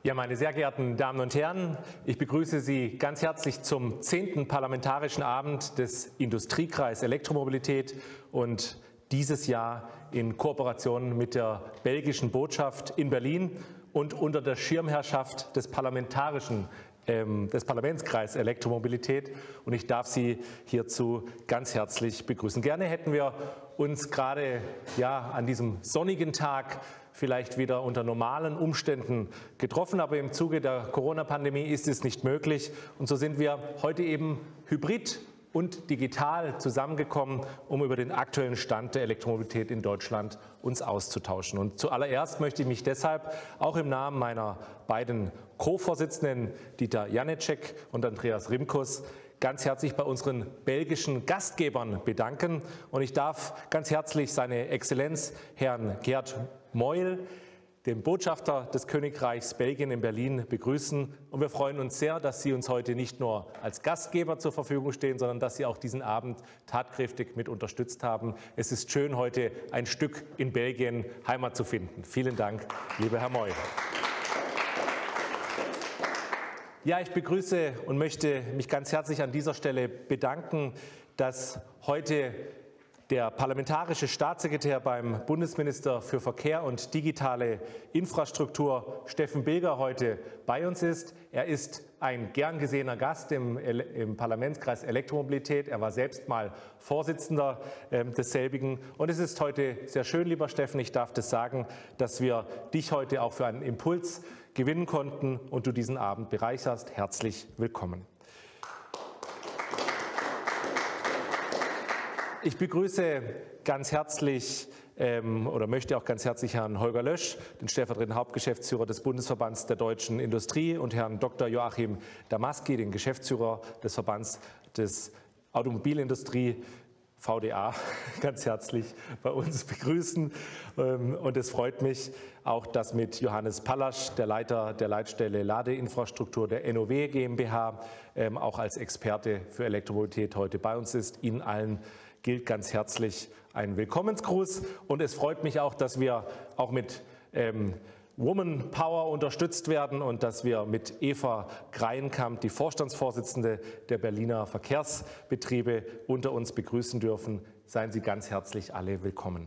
Ja, meine sehr geehrten Damen und Herren, ich begrüße Sie ganz herzlich zum 10. Parlamentarischen Abend des Industriekreis Elektromobilität und dieses Jahr in Kooperation mit der belgischen Botschaft in Berlin und unter der Schirmherrschaft des Parlamentskreis Elektromobilität, und ich darf Sie hierzu ganz herzlich begrüßen. Gerne hätten wir uns gerade an diesem sonnigen Tag vielleicht wieder unter normalen Umständen getroffen, aber im Zuge der Corona-Pandemie ist es nicht möglich, und so sind wir heute eben hybrid und digital zusammengekommen, um über den aktuellen Stand der Elektromobilität in Deutschland uns auszutauschen. Und zuallererst möchte ich mich deshalb auch im Namen meiner beiden Co-Vorsitzenden Dieter Janicek und Andreas Rimkus ganz herzlich bei unseren belgischen Gastgebern bedanken. Und ich darf ganz herzlich seine Exzellenz Herrn Geert Muyl, den Botschafter des Königreichs Belgien in Berlin, begrüßen. Und wir freuen uns sehr, dass Sie uns heute nicht nur als Gastgeber zur Verfügung stehen, sondern dass Sie auch diesen Abend tatkräftig mit unterstützt haben. Es ist schön, heute ein Stück in Belgien Heimat zu finden. Vielen Dank, lieber Herr Muyl. Ja, ich begrüße und möchte mich ganz herzlich an dieser Stelle bedanken, dass heute der parlamentarische Staatssekretär beim Bundesminister für Verkehr und digitale Infrastruktur, Steffen Bilger, heute bei uns ist. Er ist ein gern gesehener Gast im Parlamentskreis Elektromobilität. Er war selbst mal Vorsitzender desselbigen. Und es ist heute sehr schön, lieber Steffen, ich darf das sagen, dass wir dich heute auch für einen Impuls gewinnen konnten und du diesen Abend bereicherst. Herzlich willkommen. Ich begrüße ganz herzlich oder möchte auch ganz herzlich Herrn Holger Lösch, den stellvertretenden Hauptgeschäftsführer des Bundesverbands der deutschen Industrie, und Herrn Dr. Joachim Damaski, den Geschäftsführer des Verbands des Automobilindustrie VDA, ganz herzlich bei uns begrüßen. Und es freut mich auch, dass mit Johannes Pallasch, der Leiter der Leitstelle Ladeinfrastruktur der NOW GmbH, auch als Experte für Elektromobilität heute bei uns ist. Ihnen allen gilt ganz herzlich ein Willkommensgruß, und es freut mich auch, dass wir auch mit Woman Power unterstützt werden und dass wir mit Eva Greienkamp, die Vorstandsvorsitzende der Berliner Verkehrsbetriebe, unter uns begrüßen dürfen. Seien Sie ganz herzlich alle willkommen.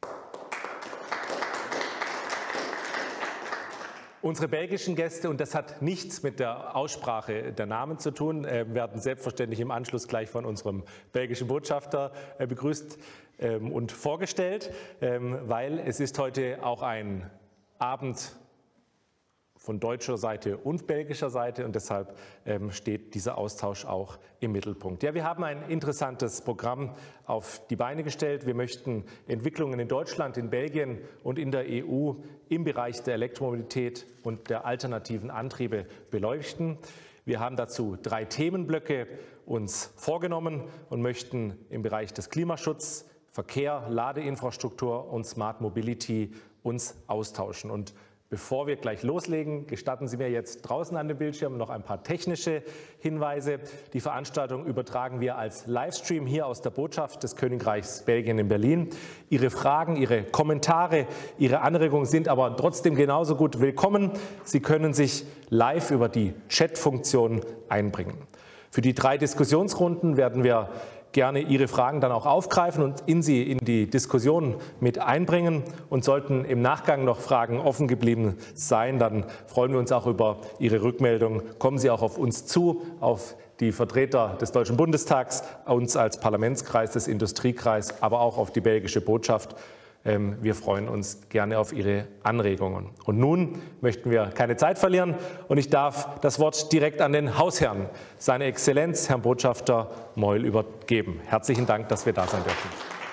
Unsere belgischen Gäste, und das hat nichts mit der Aussprache der Namen zu tun, werden selbstverständlich im Anschluss gleich von unserem belgischen Botschafter begrüßt und vorgestellt, weil es ist heute auch ein Abend von deutscher Seite und belgischer Seite, und deshalb steht dieser Austausch auch im Mittelpunkt. Ja, wir haben ein interessantes Programm auf die Beine gestellt. Wir möchten Entwicklungen in Deutschland, in Belgien und in der EU im Bereich der Elektromobilität und der alternativen Antriebe beleuchten. Wir haben dazu 3 Themenblöcke uns vorgenommen und möchten im Bereich des Klimaschutzes, Verkehr, Ladeinfrastruktur und Smart Mobility uns austauschen. Und bevor wir gleich loslegen, gestatten Sie mir jetzt draußen an dem Bildschirm noch ein paar technische Hinweise. Die Veranstaltung übertragen wir als Livestream hier aus der Botschaft des Königreichs Belgien in Berlin. Ihre Fragen, Ihre Kommentare, Ihre Anregungen sind aber trotzdem genauso gut willkommen. Sie können sich live über die Chat-Funktion einbringen. Für die 3 Diskussionsrunden werden wir gerne Ihre Fragen dann auch aufgreifen und in die Diskussion mit einbringen. Und sollten im Nachgang noch Fragen offen geblieben sein, dann freuen wir uns auch über Ihre Rückmeldung. Kommen Sie auch auf uns zu, auf die Vertreter des Deutschen Bundestags, uns als Parlamentskreis des Industriekreises, aber auch auf die belgische Botschaft. Wir freuen uns gerne auf Ihre Anregungen. Und nun möchten wir keine Zeit verlieren, und ich darf das Wort direkt an den Hausherrn, seine Exzellenz, Herrn Botschafter Muyl, übergeben. Herzlichen Dank, dass wir da sein dürfen.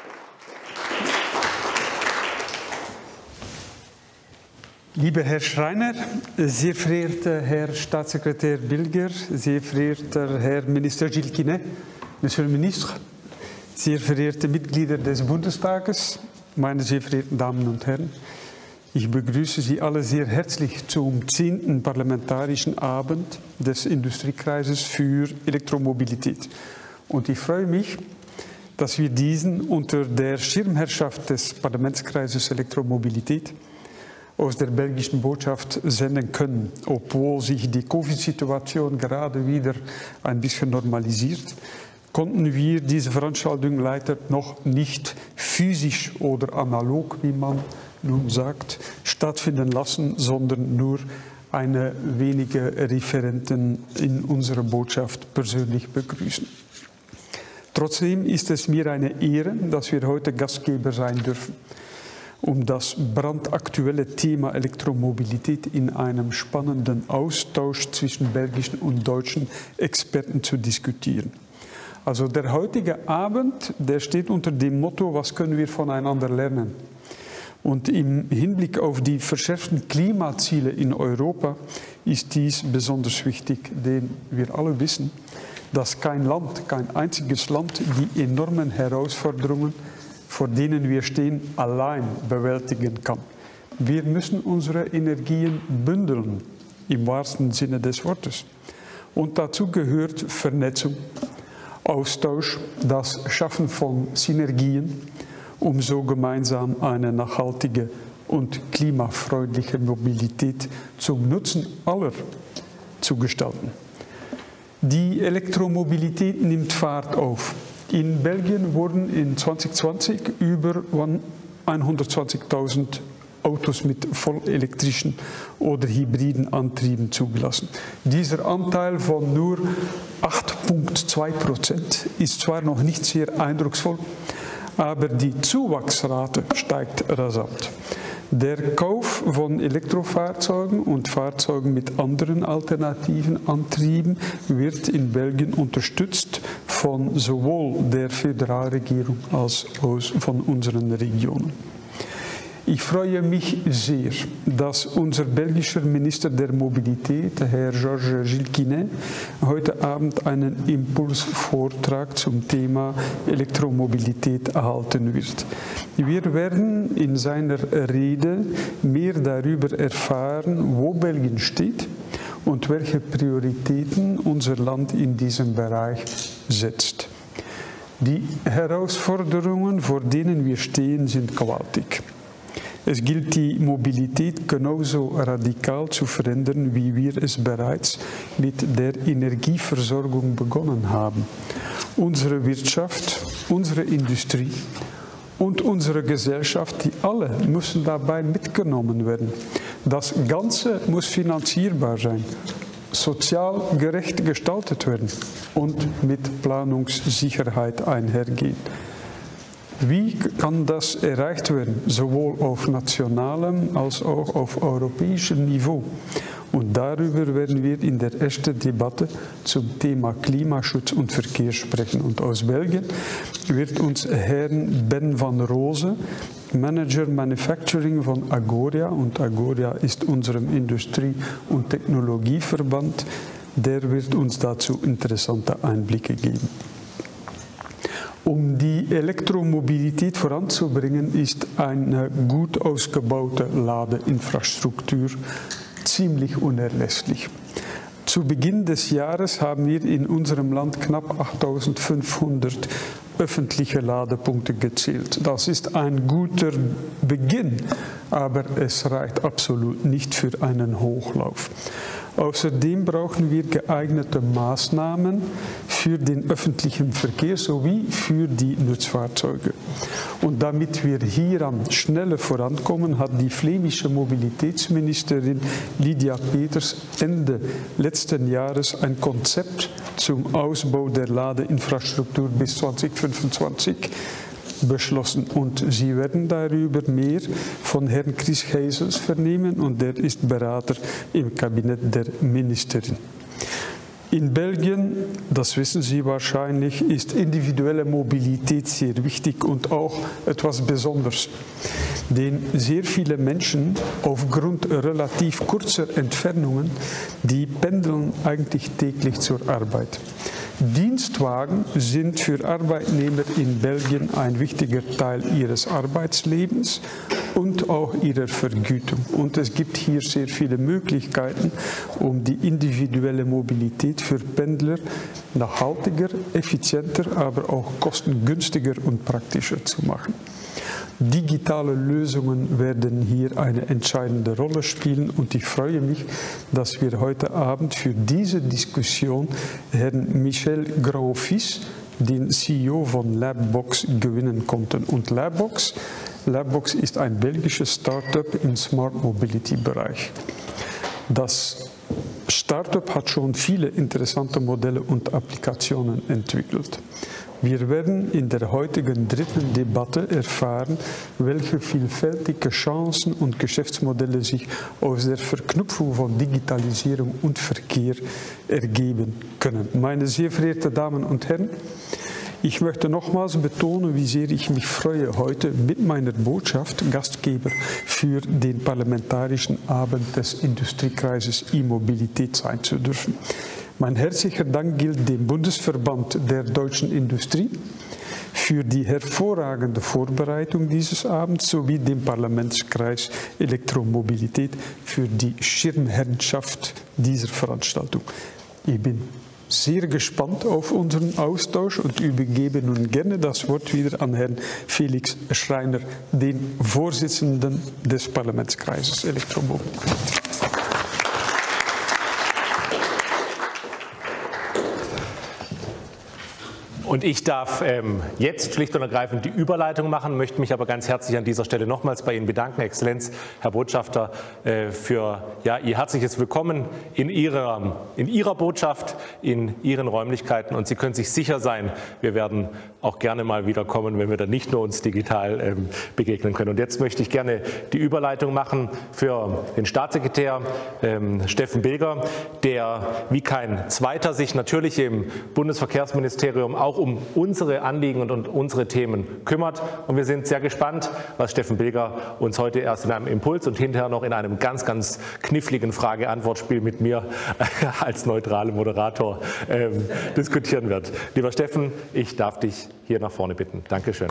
Lieber Herr Schreiner, sehr verehrter Herr Staatssekretär Bilger, sehr verehrter Herr Minister Gilles Quinet, Monsieur le Ministre, sehr verehrte Mitglieder des Bundestages, meine sehr verehrten Damen und Herren, ich begrüße Sie alle sehr herzlich zum 10. Parlamentarischen Abend des Industriekreises für Elektromobilität. Und ich freue mich, dass wir diesen unter der Schirmherrschaft des Parlamentskreises Elektromobilität aus der belgischen Botschaft senden können. Obwohl sich die Covid-Situation gerade wieder ein bisschen normalisiert, konnten wir diese Veranstaltung leider noch nicht physisch oder analog, wie man nun sagt, stattfinden lassen, sondern nur eine wenige Referenten in unserer Botschaft persönlich begrüßen. Trotzdem ist es mir eine Ehre, dass wir heute Gastgeber sein dürfen, um das brandaktuelle Thema Elektromobilität in einem spannenden Austausch zwischen belgischen und deutschen Experten zu diskutieren. Also der heutige Abend, der steht unter dem Motto, was können wir voneinander lernen? Und im Hinblick auf die verschärften Klimaziele in Europa ist dies besonders wichtig, denn wir alle wissen, dass kein einziges Land die enormen Herausforderungen, vor denen wir stehen, allein bewältigen kann. Wir müssen unsere Energien bündeln, im wahrsten Sinne des Wortes. Und dazu gehört Vernetzung, Austausch, das Schaffen von Synergien, um so gemeinsam eine nachhaltige und klimafreundliche Mobilität zum Nutzen aller zu gestalten. Die Elektromobilität nimmt Fahrt auf. In Belgien wurden in 2020 über 120.000 Autos mit vollelektrischen oder hybriden Antrieben zugelassen. Dieser Anteil von nur 8,2% ist zwar noch nicht sehr eindrucksvoll, aber die Zuwachsrate steigt rasant. Der Kauf von Elektrofahrzeugen und Fahrzeugen mit anderen alternativen Antrieben wird in Belgien unterstützt von sowohl der Föderalregierung als auch von unseren Regionen. Ich freue mich sehr, dass unser belgischer Minister der Mobilität, Herr Georges Gilles-Quinet, heute Abend einen Impulsvortrag zum Thema Elektromobilität erhalten wird. Wir werden in seiner Rede mehr darüber erfahren, wo Belgien steht und welche Prioritäten unser Land in diesem Bereich setzt. Die Herausforderungen, vor denen wir stehen, sind gewaltig. Es gilt, die Mobilität genauso radikal zu verändern, wie wir es bereits mit der Energieversorgung begonnen haben. Unsere Wirtschaft, unsere Industrie und unsere Gesellschaft, die alle müssen dabei mitgenommen werden. Das Ganze muss finanzierbar sein, sozial gerecht gestaltet werden und mit Planungssicherheit einhergehen. Wie kann das erreicht werden, sowohl auf nationalem als auch auf europäischem Niveau? Und darüber werden wir in der ersten Debatte zum Thema Klimaschutz und Verkehr sprechen. Und aus Belgien wird uns Herrn Ben van Rose, Manager Manufacturing von Agoria, und Agoria ist unserem Industrie- und Technologieverband, der wird uns dazu interessante Einblicke geben. Um die Elektromobilität voranzubringen, ist eine gut ausgebaute Ladeinfrastruktur ziemlich unerlässlich. Zu Beginn des Jahres haben wir in unserem Land knapp 8.500 öffentliche Ladepunkte gezählt. Das ist ein guter Beginn, aber es reicht absolut nicht für einen Hochlauf. Außerdem brauchen wir geeignete Maßnahmen für den öffentlichen Verkehr sowie für die Nutzfahrzeuge. Und damit wir hieran schneller vorankommen, hat die flämische Mobilitätsministerin Lydia Peters Ende letzten Jahres ein Konzept zum Ausbau der Ladeinfrastruktur bis 2025 beschlossen. Und Sie werden darüber mehr von Herrn Chris Heijsels vernehmen, und der ist Berater im Kabinett der Ministerin. In Belgien, das wissen Sie wahrscheinlich, ist individuelle Mobilität sehr wichtig und auch etwas Besonderes. Denn sehr viele Menschen aufgrund relativ kurzer Entfernungen, die pendeln eigentlich täglich zur Arbeit. Dienstwagen sind für Arbeitnehmer in Belgien ein wichtiger Teil ihres Arbeitslebens und auch ihrer Vergütung. Und es gibt hier sehr viele Möglichkeiten, um die individuelle Mobilität für Pendler nachhaltiger, effizienter, aber auch kostengünstiger und praktischer zu machen. Digitale Lösungen werden hier eine entscheidende Rolle spielen und ich freue mich, dass wir heute Abend für diese Diskussion Herrn Michel Grand-Fils, den CEO von Labbox, gewinnen konnten. Und Labbox ist ein belgisches Start-up im Smart Mobility Bereich. Das Startup hat schon viele interessante Modelle und Applikationen entwickelt. Wir werden in der heutigen dritten Debatte erfahren, welche vielfältige Chancen und Geschäftsmodelle sich aus der Verknüpfung von Digitalisierung und Verkehr ergeben können. Meine sehr verehrten Damen und Herren, ich möchte nochmals betonen, wie sehr ich mich freue, heute mit meiner Botschaft Gastgeber für den Parlamentarischen Abend des Industriekreises E-Mobilität sein zu dürfen. Mein herzlicher Dank gilt dem Bundesverband der deutschen Industrie für die hervorragende Vorbereitung dieses Abends sowie dem Parlamentskreis Elektromobilität für die Schirmherrschaft dieser Veranstaltung. Ich bin sehr gespannt auf unseren Austausch und übergebe nun gerne das Wort wieder an Herrn Felix Schreiner, den Vorsitzenden des Parlamentskreises Elektromobilität. Und ich darf jetzt schlicht und ergreifend die Überleitung machen, möchte mich aber ganz herzlich an dieser Stelle nochmals bei Ihnen bedanken, Exzellenz, Herr Botschafter, für Ihr herzliches Willkommen in Ihrer Botschaft, in Ihren Räumlichkeiten. Und Sie können sich sicher sein, wir werden auch gerne mal wieder kommen, wenn wir dann nicht nur uns digital begegnen können. Und jetzt möchte ich gerne die Überleitung machen für den Staatssekretär Steffen Bilger, der wie kein zweiter sich natürlich im Bundesverkehrsministerium auch um unsere Anliegen und unsere Themen kümmert. Und wir sind sehr gespannt, was Steffen Bilger uns heute erst in einem Impuls und hinterher noch in einem ganz, ganz kniffligen Frage-Antwort-Spiel mit mir als neutralem Moderator diskutieren wird. Lieber Steffen, ich darf dich hier nach vorne bitten. Dankeschön.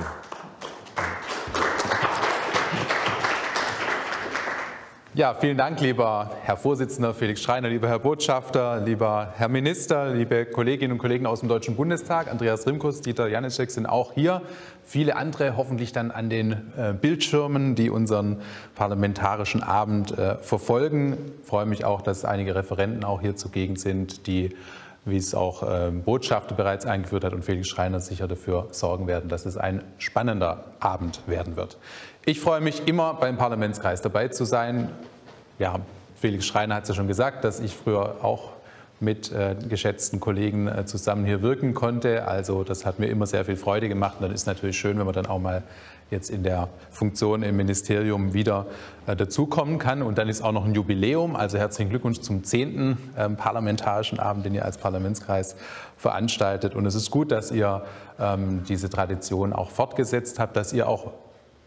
Ja, vielen Dank, lieber Herr Vorsitzender Felix Schreiner, lieber Herr Botschafter, lieber Herr Minister, liebe Kolleginnen und Kollegen aus dem Deutschen Bundestag. Andreas Rimkus, Dieter Janicek sind auch hier. Viele andere hoffentlich dann an den Bildschirmen, die unseren parlamentarischen Abend verfolgen. Ich freue mich auch, dass einige Referenten auch hier zugegen sind, die, wie es auch Botschafter bereits eingeführt hat und Felix Schreiner sicher dafür sorgen werden, dass es ein spannender Abend werden wird. Ich freue mich immer beim Parlamentskreis dabei zu sein. Ja, Felix Schreiner hat es ja schon gesagt, dass ich früher auch mit geschätzten Kollegen zusammen hier wirken konnte. Also das hat mir immer sehr viel Freude gemacht. Und dann ist natürlich schön, wenn man dann auch mal jetzt in der Funktion im Ministerium wieder dazukommen kann. Und dann ist auch noch ein Jubiläum. Also herzlichen Glückwunsch zum 10. Parlamentarischen Abend, den ihr als Parlamentskreis veranstaltet. Und es ist gut, dass ihr diese Tradition auch fortgesetzt habt, dass ihr auch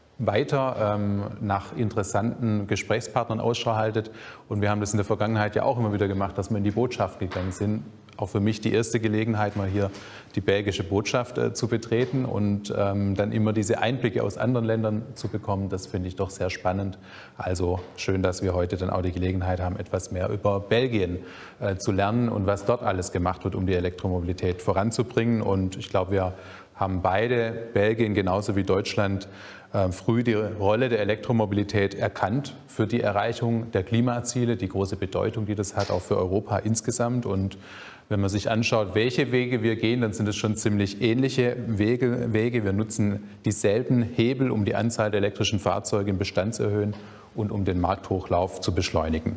weiter nach interessanten Gesprächspartnern Ausschau haltet. Und wir haben das in der Vergangenheit ja auch immer wieder gemacht, dass wir in die Botschaft gegangen sind. Auch für mich die erste Gelegenheit, mal hier die belgische Botschaft zu betreten und dann immer diese Einblicke aus anderen Ländern zu bekommen. Das finde ich doch sehr spannend. Also schön, dass wir heute dann auch die Gelegenheit haben, etwas mehr über Belgien zu lernen und was dort alles gemacht wird, um die Elektromobilität voranzubringen. Und ich glaube, wir haben beide, Belgien genauso wie Deutschland, früh die Rolle der Elektromobilität erkannt für die Erreichung der Klimaziele, die große Bedeutung, die das hat, auch für Europa insgesamt. Und wenn man sich anschaut, welche Wege wir gehen, dann sind es schon ziemlich ähnliche Wege. Wir nutzen dieselben Hebel, um die Anzahl der elektrischen Fahrzeuge im Bestand zu erhöhen und um den Markthochlauf zu beschleunigen.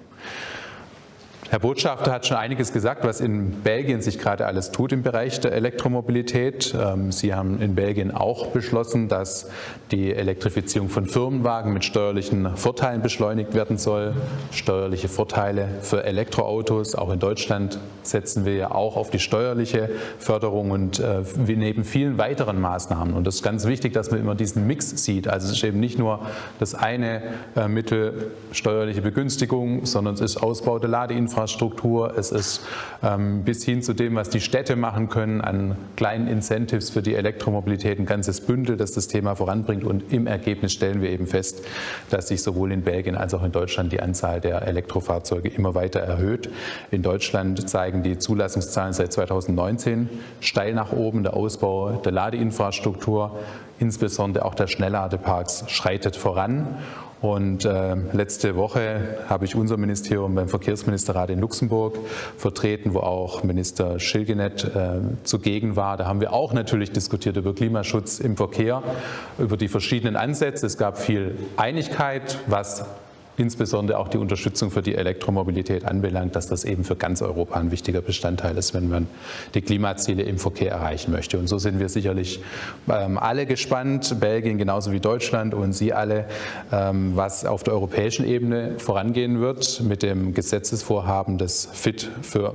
Herr Botschafter hat schon einiges gesagt, was in Belgien sich gerade alles tut im Bereich der Elektromobilität. Sie haben in Belgien auch beschlossen, dass die Elektrifizierung von Firmenwagen mit steuerlichen Vorteilen beschleunigt werden soll. Steuerliche Vorteile für Elektroautos. Auch in Deutschland setzen wir ja auch auf die steuerliche Förderung und wir neben vielen weiteren Maßnahmen. Und das ist ganz wichtig, dass man immer diesen Mix sieht. Also es ist eben nicht nur das eine Mittel steuerliche Begünstigung, sondern es ist Ausbau der Ladeinfrastruktur, Ladeinfrastruktur, es ist bis hin zu dem, was die Städte machen können, an kleinen Incentives für die Elektromobilität, ein ganzes Bündel, das das Thema voranbringt. Und im Ergebnis stellen wir eben fest, dass sich sowohl in Belgien als auch in Deutschland die Anzahl der Elektrofahrzeuge immer weiter erhöht. In Deutschland zeigen die Zulassungszahlen seit 2019 steil nach oben. Der Ausbau der Ladeinfrastruktur, insbesondere auch der Schnellladeparks, schreitet voran. Und letzte Woche habe ich unser Ministerium beim Verkehrsministerrat in Luxemburg vertreten, wo auch Minister Schilgenet zugegen war. Da haben wir auch natürlich diskutiert über Klimaschutz im Verkehr, über die verschiedenen Ansätze. Es gab viel Einigkeit, was insbesondere auch die Unterstützung für die Elektromobilität anbelangt, dass das eben für ganz Europa ein wichtiger Bestandteil ist, wenn man die Klimaziele im Verkehr erreichen möchte. Und so sind wir sicherlich alle gespannt, Belgien genauso wie Deutschland und Sie alle, was auf der europäischen Ebene vorangehen wird mit dem Gesetzesvorhaben des Fit für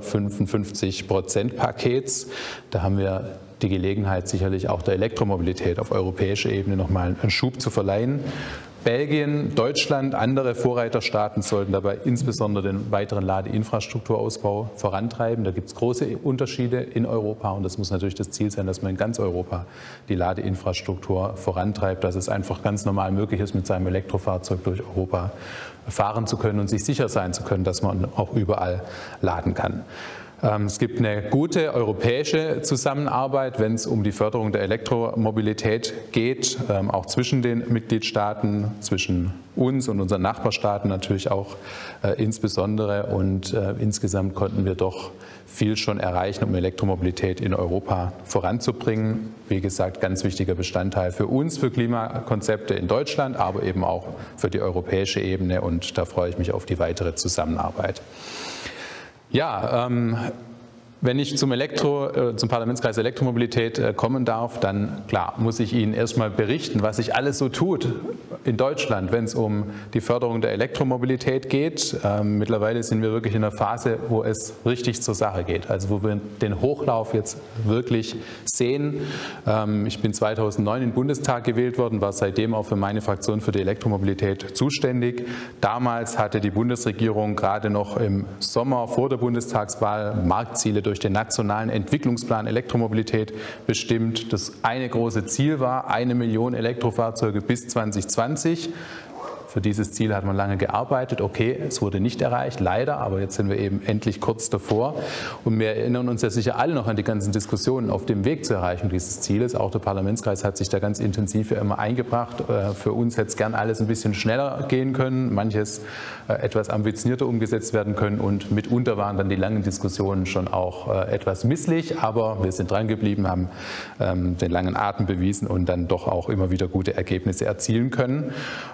55%-Pakets. Da haben wir die Gelegenheit, sicherlich auch der Elektromobilität auf europäischer Ebene nochmal einen Schub zu verleihen. Belgien, Deutschland, andere Vorreiterstaaten sollten dabei insbesondere den weiteren Ladeinfrastrukturausbau vorantreiben. Da gibt es große Unterschiede in Europa und das muss natürlich das Ziel sein, dass man in ganz Europa die Ladeinfrastruktur vorantreibt, dass es einfach ganz normal möglich ist, mit seinem Elektrofahrzeug durch Europa fahren zu können und sich sicher sein zu können, dass man auch überall laden kann. Es gibt eine gute europäische Zusammenarbeit, wenn es um die Förderung der Elektromobilität geht, auch zwischen den Mitgliedstaaten, zwischen uns und unseren Nachbarstaaten natürlich auch insbesondere. Und insgesamt konnten wir doch viel schon erreichen, um Elektromobilität in Europa voranzubringen. Wie gesagt, ganz wichtiger Bestandteil für uns, für Klimakonzepte in Deutschland, aber eben auch für die europäische Ebene. Und da freue ich mich auf die weitere Zusammenarbeit. Ja, wenn ich zum Parlamentskreis Elektromobilität kommen darf, dann klar muss ich Ihnen erstmal berichten, was sich alles so tut in Deutschland, wenn es um die Förderung der Elektromobilität geht. Mittlerweile sind wir wirklich in einer Phase, wo es richtig zur Sache geht, also wo wir den Hochlauf jetzt wirklich sehen. Ich bin 2009 in den Bundestag gewählt worden, war seitdem auch für meine Fraktion für die Elektromobilität zuständig. Damals hatte die Bundesregierung gerade noch im Sommer vor der Bundestagswahl Marktziele durch den nationalen Entwicklungsplan Elektromobilität bestimmt. Das eine große Ziel war 1 Million Elektrofahrzeuge bis 2020. Für dieses Ziel hat man lange gearbeitet. Okay, es wurde nicht erreicht, leider, aber jetzt sind wir eben endlich kurz davor. Und wir erinnern uns ja sicher alle noch an die ganzen Diskussionen auf dem Weg zur Erreichung dieses Zieles. Auch der Parlamentskreis hat sich da ganz intensiv ja immer eingebracht. Für uns hätte es gern alles ein bisschen schneller gehen können, manches etwas ambitionierter umgesetzt werden können und mitunter waren dann die langen Diskussionen schon auch etwas misslich, aber wir sind dran geblieben, haben den langen Atem bewiesen und dann doch auch immer wieder gute Ergebnisse erzielen können.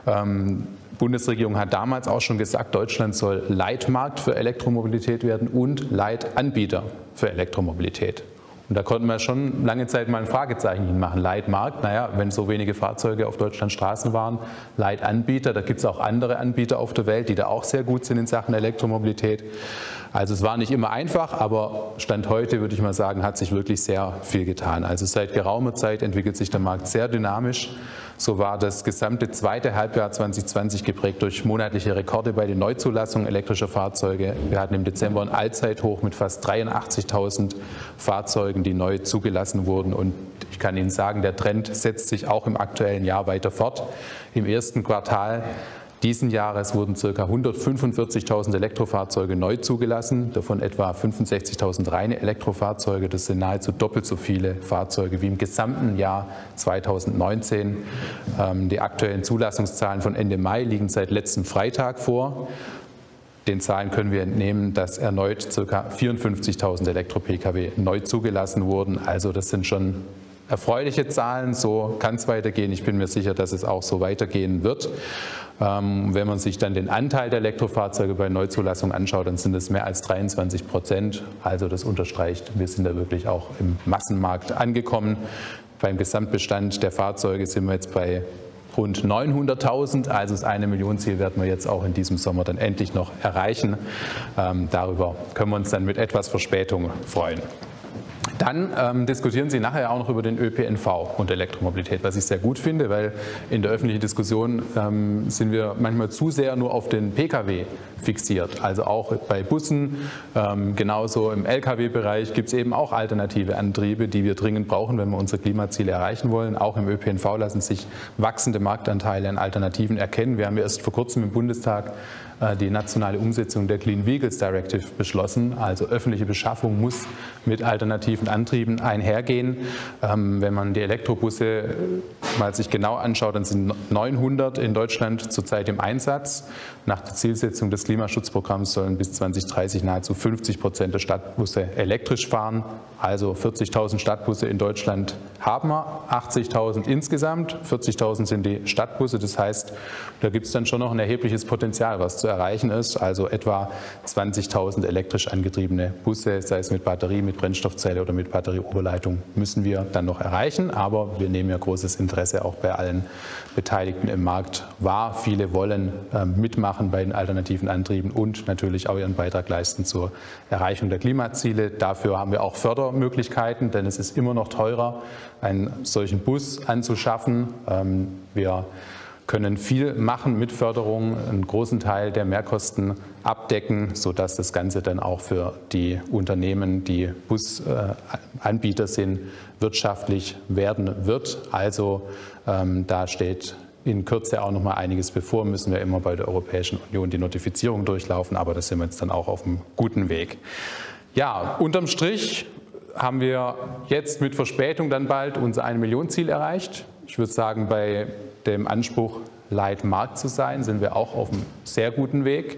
Die Bundesregierung hat damals auch schon gesagt, Deutschland soll Leitmarkt für Elektromobilität werden und Leitanbieter für Elektromobilität. Und da konnten wir schon lange Zeit mal ein Fragezeichen hinmachen. Leitmarkt, naja, wenn so wenige Fahrzeuge auf Deutschlands Straßen waren, Leitanbieter, da gibt es auch andere Anbieter auf der Welt, die da auch sehr gut sind in Sachen Elektromobilität. Also es war nicht immer einfach, aber Stand heute, würde ich mal sagen, hat sich wirklich sehr viel getan. Also seit geraumer Zeit entwickelt sich der Markt sehr dynamisch. So war das gesamte zweite Halbjahr 2020 geprägt durch monatliche Rekorde bei den Neuzulassungen elektrischer Fahrzeuge. Wir hatten im Dezember ein Allzeithoch mit fast 83.000 Fahrzeugen, die neu zugelassen wurden. Und ich kann Ihnen sagen, der Trend setzt sich auch im aktuellen Jahr weiter fort. Im ersten Quartal diesen Jahres wurden ca. 145.000 Elektrofahrzeuge neu zugelassen, davon etwa 65.000 reine Elektrofahrzeuge. Das sind nahezu doppelt so viele Fahrzeuge wie im gesamten Jahr 2019. Die aktuellen Zulassungszahlen von Ende Mai liegen seit letztem Freitag vor. Den Zahlen können wir entnehmen, dass erneut ca. 54.000 Elektro-Pkw neu zugelassen wurden. Also das sind schon erfreuliche Zahlen, so kann es weitergehen. Ich bin mir sicher, dass es auch so weitergehen wird. Wenn man sich dann den Anteil der Elektrofahrzeuge bei Neuzulassung anschaut, dann sind es mehr als 23%. Also das unterstreicht, wir sind da wirklich auch im Massenmarkt angekommen. Beim Gesamtbestand der Fahrzeuge sind wir jetzt bei rund 900.000. Also das 1 Million Ziel werden wir jetzt auch in diesem Sommer dann endlich noch erreichen. Darüber können wir uns dann mit etwas Verspätung freuen. Dann diskutieren Sie nachher auch noch über den ÖPNV und Elektromobilität, was ich sehr gut finde, weil in der öffentlichen Diskussion sind wir manchmal zu sehr nur auf den Pkw fixiert. Also auch bei Bussen, genauso im Lkw-Bereich gibt es eben auch alternative Antriebe, die wir dringend brauchen, wenn wir unsere Klimaziele erreichen wollen. Auch im ÖPNV lassen sich wachsende Marktanteile an Alternativen erkennen. Wir haben erst vor kurzem im Bundestag die nationale Umsetzung der Clean Vehicles Directive beschlossen. Also öffentliche Beschaffung muss mit alternativen Antrieben einhergehen. Wenn man die Elektrobusse mal sich genau anschaut, dann sind 900 in Deutschland zurzeit im Einsatz. Nach der Zielsetzung des Klimaschutzprogramms sollen bis 2030 nahezu 50% der Stadtbusse elektrisch fahren. Also 40.000 Stadtbusse in Deutschland haben wir, 80.000 insgesamt, 40.000 sind die Stadtbusse. Das heißt, da gibt es dann schon noch ein erhebliches Potenzial, was zu erreichen ist. Also etwa 20.000 elektrisch angetriebene Busse, sei es mit Batterie, mit Brennstoffzelle oder mit Batterieoberleitung, müssen wir dann noch erreichen. Aber wir nehmen ja großes Interesse auch bei allen Beteiligten im Markt wahr. Viele wollen mitmachen bei den alternativen Antrieben und natürlich auch ihren Beitrag leisten zur Erreichung der Klimaziele. Dafür haben wir auch Fördermöglichkeiten, denn es ist immer noch teurer, einen solchen Bus anzuschaffen. Wir können viel machen mit Förderung, einen großen Teil der Mehrkosten abdecken, sodass das Ganze dann auch für die Unternehmen, die Busanbieter sind, wirtschaftlich werden wird. Also da steht in Kürze auch noch mal einiges bevor, müssen wir immer bei der Europäischen Union die Notifizierung durchlaufen, aber da sind wir jetzt dann auch auf einem guten Weg. Ja, unterm Strich haben wir jetzt mit Verspätung dann bald unser 1-Million-Ziel erreicht. Ich würde sagen, bei dem Anspruch, Leitmarkt zu sein, sind wir auch auf einem sehr guten Weg.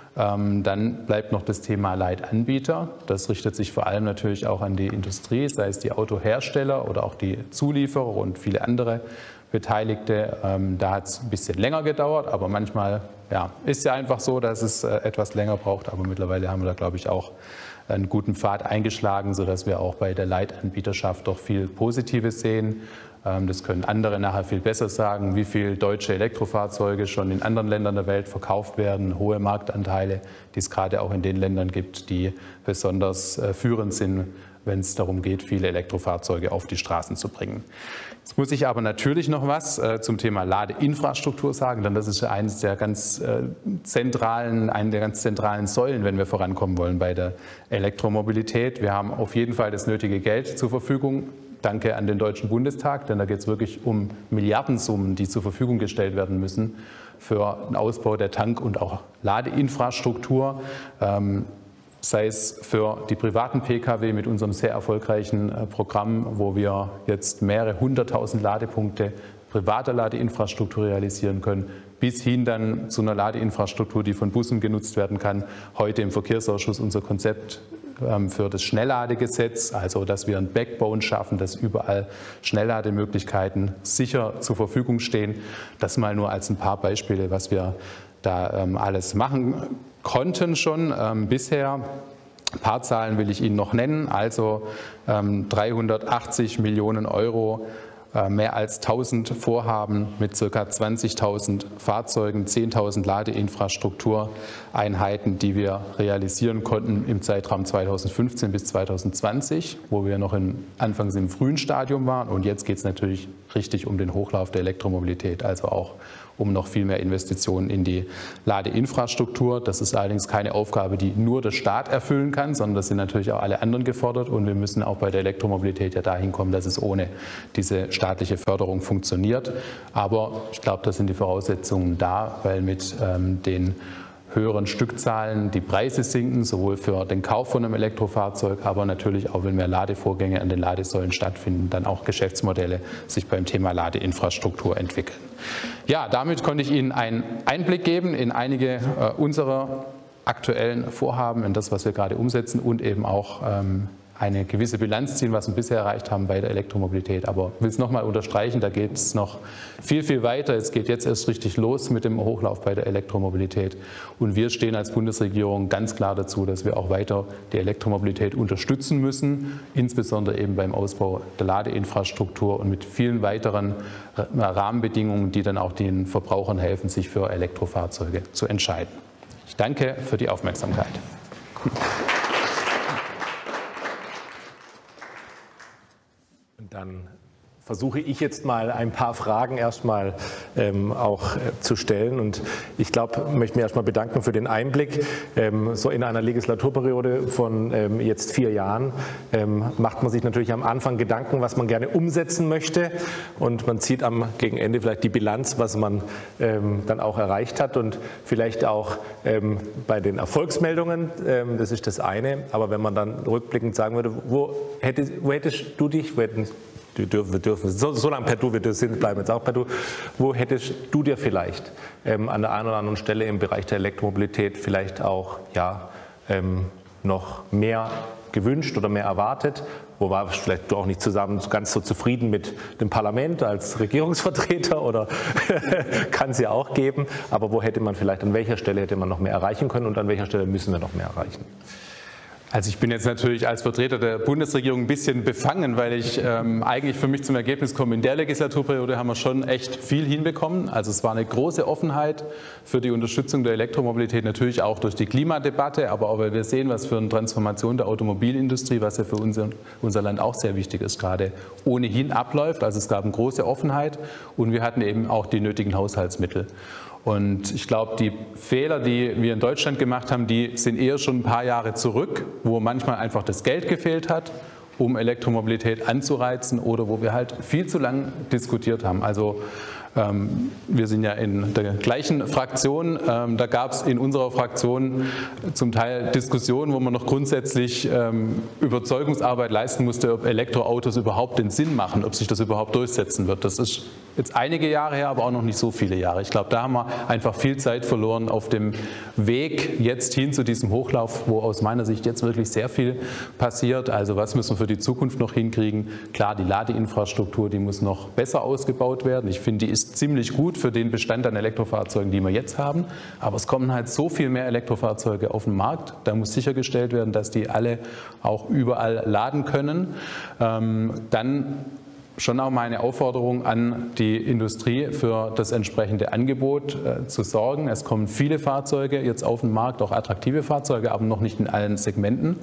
Dann bleibt noch das Thema Leitanbieter. Das richtet sich vor allem natürlich auch an die Industrie, sei es die Autohersteller oder auch die Zulieferer und viele andere Beteiligte. Da hat es ein bisschen länger gedauert, aber manchmal ist ja einfach so, dass es etwas länger braucht. Aber mittlerweile haben wir da, glaube ich, auch einen guten Pfad eingeschlagen, sodass wir auch bei der Leitanbieterschaft doch viel Positives sehen. Das können andere nachher viel besser sagen, wie viele deutsche Elektrofahrzeuge schon in anderen Ländern der Welt verkauft werden, hohe Marktanteile, die es gerade auch in den Ländern gibt, die besonders führend sind, wenn es darum geht, viele Elektrofahrzeuge auf die Straßen zu bringen. Jetzt muss ich aber natürlich noch was zum Thema Ladeinfrastruktur sagen, denn das ist eine der ganz zentralen Säulen, wenn wir vorankommen wollen bei der Elektromobilität. Wir haben auf jeden Fall das nötige Geld zur Verfügung. Danke an den Deutschen Bundestag, denn da geht es wirklich um Milliardensummen, die zur Verfügung gestellt werden müssen für den Ausbau der Tank- und auch Ladeinfrastruktur. Sei es für die privaten Pkw mit unserem sehr erfolgreichen Programm, wo wir jetzt mehrere 100.000 Ladepunkte privater Ladeinfrastruktur realisieren können, bis hin dann zu einer Ladeinfrastruktur, die von Bussen genutzt werden kann. Heute im Verkehrsausschuss unser Konzept für das Schnellladegesetz, also dass wir ein Backbone schaffen, dass überall Schnelllademöglichkeiten sicher zur Verfügung stehen. Das mal nur als ein paar Beispiele, was wir da alles machen konnten schon bisher. Ein paar Zahlen will ich Ihnen noch nennen, also 380 Millionen Euro, mehr als 1000 Vorhaben mit ca. 20.000 Fahrzeugen, 10.000 Ladeinfrastruktureinheiten, die wir realisieren konnten im Zeitraum 2015 bis 2020, wo wir noch anfangs im frühen Stadium waren. Und jetzt geht es natürlich richtig um den Hochlauf der Elektromobilität, also auch um noch viel mehr Investitionen in die Ladeinfrastruktur. Das ist allerdings keine Aufgabe, die nur der Staat erfüllen kann, sondern das sind natürlich auch alle anderen gefordert. Und wir müssen auch bei der Elektromobilität ja dahin kommen, dass es ohne diese staatliche Förderung funktioniert. Aber ich glaube, da sind die Voraussetzungen da, weil mit den höheren Stückzahlen die Preise sinken, sowohl für den Kauf von einem Elektrofahrzeug, aber natürlich auch, wenn mehr Ladevorgänge an den Ladesäulen stattfinden, dann auch Geschäftsmodelle sich beim Thema Ladeinfrastruktur entwickeln. Ja, damit konnte ich Ihnen einen Einblick geben in einige unserer aktuellen Vorhaben, in das, was wir gerade umsetzen und eben auch eine gewisse Bilanz ziehen, was wir bisher erreicht haben bei der Elektromobilität. Aber ich will es nochmal unterstreichen, da geht es noch viel, viel weiter. Es geht jetzt erst richtig los mit dem Hochlauf bei der Elektromobilität. Und wir stehen als Bundesregierung ganz klar dazu, dass wir auch weiter die Elektromobilität unterstützen müssen, insbesondere eben beim Ausbau der Ladeinfrastruktur und mit vielen weiteren Rahmenbedingungen, die dann auch den Verbrauchern helfen, sich für Elektrofahrzeuge zu entscheiden. Ich danke für die Aufmerksamkeit. dann versuche ich jetzt mal ein paar Fragen erstmal auch zu stellen. Und ich glaube, ich möchte mich erstmal bedanken für den Einblick. So in einer Legislaturperiode von jetzt 4 Jahren macht man sich natürlich am Anfang Gedanken, was man gerne umsetzen möchte. Und man zieht gegen Ende vielleicht die Bilanz, was man dann auch erreicht hat. Und vielleicht auch bei den Erfolgsmeldungen, das ist das eine. Aber wenn man dann rückblickend sagen würde, wo hättest du dich, wir dürfen so lange per Du, wir bleiben jetzt auch per Du. Wo hättest du dir vielleicht an der einen oder anderen Stelle im Bereich der Elektromobilität vielleicht auch noch mehr gewünscht oder mehr erwartet? Wo warst vielleicht du auch nicht ganz so zufrieden mit dem Parlament als Regierungsvertreter oder kann es ja auch geben. Aber wo hätte man vielleicht, an welcher Stelle hätte man noch mehr erreichen können und an welcher Stelle müssen wir noch mehr erreichen? Also ich bin jetzt natürlich als Vertreter der Bundesregierung ein bisschen befangen, weil ich eigentlich für mich zum Ergebnis komme, in der Legislaturperiode haben wir schon echt viel hinbekommen. Also es war eine große Offenheit für die Unterstützung der Elektromobilität, natürlich auch durch die Klimadebatte, aber auch weil wir sehen, was für eine Transformation der Automobilindustrie, was ja für unser Land auch sehr wichtig ist, gerade ohnehin abläuft. Also es gab eine große Offenheit und wir hatten eben auch die nötigen Haushaltsmittel. Und ich glaube, die Fehler, die wir in Deutschland gemacht haben, die sind eher schon ein paar Jahre zurück, wo manchmal einfach das Geld gefehlt hat, um Elektromobilität anzureizen oder wo wir halt viel zu lang diskutiert haben. Also wir sind ja in der gleichen Fraktion. Da gab es in unserer Fraktion zum Teil Diskussionen, wo man noch grundsätzlich Überzeugungsarbeit leisten musste, ob Elektroautos überhaupt den Sinn machen, ob sich das überhaupt durchsetzen wird. Das ist jetzt einige Jahre her, aber auch noch nicht so viele Jahre. Ich glaube, da haben wir einfach viel Zeit verloren auf dem Weg jetzt hin zu diesem Hochlauf, wo aus meiner Sicht jetzt wirklich sehr viel passiert. Also was müssen wir für die Zukunft noch hinkriegen? Klar, die Ladeinfrastruktur, die muss noch besser ausgebaut werden. Ich finde, die ist ziemlich gut für den Bestand an Elektrofahrzeugen, die wir jetzt haben. Aber es kommen halt so viel mehr Elektrofahrzeuge auf den Markt. Da muss sichergestellt werden, dass die alle auch überall laden können. Dann schon auch meine Aufforderung an die Industrie, für das entsprechende Angebot zu sorgen. Es kommen viele Fahrzeuge jetzt auf den Markt, auch attraktive Fahrzeuge, aber noch nicht in allen Segmenten.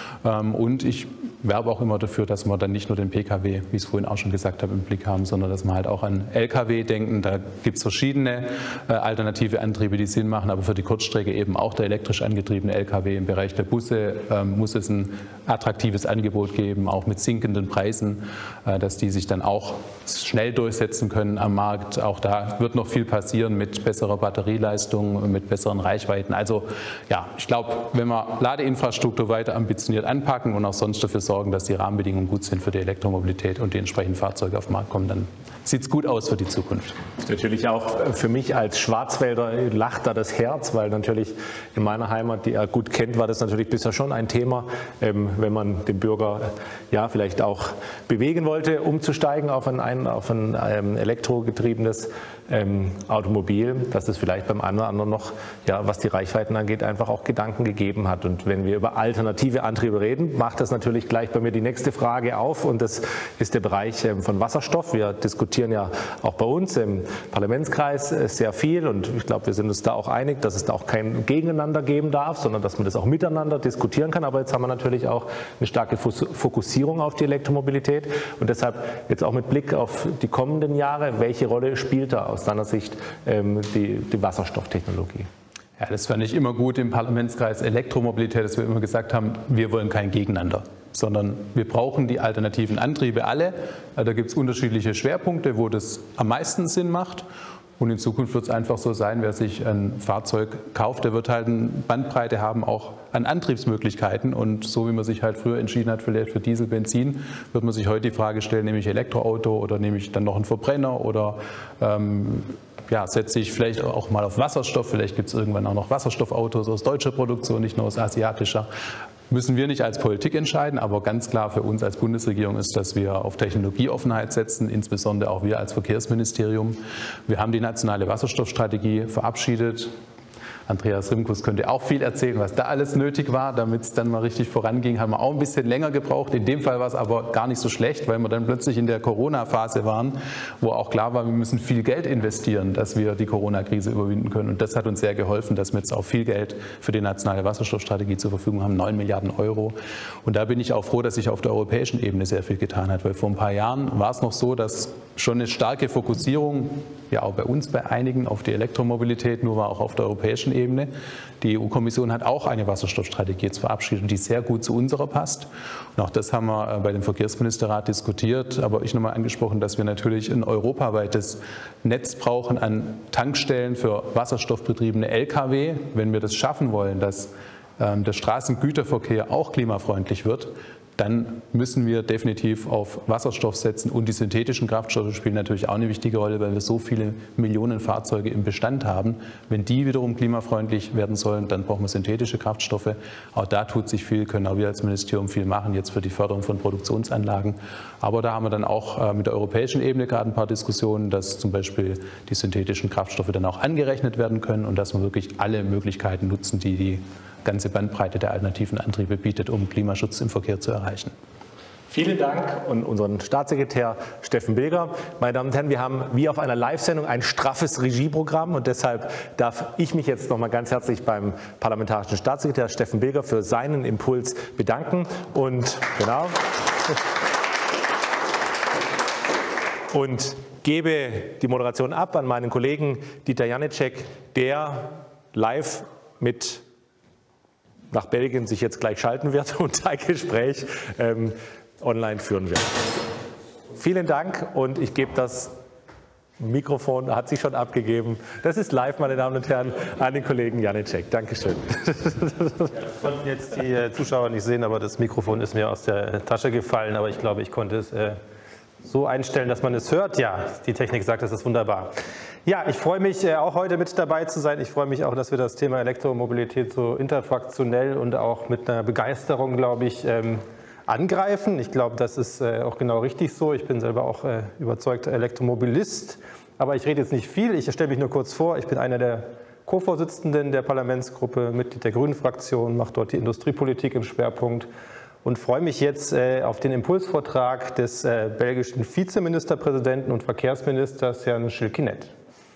Und ich werbe auch immer dafür, dass wir dann nicht nur den Pkw, wie ich es vorhin auch schon gesagt habe, im Blick haben, sondern dass wir halt auch an Lkw denken. Da gibt es verschiedene alternative Antriebe, die Sinn machen, aber für die Kurzstrecke eben auch der elektrisch angetriebene Lkw. Im Bereich der Busse muss es ein attraktives Angebot geben, auch mit sinkenden Preisen, dass die sich dann auch schnell durchsetzen können am Markt. Auch da wird noch viel passieren mit besserer Batterieleistung, mit besseren Reichweiten. Also ja, ich glaube, wenn wir Ladeinfrastruktur weiter ambitioniert anpacken und auch sonst dafür sorgen, dass die Rahmenbedingungen gut sind für die Elektromobilität und die entsprechenden Fahrzeuge auf den Markt kommen, dann sieht es gut aus für die Zukunft. Natürlich auch für mich als Schwarzwälder lacht da das Herz, weil natürlich in meiner Heimat, die er gut kennt, war das natürlich bisher schon ein Thema, wenn man den Bürger ja vielleicht auch bewegen wollte, umzusteigen auf ein elektrogetriebenes Automobil, dass es vielleicht beim einen oder anderen noch, ja, was die Reichweiten angeht, einfach auch Gedanken gegeben hat. Und wenn wir über alternative Antriebe reden, macht das natürlich gleich bei mir die nächste Frage auf und das ist der Bereich von Wasserstoff. Wir diskutieren ja auch bei uns im Parlamentskreis sehr viel und ich glaube, wir sind uns da auch einig, dass es da auch kein Gegeneinander geben darf, sondern dass man das auch miteinander diskutieren kann. Aber jetzt haben wir natürlich auch eine starke Fokussierung auf die Elektromobilität und deshalb jetzt auch mit Blick auf die kommenden Jahre, welche Rolle spielt da aus deiner Sicht die Wasserstofftechnologie? Ja, das fand ich immer gut im Parlamentskreis Elektromobilität, dass wir immer gesagt haben, wir wollen kein Gegeneinander, sondern wir brauchen die alternativen Antriebe alle. Da gibt es unterschiedliche Schwerpunkte, wo das am meisten Sinn macht. Und in Zukunft wird es einfach so sein, wer sich ein Fahrzeug kauft, der wird halt eine Bandbreite haben, auch an Antriebsmöglichkeiten. Und so wie man sich halt früher entschieden hat, vielleicht für Diesel, Benzin, wird man sich heute die Frage stellen, nehme ich Elektroauto oder nehme ich dann noch einen Verbrenner oder ja, setze ich vielleicht auch mal auf Wasserstoff. Vielleicht gibt es irgendwann auch noch Wasserstoffautos aus deutscher Produktion, nicht nur aus asiatischer. Müssen wir nicht als Politik entscheiden, aber ganz klar für uns als Bundesregierung ist, dass wir auf Technologieoffenheit setzen, insbesondere auch wir als Verkehrsministerium. Wir haben die nationale Wasserstoffstrategie verabschiedet. Andreas Rimkus könnte auch viel erzählen, was da alles nötig war, damit es dann mal richtig voranging. Haben wir auch ein bisschen länger gebraucht. In dem Fall war es aber gar nicht so schlecht, weil wir dann plötzlich in der Corona-Phase waren, wo auch klar war, wir müssen viel Geld investieren, dass wir die Corona-Krise überwinden können. Und das hat uns sehr geholfen, dass wir jetzt auch viel Geld für die nationale Wasserstoffstrategie zur Verfügung haben, 9 Milliarden Euro. Und da bin ich auch froh, dass sich auf der europäischen Ebene sehr viel getan hat, weil vor ein paar Jahren war es noch so, dass schon eine starke Fokussierung, ja auch bei uns, bei einigen, auf die Elektromobilität, nur war auch auf der europäischen Ebene. Die EU-Kommission hat auch eine Wasserstoffstrategie jetzt verabschiedet, die sehr gut zu unserer passt. Und auch das haben wir bei dem Verkehrsministerrat diskutiert, aber ich nochmal angesprochen, dass wir natürlich ein europaweites Netz brauchen an Tankstellen für wasserstoffbetriebene Lkw. Wenn wir das schaffen wollen, dass der Straßengüterverkehr auch klimafreundlich wird, dann müssen wir definitiv auf Wasserstoff setzen, und die synthetischen Kraftstoffe spielen natürlich auch eine wichtige Rolle, weil wir so viele Millionen Fahrzeuge im Bestand haben. Wenn die wiederum klimafreundlich werden sollen, dann brauchen wir synthetische Kraftstoffe. Auch da tut sich viel, können auch wir als Ministerium viel machen, jetzt für die Förderung von Produktionsanlagen. Aber da haben wir dann auch mit der europäischen Ebene gerade ein paar Diskussionen, dass zum Beispiel die synthetischen Kraftstoffe dann auch angerechnet werden können und dass wir wirklich alle Möglichkeiten nutzen, die die ganze Bandbreite der alternativen Antriebe bietet, um Klimaschutz im Verkehr zu erreichen. Vielen Dank an unseren Staatssekretär Steffen Bilger. Meine Damen und Herren, wir haben wie auf einer Live-Sendung ein straffes Regieprogramm, und deshalb darf ich mich jetzt noch mal ganz herzlich beim parlamentarischen Staatssekretär Steffen Bilger für seinen Impuls bedanken. Und und gebe die Moderation ab an meinen Kollegen Dieter Janicek, der live mit nach Belgien sich jetzt gleich schalten wird und ein Gespräch online führen wird. Vielen Dank, und ich gebe das Mikrofon, hat sich schon abgegeben. Das ist live, meine Damen und Herren, an den Kollegen Janicek. Dankeschön. Das konnten jetzt die Zuschauer nicht sehen, aber das Mikrofon ist mir aus der Tasche gefallen. Aber ich glaube, ich konnte es so einstellen, dass man es hört. Ja, die Technik sagt, das ist wunderbar. Ja, ich freue mich auch heute mit dabei zu sein. Ich freue mich auch, dass wir das Thema Elektromobilität so interfraktionell und auch mit einer Begeisterung, glaube ich, angreifen. Ich glaube, das ist auch genau richtig so. Ich bin selber auch überzeugter Elektromobilist. Aber ich rede jetzt nicht viel. Ich stelle mich nur kurz vor. Ich bin einer der Co-Vorsitzenden der Parlamentsgruppe, Mitglied der Grünen-Fraktion, mache dort die Industriepolitik im Schwerpunkt und freue mich jetzt auf den Impulsvortrag des belgischen Vizeministerpräsidenten und Verkehrsministers, Herrn Schilkinet.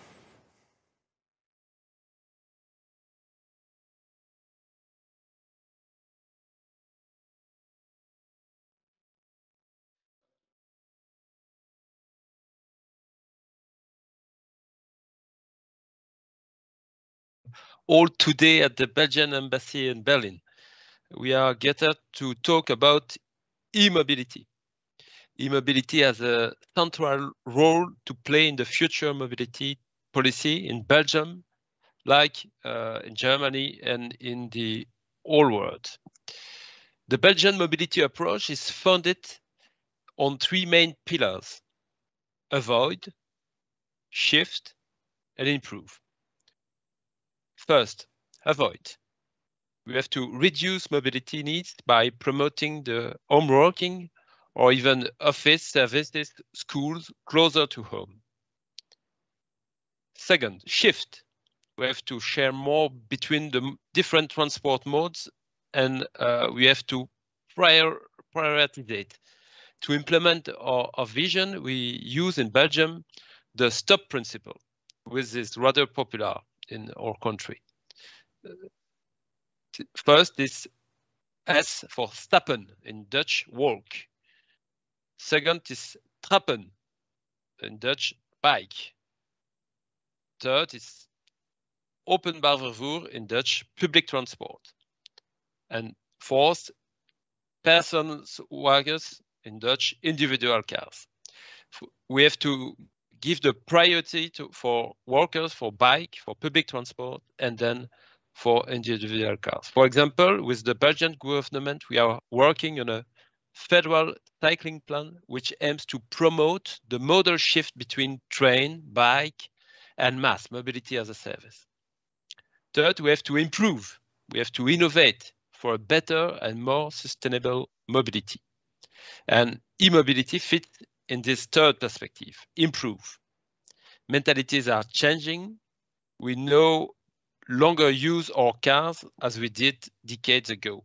All today at the Belgian Embassy in Berlin. We are gathered to talk about e-mobility. E-mobility has a central role to play in the future mobility policy in Belgium, like in Germany and in the whole world. The Belgian mobility approach is founded on 3 main pillars: avoid, shift, and improve. First, avoid. We have to reduce mobility needs by promoting the home working or even office services, schools closer to home. Second, shift. We have to share more between the different transport modes, and we have to prioritize. To implement our vision, we use in Belgium the STOP principle, which is rather popular in our country. First is S for stappen, in Dutch walk. Second is trappen, in Dutch bike. Third is openbaar vervoer, in Dutch public transport. And fourth, personenwagens, in Dutch individual cars. We have to give the priority for workers, for bike, for public transport, and then for individual cars. For example, with the Belgian government, we are working on a federal cycling plan which aims to promote the modal shift between train, bike, and mass mobility as a service. Third, we have to improve. We have to innovate for a better and more sustainable mobility. And e-mobility fits in this third perspective: improve. Mentalities are changing. We know longer use our cars as we did decades ago.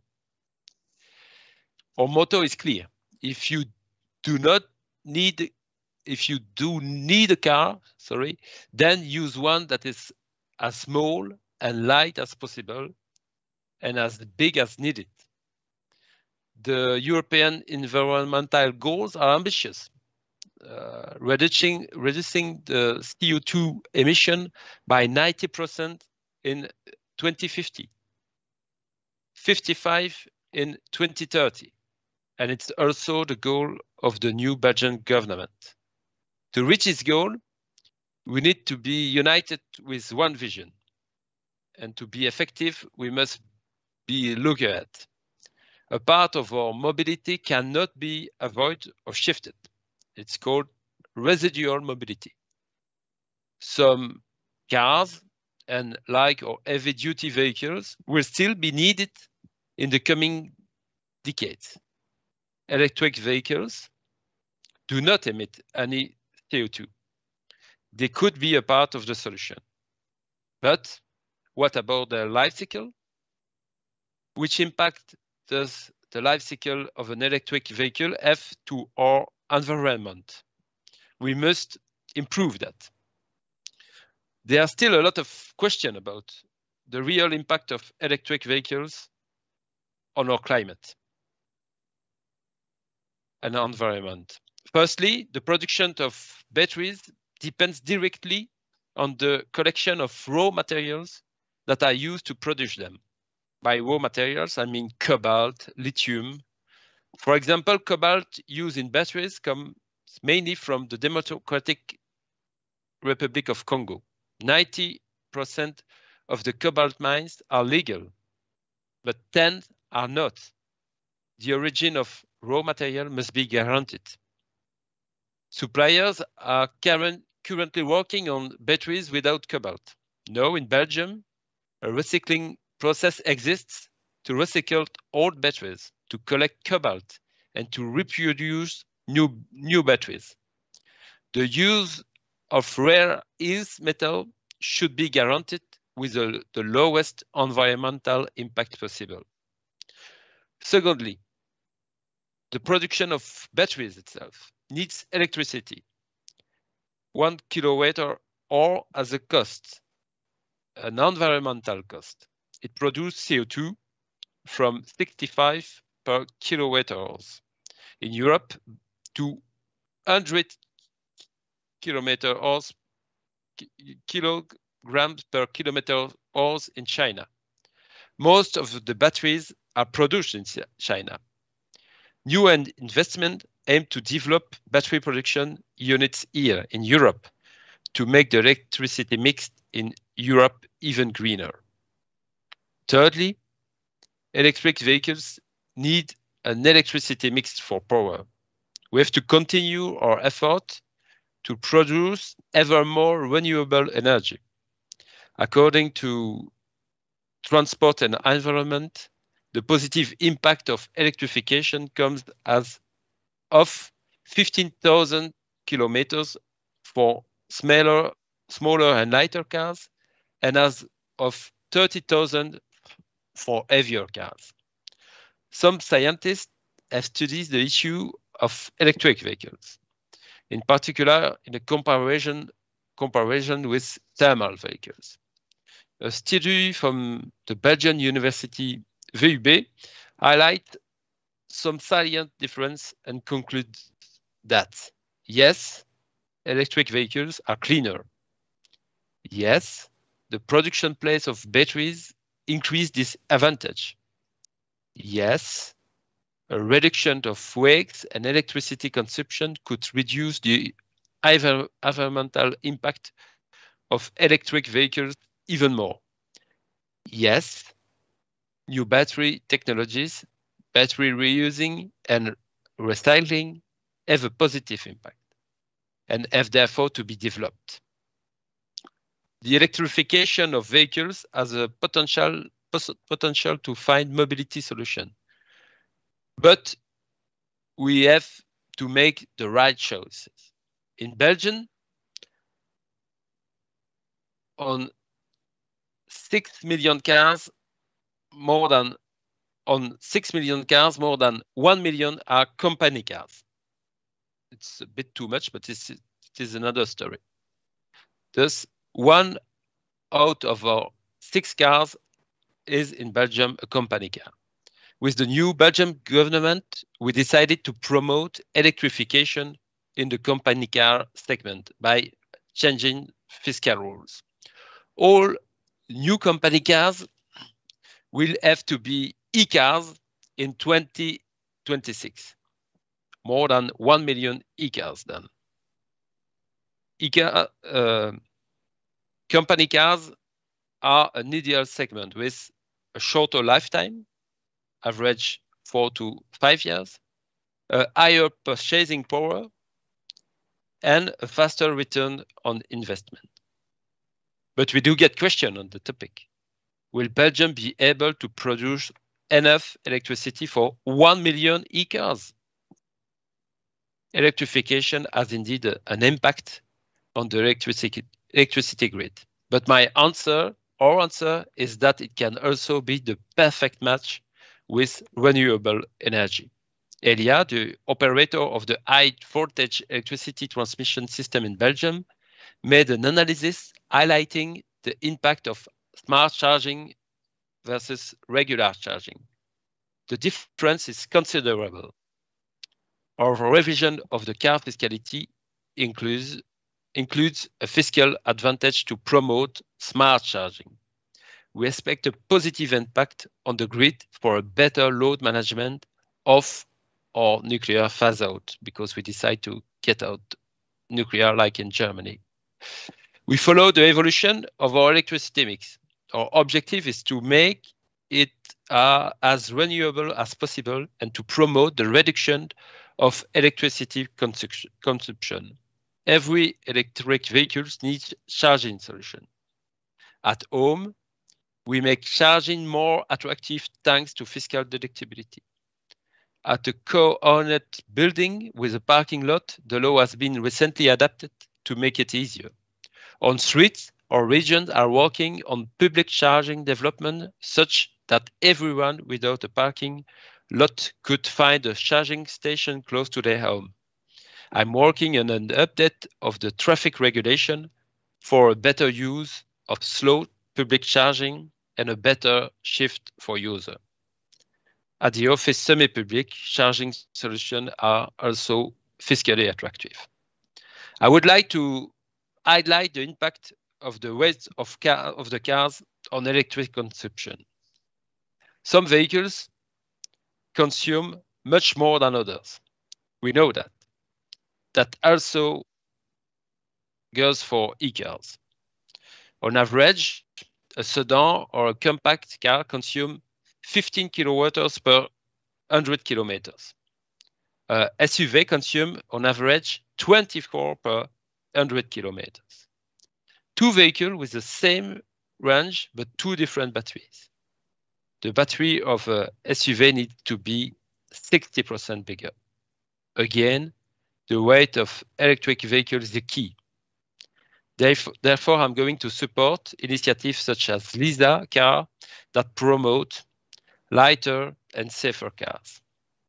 Our motto is clear. If you do need a car, then use one that is as small and light as possible and as big as needed. The European environmental goals are ambitious, reducing the CO2 emission by 90% in 2050, 55% in 2030. And it's also the goal of the new Belgian government. To reach this goal, we need to be united with one vision. And to be effective, we must be looked at. A part of our mobility cannot be avoided or shifted. It's called residual mobility. Some cars and light or heavy-duty vehicles will still be needed in the coming decades. Electric vehicles do not emit any CO2. They could be a part of the solution. But what about their life cycle? Which impact does the life cycle of an electric vehicle have to our environment? We must improve that. There are still a lot of questions about the real impact of electric vehicles on our climate and environment. Firstly, the production of batteries depends directly on the collection of raw materials that are used to produce them. By raw materials, I mean cobalt, lithium. For example, cobalt used in batteries comes mainly from the Democratic Republic of Congo. 90% of the cobalt mines are legal, but 10 are not. The origin of raw material must be guaranteed. Suppliers are currently working on batteries without cobalt. Now in Belgium, a recycling process exists to recycle old batteries, to collect cobalt, and to reproduce new batteries. The use of rare earth metal should be guaranteed with the lowest environmental impact possible. Secondly, the production of batteries itself needs electricity. 1 kWh as a cost, an environmental cost. It produces CO2 from 65 per kWh. In Europe, 200 kilograms per kilometer hours in China. Most of the batteries are produced in China. New investment aim to develop battery production units here in Europe to make the electricity mix in Europe even greener. Thirdly, electric vehicles need an electricity mix for power. We have to continue our effort to produce ever more renewable energy. According to Transport and Environment, the positive impact of electrification comes as of 15,000 kilometers for smaller and lighter cars, and as of 30,000 for heavier cars. Some scientists have studied the issue of electric vehicles, in particular in a comparison with thermal vehicles. A study from the Belgian University VUB highlights some salient difference and concludes that, yes, electric vehicles are cleaner. Yes, the production place of batteries increase this advantage. Yes, a reduction of weight and electricity consumption could reduce the environmental impact of electric vehicles even more. Yes, new battery technologies, battery reusing and recycling have a positive impact and have therefore to be developed. The electrification of vehicles has a potential to find mobility solution. But we have to make the right choices. In Belgium, on 6 million cars, more than 1 million are company cars. It's a bit too much, but it is another story. Thus, 1 out of our 6 cars is in Belgium a company car. With the new Belgian government, we decided to promote electrification in the company car segment by changing fiscal rules. All new company cars will have to be e-cars in 2026. More than 1 million e-cars then. Company cars are an ideal segment with a shorter lifetime, average 4 to 5 years, a higher purchasing power, and a faster return on investment. But we do get questions on the topic. Will Belgium be able to produce enough electricity for 1 million e-cars? Electrification has indeed an impact on the electricity grid. But our answer is that it can also be the perfect match with renewable energy. Elia, the operator of the high voltage electricity transmission system in Belgium, made an analysis highlighting the impact of smart charging versus regular charging. The difference is considerable. Our revision of the car fiscality includes a fiscal advantage to promote smart charging. We expect a positive impact on the grid for a better load management of our nuclear phase out, because we decide to get out nuclear like in Germany. We follow the evolution of our electricity mix. Our objective is to make it as renewable as possible and to promote the reduction of electricity consumption. Every electric vehicle needs charging solution. At home, we make charging more attractive thanks to fiscal deductibility. At a co-owned building with a parking lot, the law has been recently adapted to make it easier. On streets, our regions are working on public charging development such that everyone without a parking lot could find a charging station close to their home. I'm working on an update of the traffic regulation for a better use of slow public charging and a better shift for users. At the office semi-public, charging solutions are also fiscally attractive. I would like to highlight the impact of the weight of the cars on electric consumption. Some vehicles consume much more than others. We know that. That also goes for e-cars. On average, a sedan or a compact car consumes 15 kilowatts per 100 kilometers. SUV consume on average 24 per 100 kilometers. Two vehicles with the same range but two different batteries. The battery of a SUV needs to be 60% bigger. Again, the weight of electric vehicles is the key. Therefore, I'm going to support initiatives such as Lisa Car that promote lighter and safer cars.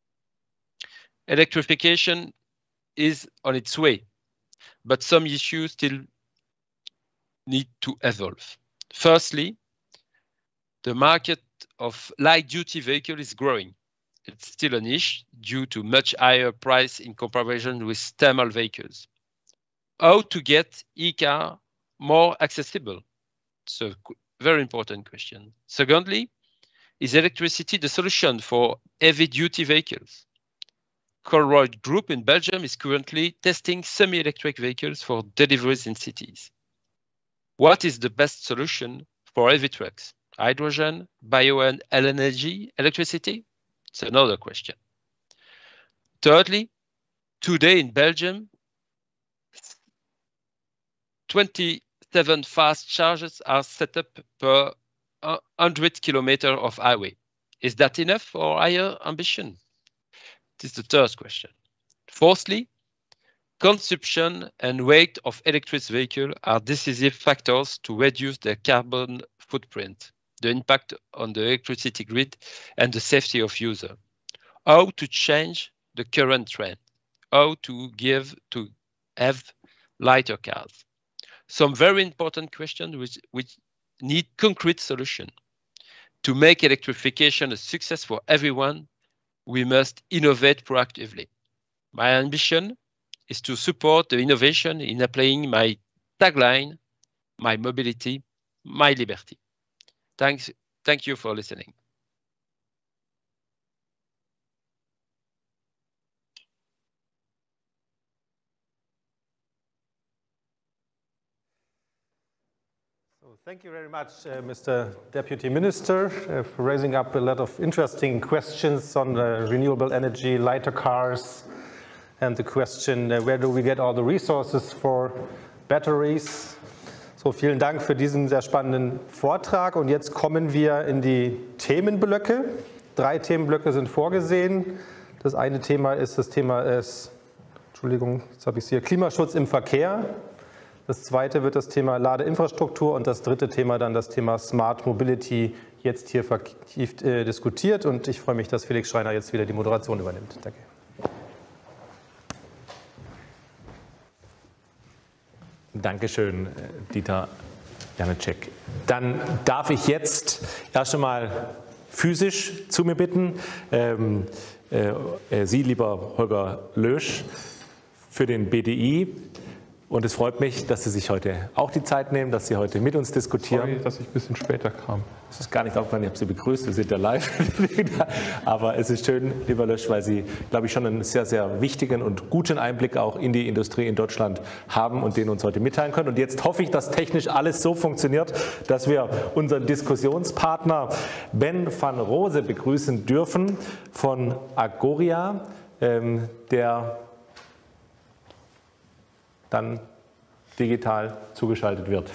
Electrification is on its way, but some issues still need to evolve. Firstly, the market of light-duty vehicles is growing. It's still a niche due to much higher price in comparison with thermal vehicles. How to get e-car more accessible? It's a very important question. Secondly, is electricity the solution for heavy-duty vehicles? Colruyt Group in Belgium is currently testing semi-electric vehicles for deliveries in cities. What is the best solution for heavy trucks? Hydrogen, bio and LNG electricity? It's another question. Thirdly, today in Belgium, 27 fast chargers are set up per 100 kilometers of highway. Is that enough for higher ambition? This is the third question. Fourthly, consumption and weight of electric vehicles are decisive factors to reduce their carbon footprint, the impact on the electricity grid, and the safety of user. How to change the current trend, how to have lighter cars. Some very important questions which need concrete solution. To make electrification a success for everyone, we must innovate proactively. My ambition is to support the innovation in applying my tagline, my mobility, my liberty. Thank you for listening. Thank you very much, Mr. Deputy Minister, for raising up a lot of interesting questions on renewable energy, lighter cars, and the question, where do we get all the resources for batteries? So, vielen Dank für diesen sehr spannenden Vortrag. Und jetzt kommen wir in die Themenblöcke. 3 Themenblöcke sind vorgesehen. Das eine Thema ist Entschuldigung, jetzt habe ich es hier, Klimaschutz im Verkehr. Das zweite wird das Thema Ladeinfrastruktur und das dritte Thema dann das Thema Smart Mobility jetzt hier vertieft diskutiert. Und ich freue mich, dass Felix Schreiner jetzt wieder die Moderation übernimmt. Danke. Dankeschön, Dieter Janicek. Dann darf ich jetzt erst einmal physisch zu mir bitten, Sie, lieber Holger Lösch, für den BDI. Und es freut mich, dass Sie sich heute auch die Zeit nehmen, dass Sie heute mit uns diskutieren. Sorry, dass ich ein bisschen später kam. Es ist gar nicht aufgefallen, ich habe Sie begrüßt, wir sind ja live. Aber es ist schön, lieber Lösch, weil Sie, glaube ich, schon einen sehr, sehr wichtigen und guten Einblick auch in die Industrie in Deutschland haben und den uns heute mitteilen können. Und jetzt hoffe ich, dass technisch alles so funktioniert, dass wir unseren Diskussionspartner Ben van Rose begrüßen dürfen von Agoria, der dann digital zugeschaltet wird.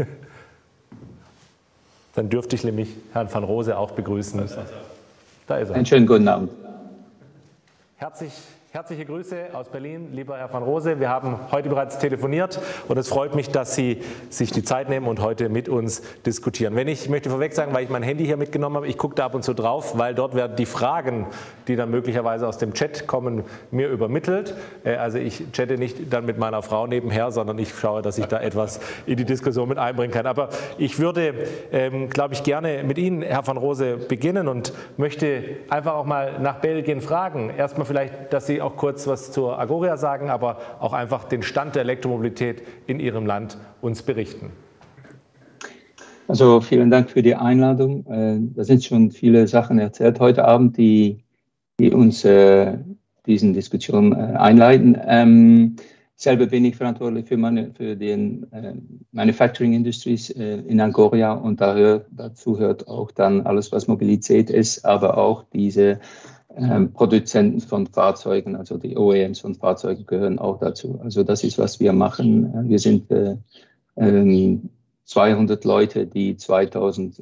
Dann dürfte ich nämlich Herrn van Rose auch begrüßen. Da ist er. Einen schönen guten Abend. Herzliche Grüße aus Berlin, lieber Herr van Rose. Wir haben heute bereits telefoniert und es freut mich, dass Sie sich die Zeit nehmen und heute mit uns diskutieren. Ich möchte vorweg sagen, weil ich mein Handy hier mitgenommen habe, ich gucke da ab und zu drauf, weil dort werden die Fragen, die dann möglicherweise aus dem Chat kommen, mir übermittelt. Also ich chatte nicht dann mit meiner Frau nebenher, sondern ich schaue, dass ich da etwas in die Diskussion mit einbringen kann. Aber ich würde, glaube ich, gerne mit Ihnen, Herr van Rose, beginnen und möchte einfach auch mal nach Belgien fragen. Erstmal vielleicht, dass Sie auch kurz was zur Agoria sagen, aber auch einfach den Stand der Elektromobilität in Ihrem Land uns berichten. Also vielen Dank für die Einladung. Da sind schon viele Sachen erzählt heute Abend, die uns diesen Diskussion einleiten. Selber bin ich verantwortlich für den Manufacturing Industries in Agoria und dazu hört auch dann alles, was Mobilität ist, aber auch diese Produzenten von Fahrzeugen, also die OEMs von Fahrzeugen gehören auch dazu. Also das ist, was wir machen. Wir sind 200 Leute, die 2000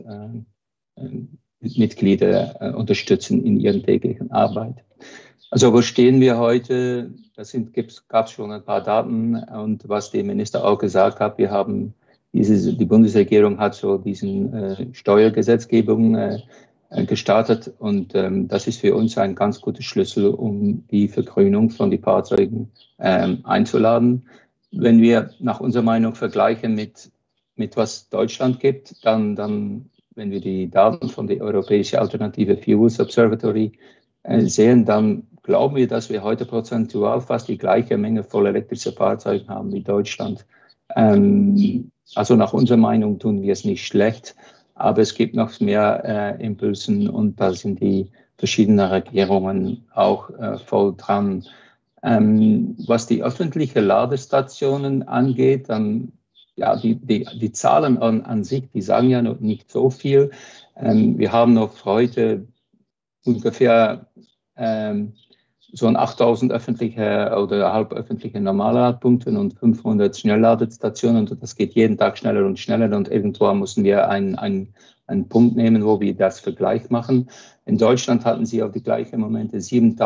Mitglieder unterstützen in ihrer täglichen Arbeit. Also wo stehen wir heute? Gab es schon ein paar Daten und was der Minister auch gesagt hat, wir haben die Bundesregierung hat so diesen Steuergesetzgebung gestartet und das ist für uns ein ganz guter Schlüssel, um die Vergrünung von den Fahrzeugen einzuladen. Wenn wir nach unserer Meinung vergleichen mit was Deutschland gibt, dann wenn wir die Daten von der Europäischen Alternative Fuels Observatory sehen, dann glauben wir, dass wir heute prozentual fast die gleiche Menge voll elektrischer Fahrzeuge haben wie Deutschland. Also nach unserer Meinung tun wir es nicht schlecht. Aber es gibt noch mehr Impulsen und da sind die verschiedenen Regierungen auch voll dran. Was die öffentlichen Ladestationen angeht, dann ja, die Zahlen an sich, die sagen ja noch nicht so viel. Wir haben noch heute ungefähr so 8000 öffentliche oder halböffentliche Normalladpunkte und 500 Schnellladestationen und das geht jeden Tag schneller und schneller und irgendwo müssen wir einen Punkt nehmen, wo wir das Vergleich machen. In Deutschland hatten sie auf die gleichen Momente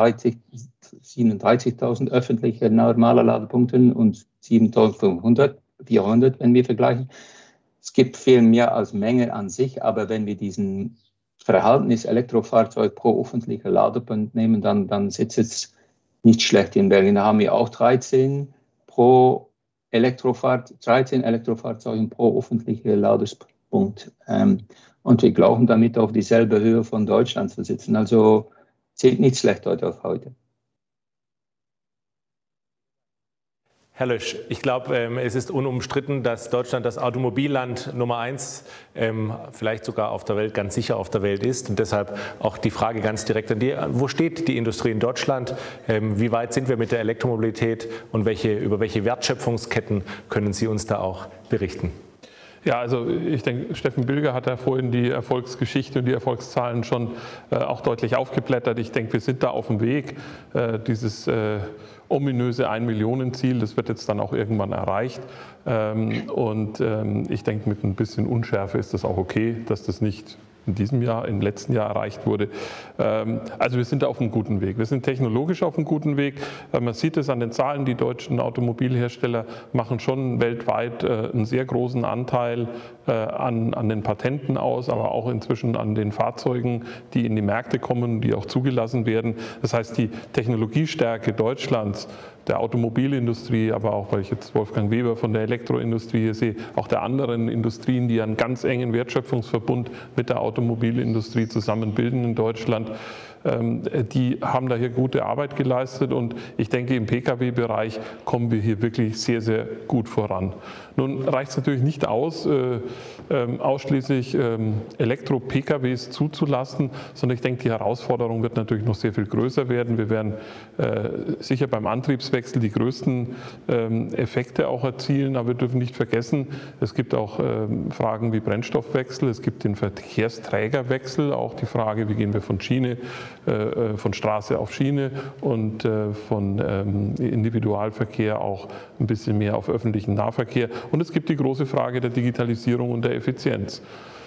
37.000 öffentliche normale Ladepunkte und 7.400, wenn wir vergleichen. Es gibt viel mehr als Menge an sich, aber wenn wir diesen Verhältnis Elektrofahrzeug pro öffentlicher Ladepunkt nehmen, dann sitzt es nicht schlecht in Belgien. Da haben wir auch 13 Elektrofahrzeuge pro öffentlicher Ladepunkt. Und wir glauben damit auf dieselbe Höhe von Deutschland zu sitzen. Also sieht nicht schlecht heute auf heute. Herr Lösch, ich glaube, es ist unumstritten, dass Deutschland das Automobilland Nummer 1, vielleicht sogar auf der Welt, ganz sicher auf der Welt ist. Und deshalb auch die Frage ganz direkt an Sie. Wo steht die Industrie in Deutschland? Wie weit sind wir mit der Elektromobilität und über welche Wertschöpfungsketten können Sie uns da auch berichten? Ja, also ich denke, Steffen Bilger hat ja vorhin die Erfolgsgeschichte und die Erfolgszahlen schon auch deutlich aufgeblättert. Ich denke, wir sind da auf dem Weg. Dieses ominöse 1-Millionen-Ziel, das wird jetzt dann auch irgendwann erreicht. Ich denke, mit ein bisschen Unschärfe ist das auch okay, dass das nicht in diesem Jahr, im letzten Jahr erreicht wurde. Also wir sind da auf einem guten Weg. Wir sind technologisch auf einem guten Weg. Man sieht es an den Zahlen, die deutschen Automobilhersteller machen schon weltweit einen sehr großen Anteil an den Patenten aus, aber auch inzwischen an den Fahrzeugen, die in die Märkte kommen, die auch zugelassen werden. Das heißt, die Technologiestärke Deutschlands, der Automobilindustrie, aber auch, weil ich jetzt Wolfgang Weber von der Elektroindustrie hier sehe, auch der anderen Industrien, die einen ganz engen Wertschöpfungsverbund mit der Automobilindustrie zusammen bilden in Deutschland, die haben da hier gute Arbeit geleistet und ich denke, im Pkw-Bereich kommen wir hier wirklich sehr, sehr gut voran. Nun reicht es natürlich nicht aus, ausschließlich Elektro-PKWs zuzulassen, sondern ich denke, die Herausforderung wird natürlich noch sehr viel größer werden. Wir werden sicher beim Antriebswechsel die größten Effekte auch erzielen, aber wir dürfen nicht vergessen, es gibt auch Fragen wie Brennstoffwechsel, es gibt den Verkehrsträgerwechsel, auch die Frage, wie gehen wir von Schiene, von Straße auf Schiene und von Individualverkehr auch ein bisschen mehr auf öffentlichen Nahverkehr. Und es gibt die große Frage der Digitalisierung und der Effizienz.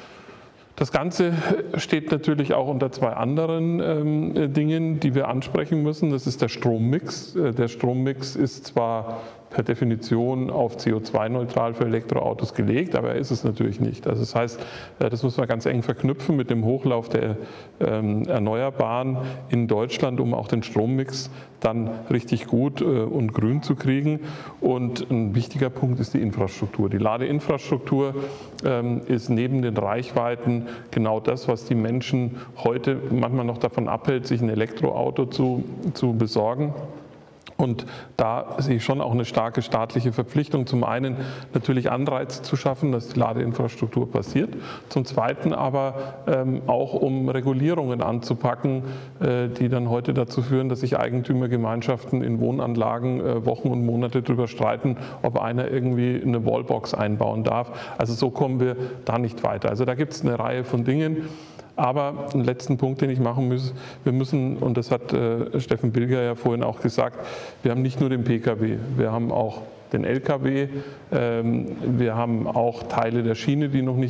Das Ganze steht natürlich auch unter zwei anderen Dingen, die wir ansprechen müssen. Das ist der Strommix. Der Strommix ist zwar per Definition auf CO2-neutral für Elektroautos gelegt, aber er ist es natürlich nicht. Also das heißt, das muss man ganz eng verknüpfen mit dem Hochlauf der Erneuerbaren in Deutschland, um auch den Strommix dann richtig gut und grün zu kriegen. Und ein wichtiger Punkt ist die Infrastruktur. Die Ladeinfrastruktur ist neben den Reichweiten genau das, was die Menschen heute manchmal noch davon abhält, sich ein Elektroauto zu besorgen. Und da sehe ich schon auch eine starke staatliche Verpflichtung, zum einen natürlich Anreize zu schaffen, dass die Ladeinfrastruktur passiert, zum zweiten aber auch um Regulierungen anzupacken, die dann heute dazu führen, dass sich Eigentümergemeinschaften in Wohnanlagen Wochen und Monate darüber streiten, ob einer irgendwie eine Wallbox einbauen darf. Also so kommen wir da nicht weiter. Also da gibt es eine Reihe von Dingen. Aber einen letzten Punkt, den ich machen muss, wir müssen, und das hat Steffen Bilger ja vorhin auch gesagt, wir haben nicht nur den Pkw, wir haben auch den Lkw, wir haben auch Teile der Schiene, die noch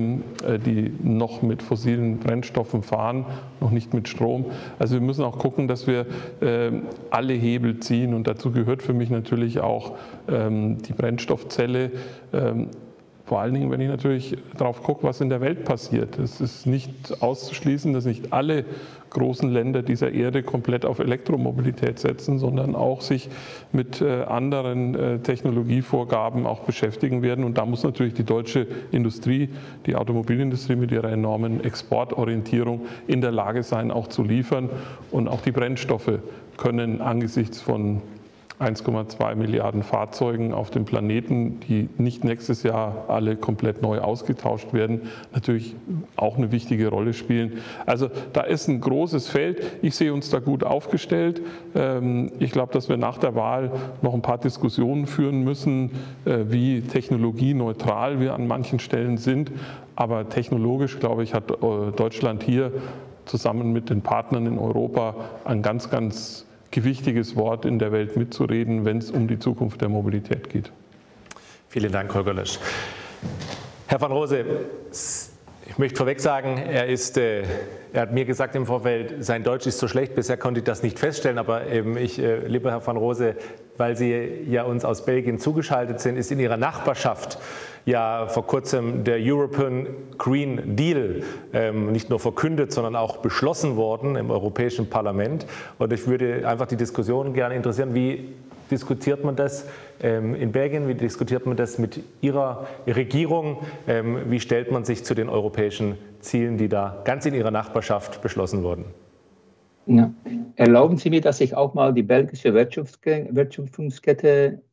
mit fossilen Brennstoffen fahren, noch nicht mit Strom. Also wir müssen auch gucken, dass wir alle Hebel ziehen und dazu gehört für mich natürlich auch die Brennstoffzelle. Vor allen Dingen, wenn ich natürlich darauf gucke, was in der Welt passiert. Es ist nicht auszuschließen, dass nicht alle großen Länder dieser Erde komplett auf Elektromobilität setzen, sondern auch sich mit anderen Technologievorgaben auch beschäftigen werden. Und da muss natürlich die deutsche Industrie, die Automobilindustrie mit ihrer enormen Exportorientierung in der Lage sein, auch zu liefern. Und auch die Brennstoffe können angesichts von 1,2 Milliarden Fahrzeugen auf dem Planeten, die nicht nächstes Jahr alle komplett neu ausgetauscht werden, natürlich auch eine wichtige Rolle spielen. Also da ist ein großes Feld. Ich sehe uns da gut aufgestellt. Ich glaube, dass wir nach der Wahl noch ein paar Diskussionen führen müssen, wie technologieneutral wir an manchen Stellen sind. Aber technologisch, glaube ich, hat Deutschland hier zusammen mit den Partnern in Europa ein ganz, ganz gewichtiges Wort in der Welt mitzureden, wenn es um die Zukunft der Mobilität geht. Vielen Dank, Holger Lösch. Herr van Roosse, Ich möchte vorweg sagen, er hat mir gesagt im Vorfeld, sein Deutsch ist so schlecht, bisher konnte ich das nicht feststellen, aber lieber Herr van Rose, weil Sie ja uns aus Belgien zugeschaltet sind, ist in Ihrer Nachbarschaft ja vor kurzem der European Green Deal nicht nur verkündet, sondern auch beschlossen worden im Europäischen Parlament. Und ich würde einfach die Diskussion gerne interessieren, wie diskutiert man das in Belgien, wie diskutiert man das mit Ihrer Regierung, wie stellt man sich zu den europäischen Zielen, die da ganz in Ihrer Nachbarschaft beschlossen wurden? Ja. Erlauben Sie mir, dass ich auch mal die belgische Wertschöpfungskette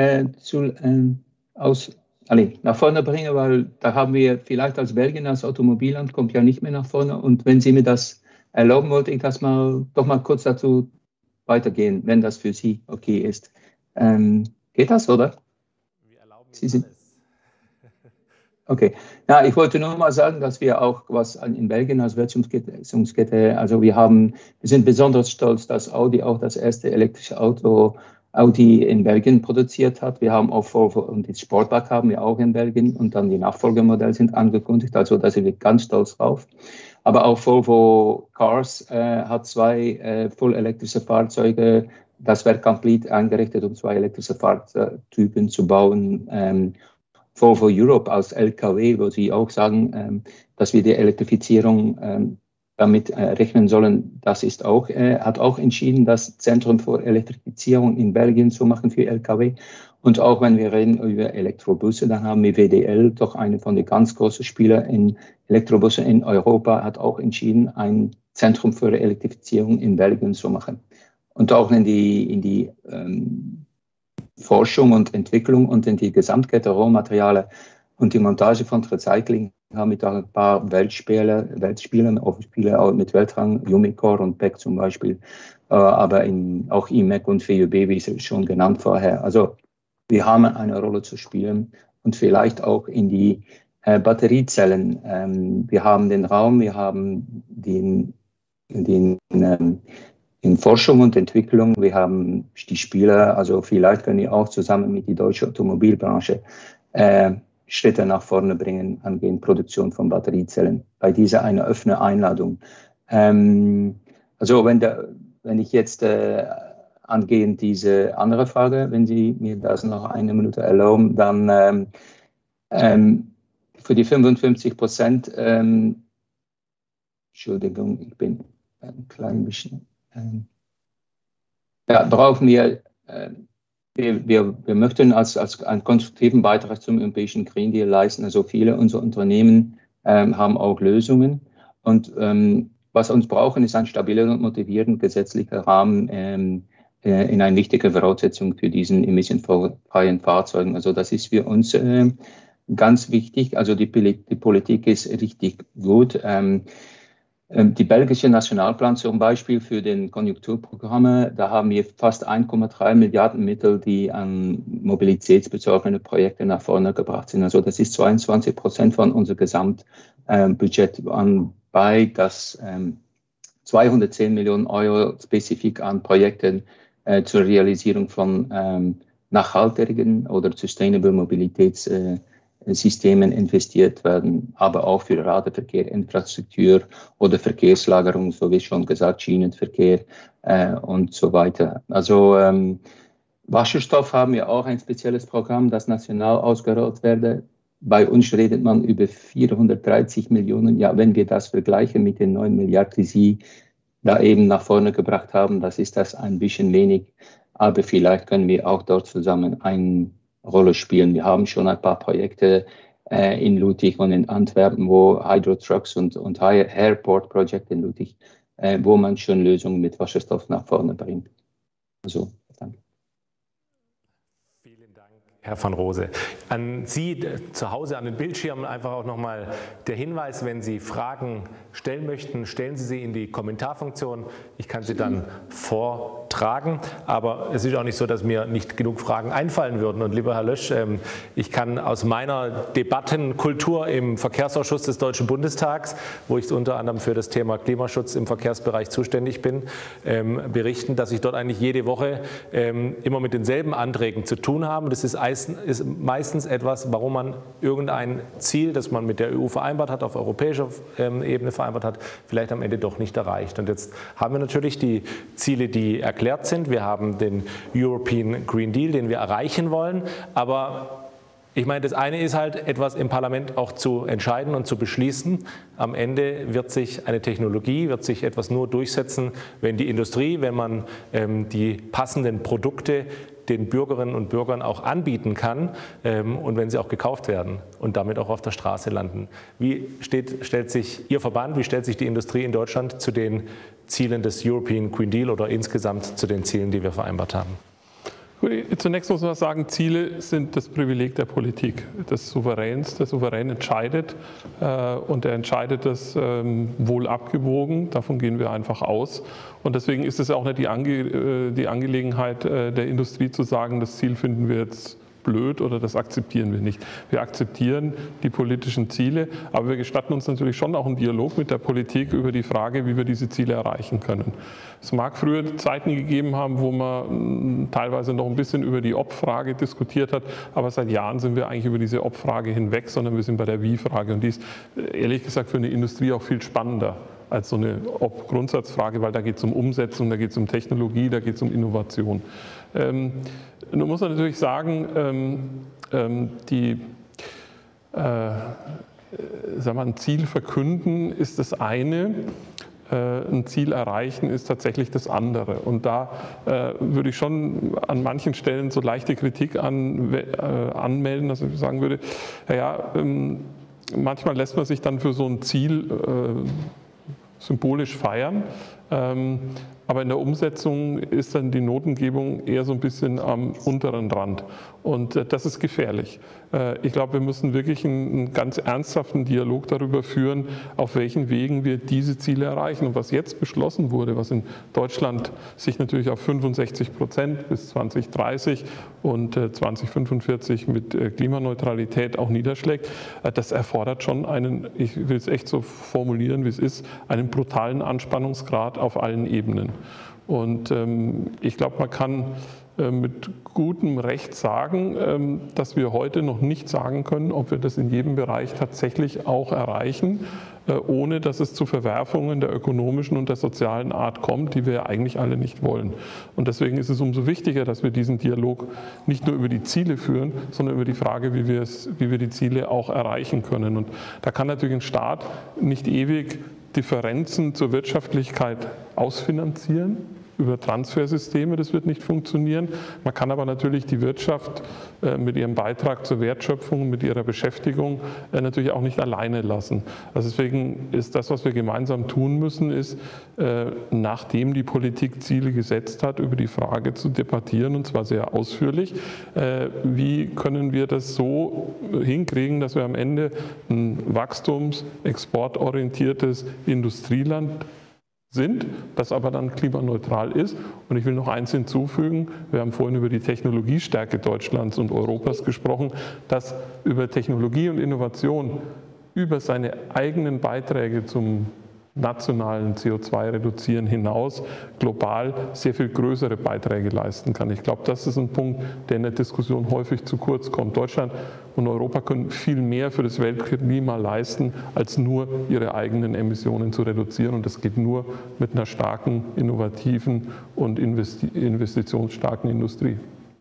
nach vorne bringe, weil da haben wir vielleicht als Belgien, als Automobilland, kommt ja nicht mehr nach vorne. Und wenn Sie mir das erlauben, wollte ich das doch mal kurz dazu weitergehen, wenn das für Sie okay ist. Geht das, oder? Wir erlauben Ihnen alles. Okay. Ja, ich wollte nur mal sagen, dass wir auch was in Belgien als Wertschöpfungskette, also wir sind besonders stolz, dass Audi auch das erste elektrische Auto Audi in Belgien produziert hat. Wir haben auch Volvo und die Sportback haben wir auch in Belgien und dann die Nachfolgemodelle sind angekündigt, also da sind wir ganz stolz drauf. Aber auch Volvo Cars hat 2 voll elektrische Fahrzeuge, das Werk komplett eingerichtet, um 2 elektrische Fahrzeugtypen zu bauen. Volvo Europe als LKW, wo Sie auch sagen, dass wir die Elektrifizierung damit rechnen sollen, das ist hat auch entschieden, das Zentrum für Elektrifizierung in Belgien zu machen für LKW. Und auch wenn wir reden über Elektrobusse, dann haben wir WDL, doch eine von den ganz großen Spielern in Elektrobusse in Europa, hat auch entschieden, ein Zentrum für Elektrifizierung in Belgien zu machen. Und auch in die Forschung und Entwicklung und in die Gesamtkette Rohmaterialien und die Montage von Recycling haben wir da ein paar Weltspieler auch mit Weltrang, Umicore und Beck zum Beispiel, aber auch IMEC und VUB, wie schon genannt vorher. Also wir haben eine Rolle zu spielen und vielleicht auch in die Batteriezellen. Wir haben den Raum, wir haben in Forschung und Entwicklung, wir haben die Spieler, also vielleicht können wir auch zusammen mit der deutschen Automobilbranche Schritte nach vorne bringen angehend Produktion von Batteriezellen. Bei dieser eine offene Einladung. Also wenn ich jetzt angehend diese andere Frage, wenn Sie mir das noch eine Minute erlauben, dann für die 55%, Entschuldigung, ich bin ein klein bisschen, brauchen wir möchten als einen konstruktiven Beitrag zum Europäischen Green Deal leisten. Also viele unserer Unternehmen haben auch Lösungen. Und was wir uns brauchen, ist ein stabiler und motivierender gesetzlicher Rahmen in eine wichtige Voraussetzung für diesen emissionsfreien Fahrzeugen. Also das ist für uns ganz wichtig. Also die Politik ist richtig gut. Die belgische Nationalplan zum Beispiel für den Konjunkturprogramme, da haben wir fast 1,3 Milliarden Mittel, die an mobilitätsbezogene Projekte nach vorne gebracht sind. Also das ist 22% von unserem Gesamtbudget bei, das 210 Millionen Euro spezifisch an Projekten zur Realisierung von nachhaltigen oder sustainable Mobilitätssystemen investiert werden, aber auch für Radverkehr, Infrastruktur oder Verkehrslagerung, so wie schon gesagt, Schienenverkehr und so weiter. Also Wasserstoff haben wir auch ein spezielles Programm, das national ausgerollt werde. Bei uns redet man über 430 Millionen. Ja, wenn wir das vergleichen mit den 9 Milliarden, die Sie da eben nach vorne gebracht haben, das ist das ein bisschen wenig. Aber vielleicht können wir auch dort zusammen eine Rolle spielen. Wir haben schon ein paar Projekte in Lüttich und in Antwerpen, wo Hydro-Trucks und Airport Project in Lüttich, wo man schon Lösungen mit Wasserstoff nach vorne bringt. Also, danke. Vielen Dank, Herr van Rose. An Sie zu Hause an den Bildschirmen einfach auch nochmal der Hinweis, wenn Sie Fragen stellen möchten, stellen Sie sie in die Kommentarfunktion. Ich kann sie dann vor tragen. Aber es ist auch nicht so, dass mir nicht genug Fragen einfallen würden. Und lieber Herr Lösch, ich kann aus meiner Debattenkultur im Verkehrsausschuss des Deutschen Bundestags, wo ich unter anderem für das Thema Klimaschutz im Verkehrsbereich zuständig bin, berichten, dass ich dort eigentlich jede Woche immer mit denselben Anträgen zu tun habe. Das ist meistens etwas, warum man irgendein Ziel, das man mit der EU vereinbart hat, auf europäischer Ebene vereinbart hat, vielleicht am Ende doch nicht erreicht. Und jetzt haben wir natürlich die Ziele, die erklärt sind. Wir haben den European Green Deal, den wir erreichen wollen. Aber ich meine, das eine ist halt, etwas im Parlament auch zu entscheiden und zu beschließen. Am Ende wird sich eine Technologie, wird sich etwas nur durchsetzen, wenn die Industrie, wenn man die passenden Produkte den Bürgerinnen und Bürgern auch anbieten kann und wenn sie auch gekauft werden und damit auch auf der Straße landen. Wie stellt sich Ihr Verband, wie stellt sich die Industrie in Deutschland zu den Zielen des European Green Deal oder insgesamt zu den Zielen, die wir vereinbart haben? Zunächst muss man sagen, Ziele sind das Privileg der Politik, des Souveräns. Der Souverän entscheidet und er entscheidet das wohl abgewogen. Davon gehen wir einfach aus. Und deswegen ist es auch nicht die Angelegenheit der Industrie zu sagen, das Ziel finden wir jetzt blöd oder das akzeptieren wir nicht. Wir akzeptieren die politischen Ziele, aber wir gestatten uns natürlich schon auch einen Dialog mit der Politik über die Frage, wie wir diese Ziele erreichen können. Es mag früher Zeiten gegeben haben, wo man teilweise noch ein bisschen über die Ob-Frage diskutiert hat, aber seit Jahren sind wir eigentlich über diese Ob-Frage hinweg, sondern wir sind bei der Wie-Frage und die ist ehrlich gesagt für eine Industrie auch viel spannender als so eine Grundsatzfrage, weil da geht es um Umsetzung, da geht es um Technologie, da geht es um Innovation. Nun muss man natürlich sagen, ein Ziel verkünden ist das eine, ein Ziel erreichen ist tatsächlich das andere. Und da würde ich schon an manchen Stellen so leichte Kritik anmelden, dass ich sagen würde, manchmal lässt man sich dann für so ein Ziel symbolisch feiern. Aber in der Umsetzung ist dann die Notengebung eher so ein bisschen am unteren Rand. Und das ist gefährlich. Ich glaube, wir müssen wirklich einen ganz ernsthaften Dialog darüber führen, auf welchen Wegen wir diese Ziele erreichen. Und was jetzt beschlossen wurde, was in Deutschland sich natürlich auf 65% bis 2030 und 2045 mit Klimaneutralität auch niederschlägt, das erfordert schon einen, ich will es echt so formulieren, wie es ist, einen brutalen Anspannungsgrad auf allen Ebenen. Und ich glaube, man kann mit gutem Recht sagen, dass wir heute noch nicht sagen können, ob wir das in jedem Bereich tatsächlich auch erreichen, ohne dass es zu Verwerfungen der ökonomischen und der sozialen Art kommt, die wir ja eigentlich alle nicht wollen. Und deswegen ist es umso wichtiger, dass wir diesen Dialog nicht nur über die Ziele führen, sondern über die Frage, wie wir die Ziele auch erreichen können. Und da kann natürlich ein Staat nicht ewig Differenzen zur Wirtschaftlichkeit ausfinanzieren über Transfersysteme, das wird nicht funktionieren. Man kann aber natürlich die Wirtschaft mit ihrem Beitrag zur Wertschöpfung, mit ihrer Beschäftigung natürlich auch nicht alleine lassen. Also deswegen ist das, was wir gemeinsam tun müssen, ist, nachdem die Politik Ziele gesetzt hat, über die Frage zu debattieren, und zwar sehr ausführlich, wie können wir das so hinkriegen, dass wir am Ende ein exportorientiertes Industrieland sind, das aber dann klimaneutral ist. Und ich will noch eins hinzufügen, wir haben vorhin über die Technologiestärke Deutschlands und Europas gesprochen, dass über Technologie und Innovation, über seine eigenen Beiträge zum nationalen CO2-Reduzieren hinaus global sehr viel größere Beiträge leisten kann. Ich glaube, das ist ein Punkt, der in der Diskussion häufig zu kurz kommt. Deutschland und Europa können viel mehr für das Weltklima leisten, als nur ihre eigenen Emissionen zu reduzieren. Und das geht nur mit einer starken, innovativen und investitionsstarken Industrie.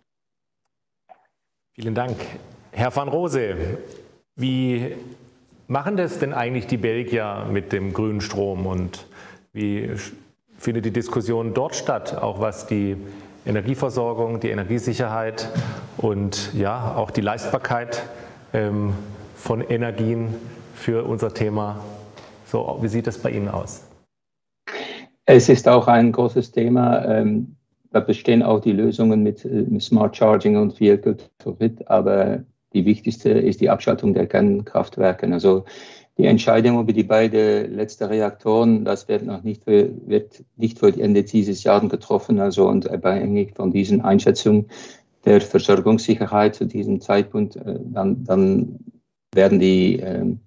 Vielen Dank. Herr van Rose, wie machen das denn eigentlich die Belgier mit dem grünen Strom und wie findet die Diskussion dort statt, auch was die Energieversorgung, die Energiesicherheit und ja auch die Leistbarkeit von Energien für unser Thema, so wie sieht das bei Ihnen aus? Es ist auch ein großes Thema. Da bestehen auch die Lösungen mit Smart Charging und Vehicle to Grid, aber die wichtigste ist die Abschaltung der Kernkraftwerke. Also Die Entscheidung über die beiden letzten Reaktoren, das wird nicht für Ende dieses Jahres getroffen, also und abhängig von diesen Einschätzungen der Versorgungssicherheit zu diesem Zeitpunkt, dann werden die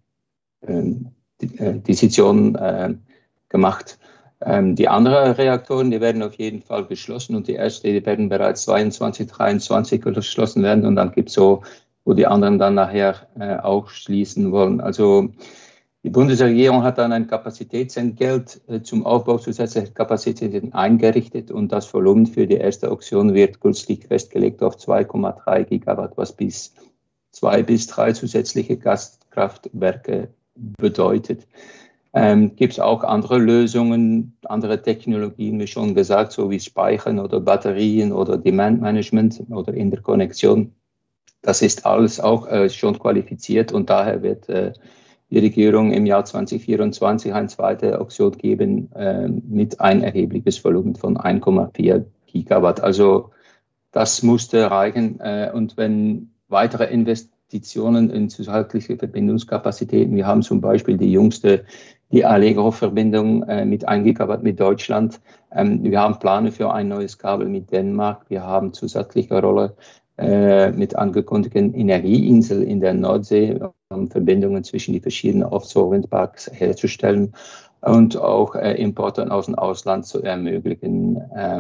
Decisionen gemacht. Die anderen Reaktoren, die werden auf jeden Fall geschlossen und die ersten, die werden bereits 2022, 2023 geschlossen werden und dann gibt es so, wo die anderen dann nachher auch schließen wollen. Also die Bundesregierung hat dann ein Kapazitätsentgelt zum Aufbau zusätzlicher Kapazitäten eingerichtet und das Volumen für die erste Auktion wird kürzlich festgelegt auf 2,3 Gigawatt, was bis 2 bis 3 zusätzliche Gaskraftwerke bedeutet. Gibt es auch andere Lösungen, andere Technologien, wie schon gesagt, so wie Speichern oder Batterien oder Demand Management oder Interkonnektion. Das ist alles auch schon qualifiziert und daher wird die Regierung im Jahr 2024 eine zweite Auktion geben mit ein erhebliches Volumen von 1,4 Gigawatt. Also das musste reichen. Und wenn weitere Investitionen in zusätzliche Verbindungskapazitäten, wir haben zum Beispiel die Allegro-Verbindung mit 1 Gigawatt mit Deutschland. Wir haben Pläne für ein neues Kabel mit Dänemark. Wir haben zusätzliche Rolle mit angekündigten Energieinsel in der Nordsee, um Verbindungen zwischen den verschiedenen Offshore-Windparks herzustellen und auch Importe aus dem Ausland zu ermöglichen.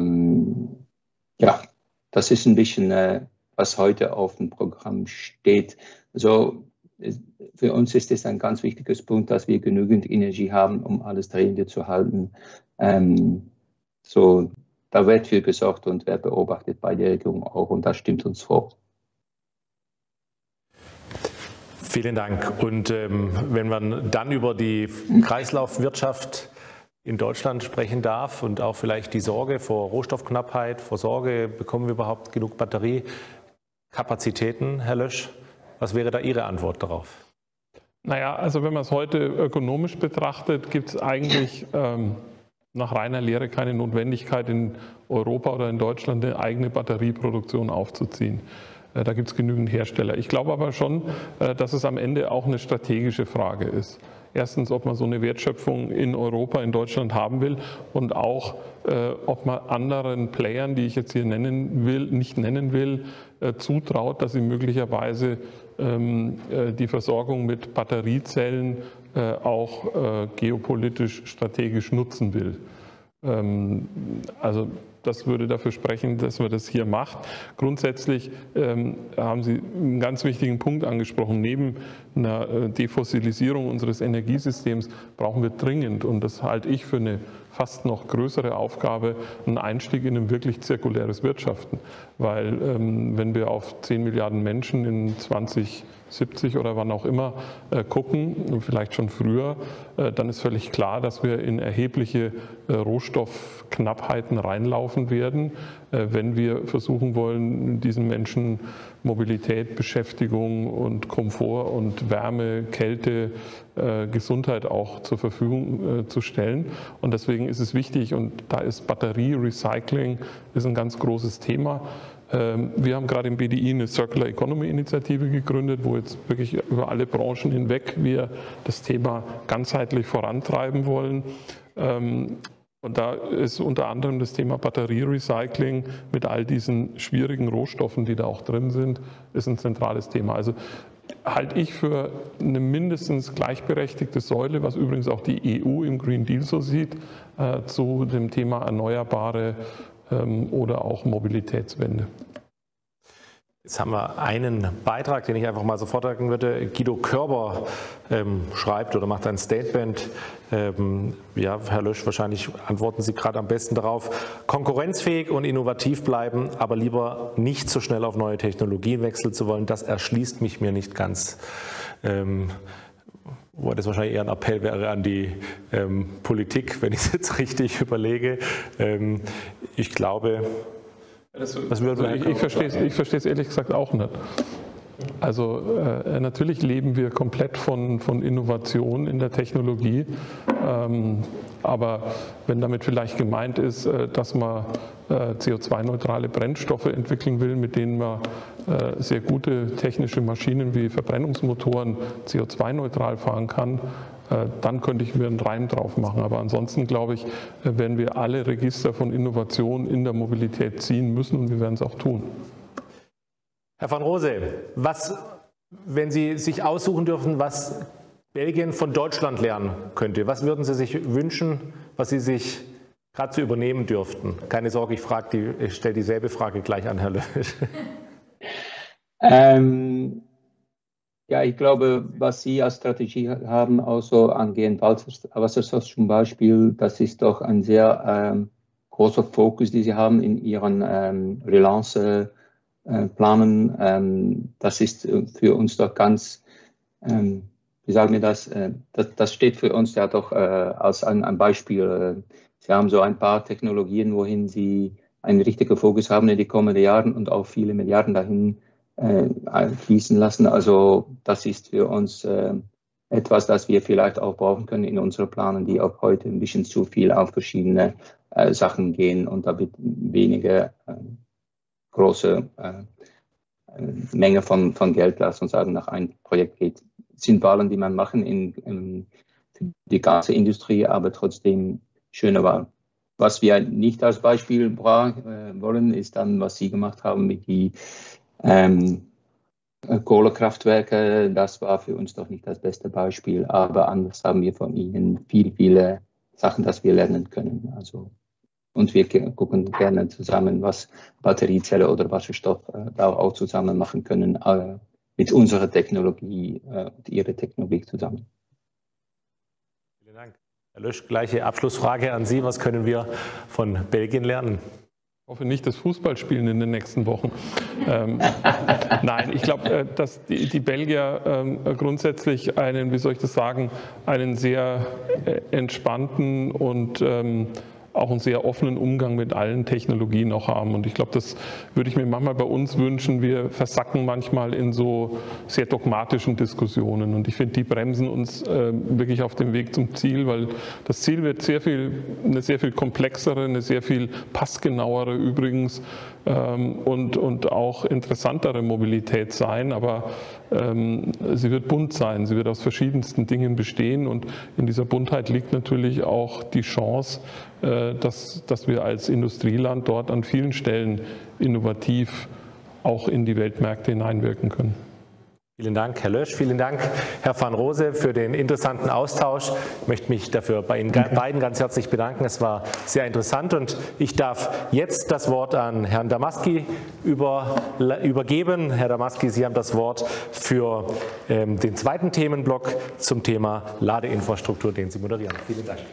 Ja, das ist ein bisschen, was heute auf dem Programm steht. Also für uns ist es ein ganz wichtiges Punkt, dass wir genügend Energie haben, um alles drehende zu halten. Da wird viel gesorgt und wird beobachtet bei der Regierung auch und das stimmt uns vor. Vielen Dank. Und wenn man dann über die Kreislaufwirtschaft in Deutschland sprechen darf und auch vielleicht die Sorge vor Rohstoffknappheit, vor Sorge, bekommen wir überhaupt genug Batteriekapazitäten, Herr Lösch? Was wäre da Ihre Antwort darauf? Naja, also wenn man es heute ökonomisch betrachtet, gibt es eigentlich nach reiner Lehre keine Notwendigkeit, in Europa oder in Deutschland eine eigene Batterieproduktion aufzuziehen. Da gibt es genügend Hersteller. Ich glaube aber schon, dass es am Ende auch eine strategische Frage ist. Erstens, ob man so eine Wertschöpfung in Europa, in Deutschland haben will und auch, ob man anderen Playern, die ich jetzt hier nicht nennen will, zutraut, dass sie möglicherweise die Versorgung mit Batteriezellen auch geopolitisch strategisch nutzen will. Also das würde dafür sprechen, dass man das hier macht. Grundsätzlich haben Sie einen ganz wichtigen Punkt angesprochen. Neben einer Defossilisierung unseres Energiesystems brauchen wir dringend, und das halte ich für eine fast noch größere Aufgabe, einen Einstieg in ein wirklich zirkuläres Wirtschaften. Weil wenn wir auf 10 Milliarden Menschen in 2070 oder wann auch immer gucken, vielleicht schon früher, dann ist völlig klar, dass wir in erhebliche Rohstoffknappheiten reinlaufen werden, wenn wir versuchen wollen, diesen Menschen Mobilität, Beschäftigung und Komfort und Wärme, Kälte, Gesundheit auch zur Verfügung zu stellen. Und deswegen ist es wichtig, und da ist Batterie-Recycling ist ein ganz großes Thema. Wir haben gerade im BDI eine Circular Economy Initiative gegründet, wo jetzt wirklich über alle Branchen hinweg wir das Thema ganzheitlich vorantreiben wollen. Und da ist unter anderem das Thema Batterierecycling mit all diesen schwierigen Rohstoffen, die da auch drin sind, ist ein zentrales Thema. Also halte ich für eine mindestens gleichberechtigte Säule, was übrigens auch die EU im Green Deal so sieht, zu dem Thema Erneuerbare oder auch Mobilitätswende. Jetzt haben wir einen Beitrag, den ich einfach mal so vortragen würde. Guido Körber schreibt oder macht ein Statement. Ja, Herr Lösch, wahrscheinlich antworten Sie gerade am besten darauf. Konkurrenzfähig und innovativ bleiben, aber lieber nicht so schnell auf neue Technologien wechseln zu wollen. Das erschließt mich mir nicht ganz. Wo das wahrscheinlich eher ein Appell wäre an die Politik, wenn ich es jetzt richtig überlege. Ich glaube... Ich verstehe es ehrlich gesagt auch nicht. Also natürlich leben wir komplett von Innovation in der Technologie, aber wenn damit vielleicht gemeint ist, dass man CO2-neutrale Brennstoffe entwickeln will, mit denen man sehr gute technische Maschinen wie Verbrennungsmotoren CO2-neutral fahren kann, dann könnte ich mir einen Reim drauf machen. Aber ansonsten, glaube ich, werden wir alle Register von Innovation in der Mobilität ziehen müssen und wir werden es auch tun. Herr van Rose, wenn Sie sich aussuchen dürfen, was Belgien von Deutschland lernen könnte, was würden Sie sich wünschen, was Sie sich gerade zu übernehmen dürften? Keine Sorge, ich stelle dieselbe Frage gleich an Herrn Lösch. Ja, ich glaube, was Sie als Strategie haben, also angehend Wasserstoff zum Beispiel, das ist doch ein sehr großer Fokus, den Sie haben in Ihren Relance planen. Das ist für uns doch ganz, wie sagen wir das, das steht für uns ja doch als ein Beispiel. Sie haben so ein paar Technologien, wohin Sie einen richtigen Fokus haben in die kommenden Jahren und auch viele Milliarden dahin fließen lassen. Also das ist für uns etwas, das wir vielleicht auch brauchen können in unseren Planen, die auch heute ein bisschen zu viel auf verschiedene Sachen gehen und da wird weniger große Menge von Geld, lass uns sagen, nach einem Projekt geht. Das sind Wahlen, die man machen in die ganze Industrie, aber trotzdem schöne Wahlen. Was wir nicht als Beispiel wollen, ist dann, was Sie gemacht haben mit die Kohlekraftwerke. Das war für uns doch nicht das beste Beispiel, aber anders haben wir von Ihnen viele Sachen, dass wir lernen können. Also, und wir gucken gerne zusammen, was Batteriezelle oder Wasserstoff da auch zusammen machen können, mit unserer Technologie und Ihrer Technologie zusammen. Vielen Dank. Herr Lösch, gleiche Abschlussfrage an Sie. Was können wir von Belgien lernen? Ich hoffe nicht das Fußballspielen in den nächsten Wochen. Nein, ich glaube, dass die Belgier grundsätzlich einen, wie soll ich das sagen, einen sehr entspannten und auch einen sehr offenen Umgang mit allen Technologien auch haben. Und ich glaube, das würde ich mir manchmal bei uns wünschen. Wir versacken manchmal in so sehr dogmatischen Diskussionen. Und ich finde, die bremsen uns wirklich auf dem Weg zum Ziel, weil das Ziel wird eine sehr viel komplexere, eine sehr viel passgenauere übrigens und auch interessantere Mobilität sein. Aber sie wird bunt sein, sie wird aus verschiedensten Dingen bestehen. Und in dieser Buntheit liegt natürlich auch die Chance, dass wir als Industrieland dort an vielen Stellen innovativ auch in die Weltmärkte hineinwirken können. Vielen Dank, Herr Lösch. Vielen Dank, Herr van Rose, für den interessanten Austausch. Ich möchte mich dafür bei Ihnen beiden ganz herzlich bedanken. Es war sehr interessant und ich darf jetzt das Wort an Herrn Damaski übergeben. Herr Damaski, Sie haben das Wort für den zweiten Themenblock zum Thema Ladeinfrastruktur, den Sie moderieren. Vielen Dank.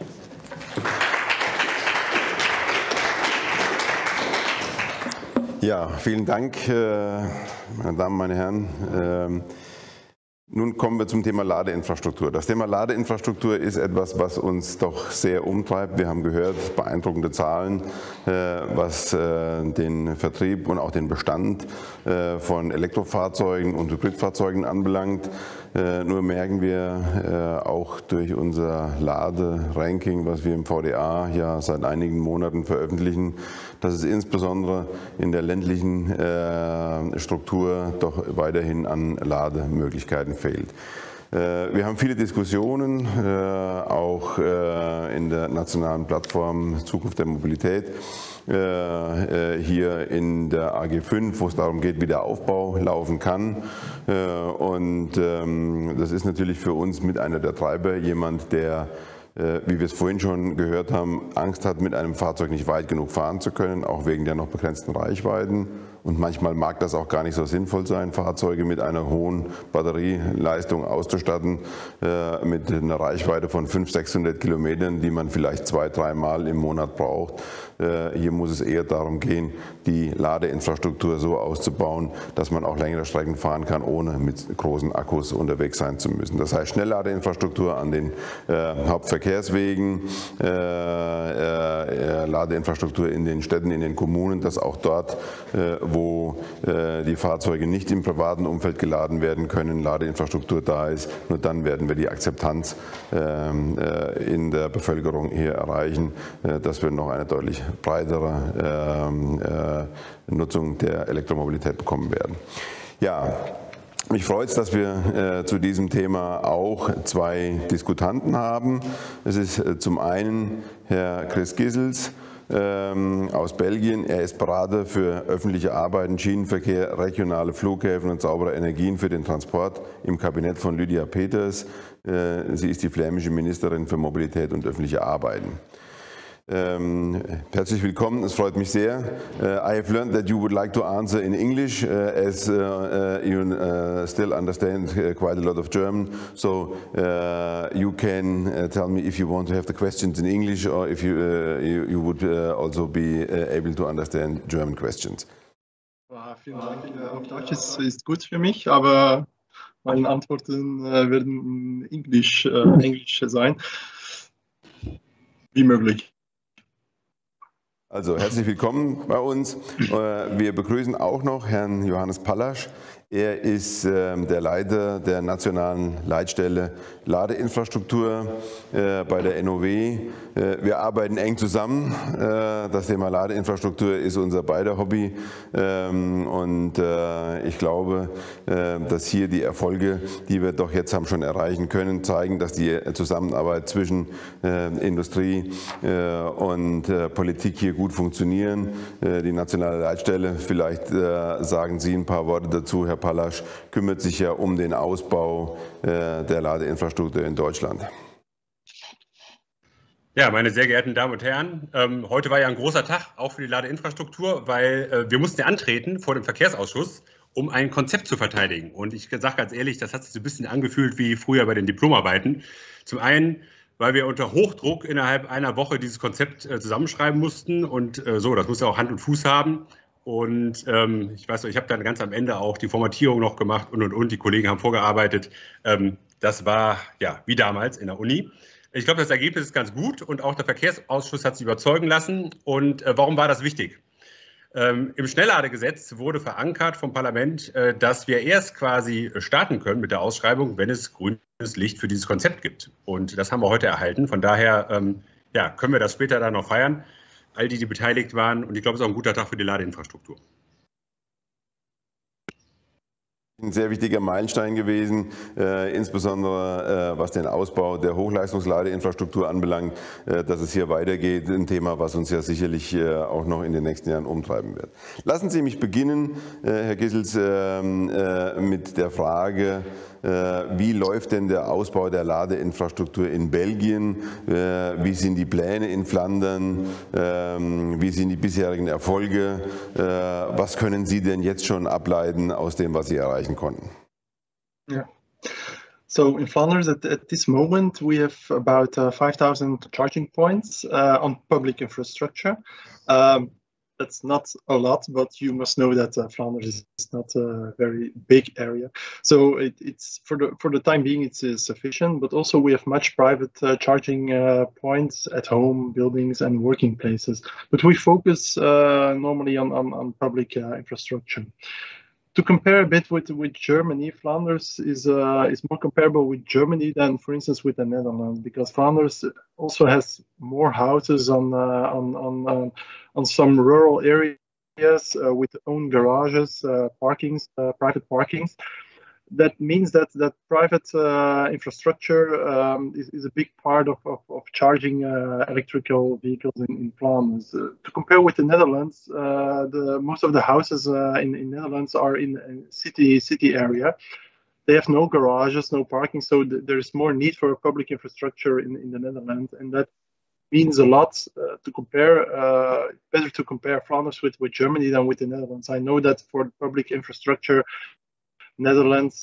Ja, vielen Dank, meine Damen, meine Herren. Nun kommen wir zum Thema Ladeinfrastruktur. Das Thema Ladeinfrastruktur ist etwas, was uns doch sehr umtreibt. Wir haben gehört, beeindruckende Zahlen, was den Vertrieb und auch den Bestand von Elektrofahrzeugen und Hybridfahrzeugen anbelangt. Nur merken wir auch durch unser Laderanking, was wir im VDA ja seit einigen Monaten veröffentlichen, dass es insbesondere in der ländlichen Struktur doch weiterhin an Lademöglichkeiten fehlt. Wir haben viele Diskussionen, auch in der nationalen Plattform Zukunft der Mobilität, hier in der AG5, wo es darum geht, wie der Aufbau laufen kann. Und das ist natürlich für uns mit einer der Treiber, jemand, der, wie wir es vorhin schon gehört haben, Angst hat, mit einem Fahrzeug nicht weit genug fahren zu können, auch wegen der noch begrenzten Reichweiten. Und manchmal mag das auch gar nicht so sinnvoll sein, Fahrzeuge mit einer hohen Batterieleistung auszustatten, mit einer Reichweite von 500, 600 Kilometern, die man vielleicht 2-3 Mal im Monat braucht. Hier muss es eher darum gehen, die Ladeinfrastruktur so auszubauen, dass man auch längere Strecken fahren kann, ohne mit großen Akkus unterwegs sein zu müssen. Das heißt Schnellladeinfrastruktur an den Hauptverkehrswegen, Ladeinfrastruktur in den Städten, in den Kommunen, dass auch dort, wo die Fahrzeuge nicht im privaten Umfeld geladen werden können, Ladeinfrastruktur da ist. Nur dann werden wir die Akzeptanz in der Bevölkerung hier erreichen, dass wir noch eine deutlich breitere Nutzung der Elektromobilität bekommen werden. Ja. Mich freut es, dass wir zu diesem Thema auch zwei Diskutanten haben. Es ist zum einen Herr Chris Gissels aus Belgien. Er ist Berater für öffentliche Arbeiten, Schienenverkehr, regionale Flughäfen und saubere Energien für den Transport im Kabinett von Lydia Peters. Sie ist die flämische Ministerin für Mobilität und öffentliche Arbeiten. Herzlich willkommen, es freut mich sehr. I have learned that you would like to answer in English as you still understand quite a lot of German, so you can tell me if you want to have the questions in English or if you would also be able to understand German questions. Vielen Dank. Auf Deutsch ist gut für mich, aber meine Antworten werden Englisch sein, wie möglich. Also herzlich willkommen bei uns. Wir begrüßen auch noch Herrn Johannes Pallasch. Er ist der Leiter der nationalen Leitstelle Ladeinfrastruktur bei der NOW. Wir arbeiten eng zusammen. Das Thema Ladeinfrastruktur ist unser beider Hobby. Und ich glaube, dass hier die Erfolge, die wir doch jetzt haben schon erreichen können, zeigen, dass die Zusammenarbeit zwischen Industrie und Politik hier gut funktionieren. Die nationale Leitstelle, vielleicht sagen Sie ein paar Worte dazu, Herr Pallasch, kümmert sich ja um den Ausbau der Ladeinfrastruktur in Deutschland. Ja, meine sehr geehrten Damen und Herren, heute war ja ein großer Tag auch für die Ladeinfrastruktur, weil wir mussten ja antreten vor dem Verkehrsausschuss, um ein Konzept zu verteidigen. Und ich sage ganz ehrlich, das hat sich so ein bisschen angefühlt wie früher bei den Diplomarbeiten. Zum einen, weil wir unter Hochdruck innerhalb einer Woche dieses Konzept zusammenschreiben mussten und so, das muss ja auch Hand und Fuß haben. Und ich weiß noch, ich habe dann ganz am Ende auch die Formatierung noch gemacht und. Die Kollegen haben vorgearbeitet. Das war ja wie damals in der Uni. Ich glaube, das Ergebnis ist ganz gut und auch der Verkehrsausschuss hat sich überzeugen lassen. Und warum war das wichtig? Im Schnellladegesetz wurde verankert vom Parlament, dass wir erst quasi starten können mit der Ausschreibung, wenn es grünes Licht für dieses Konzept gibt. Und das haben wir heute erhalten. Von daher ja, können wir das später dann noch feiern. All die beteiligt waren. Und ich glaube, es ist auch ein guter Tag für die Ladeinfrastruktur. Ein sehr wichtiger Meilenstein gewesen, insbesondere was den Ausbau der Hochleistungsladeinfrastruktur anbelangt, dass es hier weitergeht, ein Thema, was uns ja sicherlich auch noch in den nächsten Jahren umtreiben wird. Lassen Sie mich beginnen, Herr Gissels, mit der Frage, wie läuft denn der Ausbau der Ladeinfrastruktur in Belgien? Wie sind die Pläne in Flandern? Wie sind die bisherigen Erfolge? Was können Sie denn jetzt schon ableiten aus dem, was Sie erreichen konnten? Yeah. So in Flanders at this moment we have about 5,000 charging points on public infrastructure. That's not a lot, but you must know that Flanders is not a very big area. So it's for the time being it's sufficient, but also we have much private charging points at home, buildings and working places. But we focus normally on public infrastructure. To compare a bit with Germany, Flanders is more comparable with Germany than, for instance, with the Netherlands, because Flanders also has more houses on some rural areas with own garages, private parkings. That means that private infrastructure is a big part of charging electrical vehicles in Flanders. To compare with the Netherlands, most of the houses in Netherlands are in city area. They have no garages, no parking, so there's more need for public infrastructure in the Netherlands, and that means a lot to compare. Better to compare Flanders with Germany than with the Netherlands. I know that for public infrastructure, Netherlands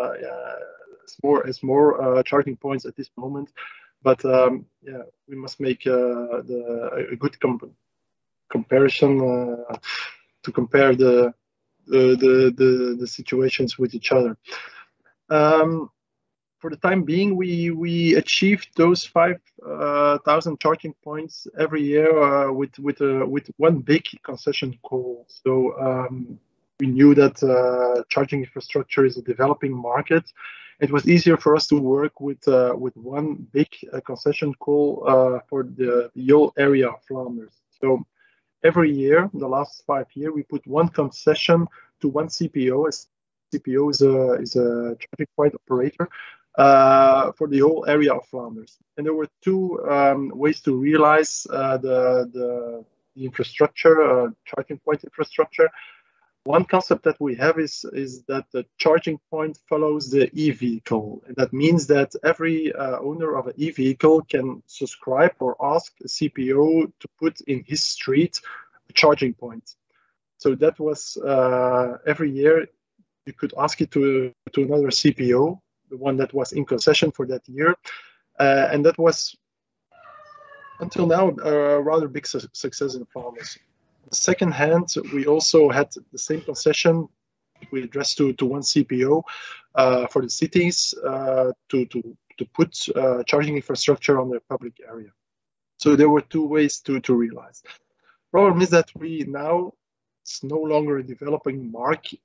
has more charging points at this moment, but yeah, we must make a good comparison to compare the situations with each other. for the time being, we achieved those 5,000 charging points every year with one big concession call. So we knew that charging infrastructure is a developing market. It was easier for us to work with one big concession call for the whole area of Flanders. So every year, the last 5 years, we put one concession to one CPO. A CPO is a charging point operator for the whole area of Flanders. And there were two ways to realize the infrastructure, charging point infrastructure. One concept that we have is that the charging point follows the e-vehicle. And that means that every owner of an e-vehicle can subscribe or ask a CPO to put in his street a charging point. So that was every year you could ask it to another CPO, the one that was in concession for that year. And that was, until now, a rather big success in Flanders. On the second hand, we also had the same concession we addressed to one CPO for the cities to put charging infrastructure on their public area. So there were two ways to realize. Problem is that we now, it's no longer a developing market,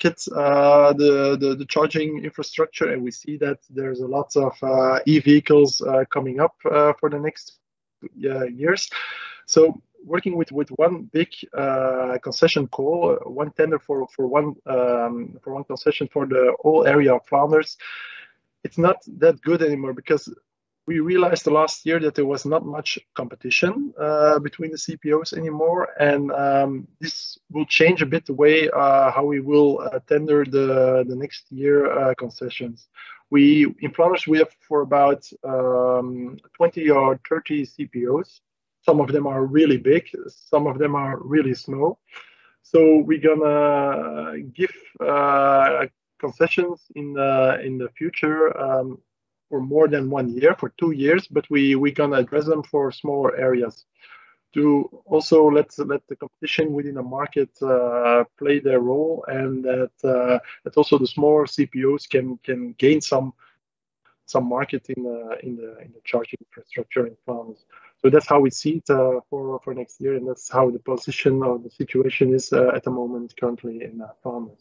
the charging infrastructure, and we see that there's a lot of e-vehicles coming up for the next years. So working with one big concession call, one tender for one concession for the whole area of Flanders, it's not that good anymore, because we realized the last year that there was not much competition between the CPOs anymore, and this will change a bit the way how we will tender the next year concessions. In Flanders, we have for about 20 or 30 CPOs. Some of them are really big, some of them are really small. So we're gonna give concessions in the future for more than 1 year, for 2 years, but we're gonna address them for smaller areas to also let the competition within the market play their role, and that also the smaller CPOs can gain some market in the charging infrastructure in Flanders. So that's how we see it for next year, and that's how the position of the situation is at the moment currently in Flanders.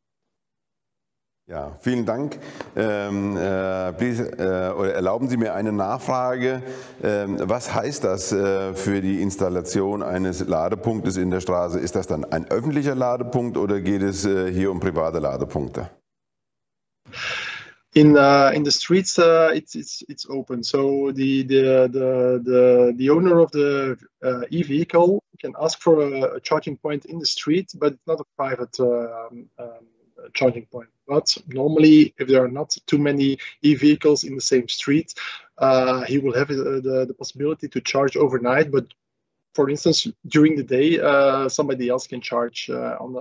Ja, vielen Dank. Erlauben Sie mir eine Nachfrage. Was heißt das für die Installation eines Ladepunktes in der Straße? Ist das dann ein öffentlicher Ladepunkt oder geht es hier um private Ladepunkte? In the streets, it's open. So the owner of the e-vehicle can ask for a charging point in the street, but it's not a private charging point. But normally, if there are not too many e-vehicles in the same street, he will have the possibility to charge overnight. But for instance, during the day, somebody else can charge on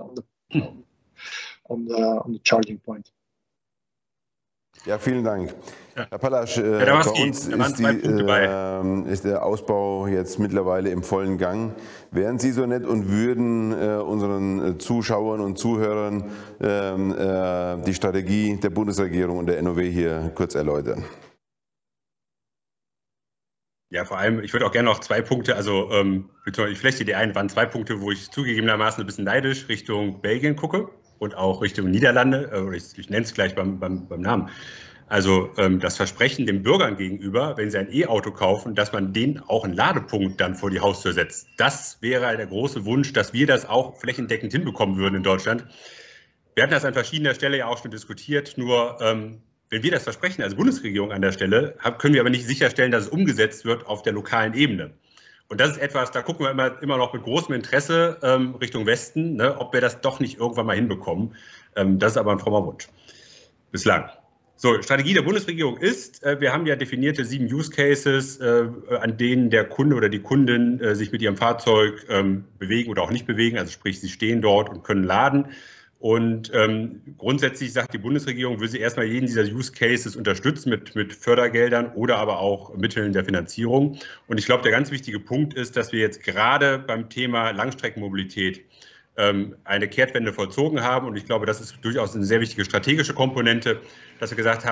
the charging point. Ja, vielen Dank. Herr Pallasch, bei uns ist der Ausbau jetzt mittlerweile im vollen Gang. Wären Sie so nett und würden unseren Zuschauern und Zuhörern die Strategie der Bundesregierung und der NOW hier kurz erläutern? Ja, vor allem, ich würde auch gerne noch 2 Punkte, also ich flechte die ein, waren 2 Punkte, wo ich zugegebenermaßen ein bisschen neidisch Richtung Belgien gucke und auch Richtung Niederlande, ich nenne es gleich beim Namen. Also das Versprechen den Bürgern gegenüber, wenn sie ein E-Auto kaufen, dass man denen auch einen Ladepunkt dann vor die Haustür setzt. Das wäre der große Wunsch, dass wir das auch flächendeckend hinbekommen würden in Deutschland. Wir hatten das an verschiedener Stelle ja auch schon diskutiert, nur wenn wir das versprechen als Bundesregierung an der Stelle, können wir aber nicht sicherstellen, dass es umgesetzt wird auf der lokalen Ebene. Und das ist etwas, da gucken wir immer noch mit großem Interesse Richtung Westen, ne, ob wir das doch nicht irgendwann mal hinbekommen. Das ist aber ein frommer Wunsch. Bislang. So, Strategie der Bundesregierung ist, wir haben ja definierte 7 Use Cases, an denen der Kunde oder die Kundin sich mit ihrem Fahrzeug bewegen oder auch nicht bewegen. Also sprich, sie stehen dort und können laden. Und grundsätzlich sagt die Bundesregierung, will sie erstmal jeden dieser Use Cases unterstützen mit Fördergeldern oder aber auch Mitteln der Finanzierung. Und ich glaube, der ganz wichtige Punkt ist, dass wir jetzt gerade beim Thema Langstreckenmobilität eine Kehrtwende vollzogen haben. Und ich glaube, das ist durchaus eine sehr wichtige strategische Komponente, dass wir gesagt haben,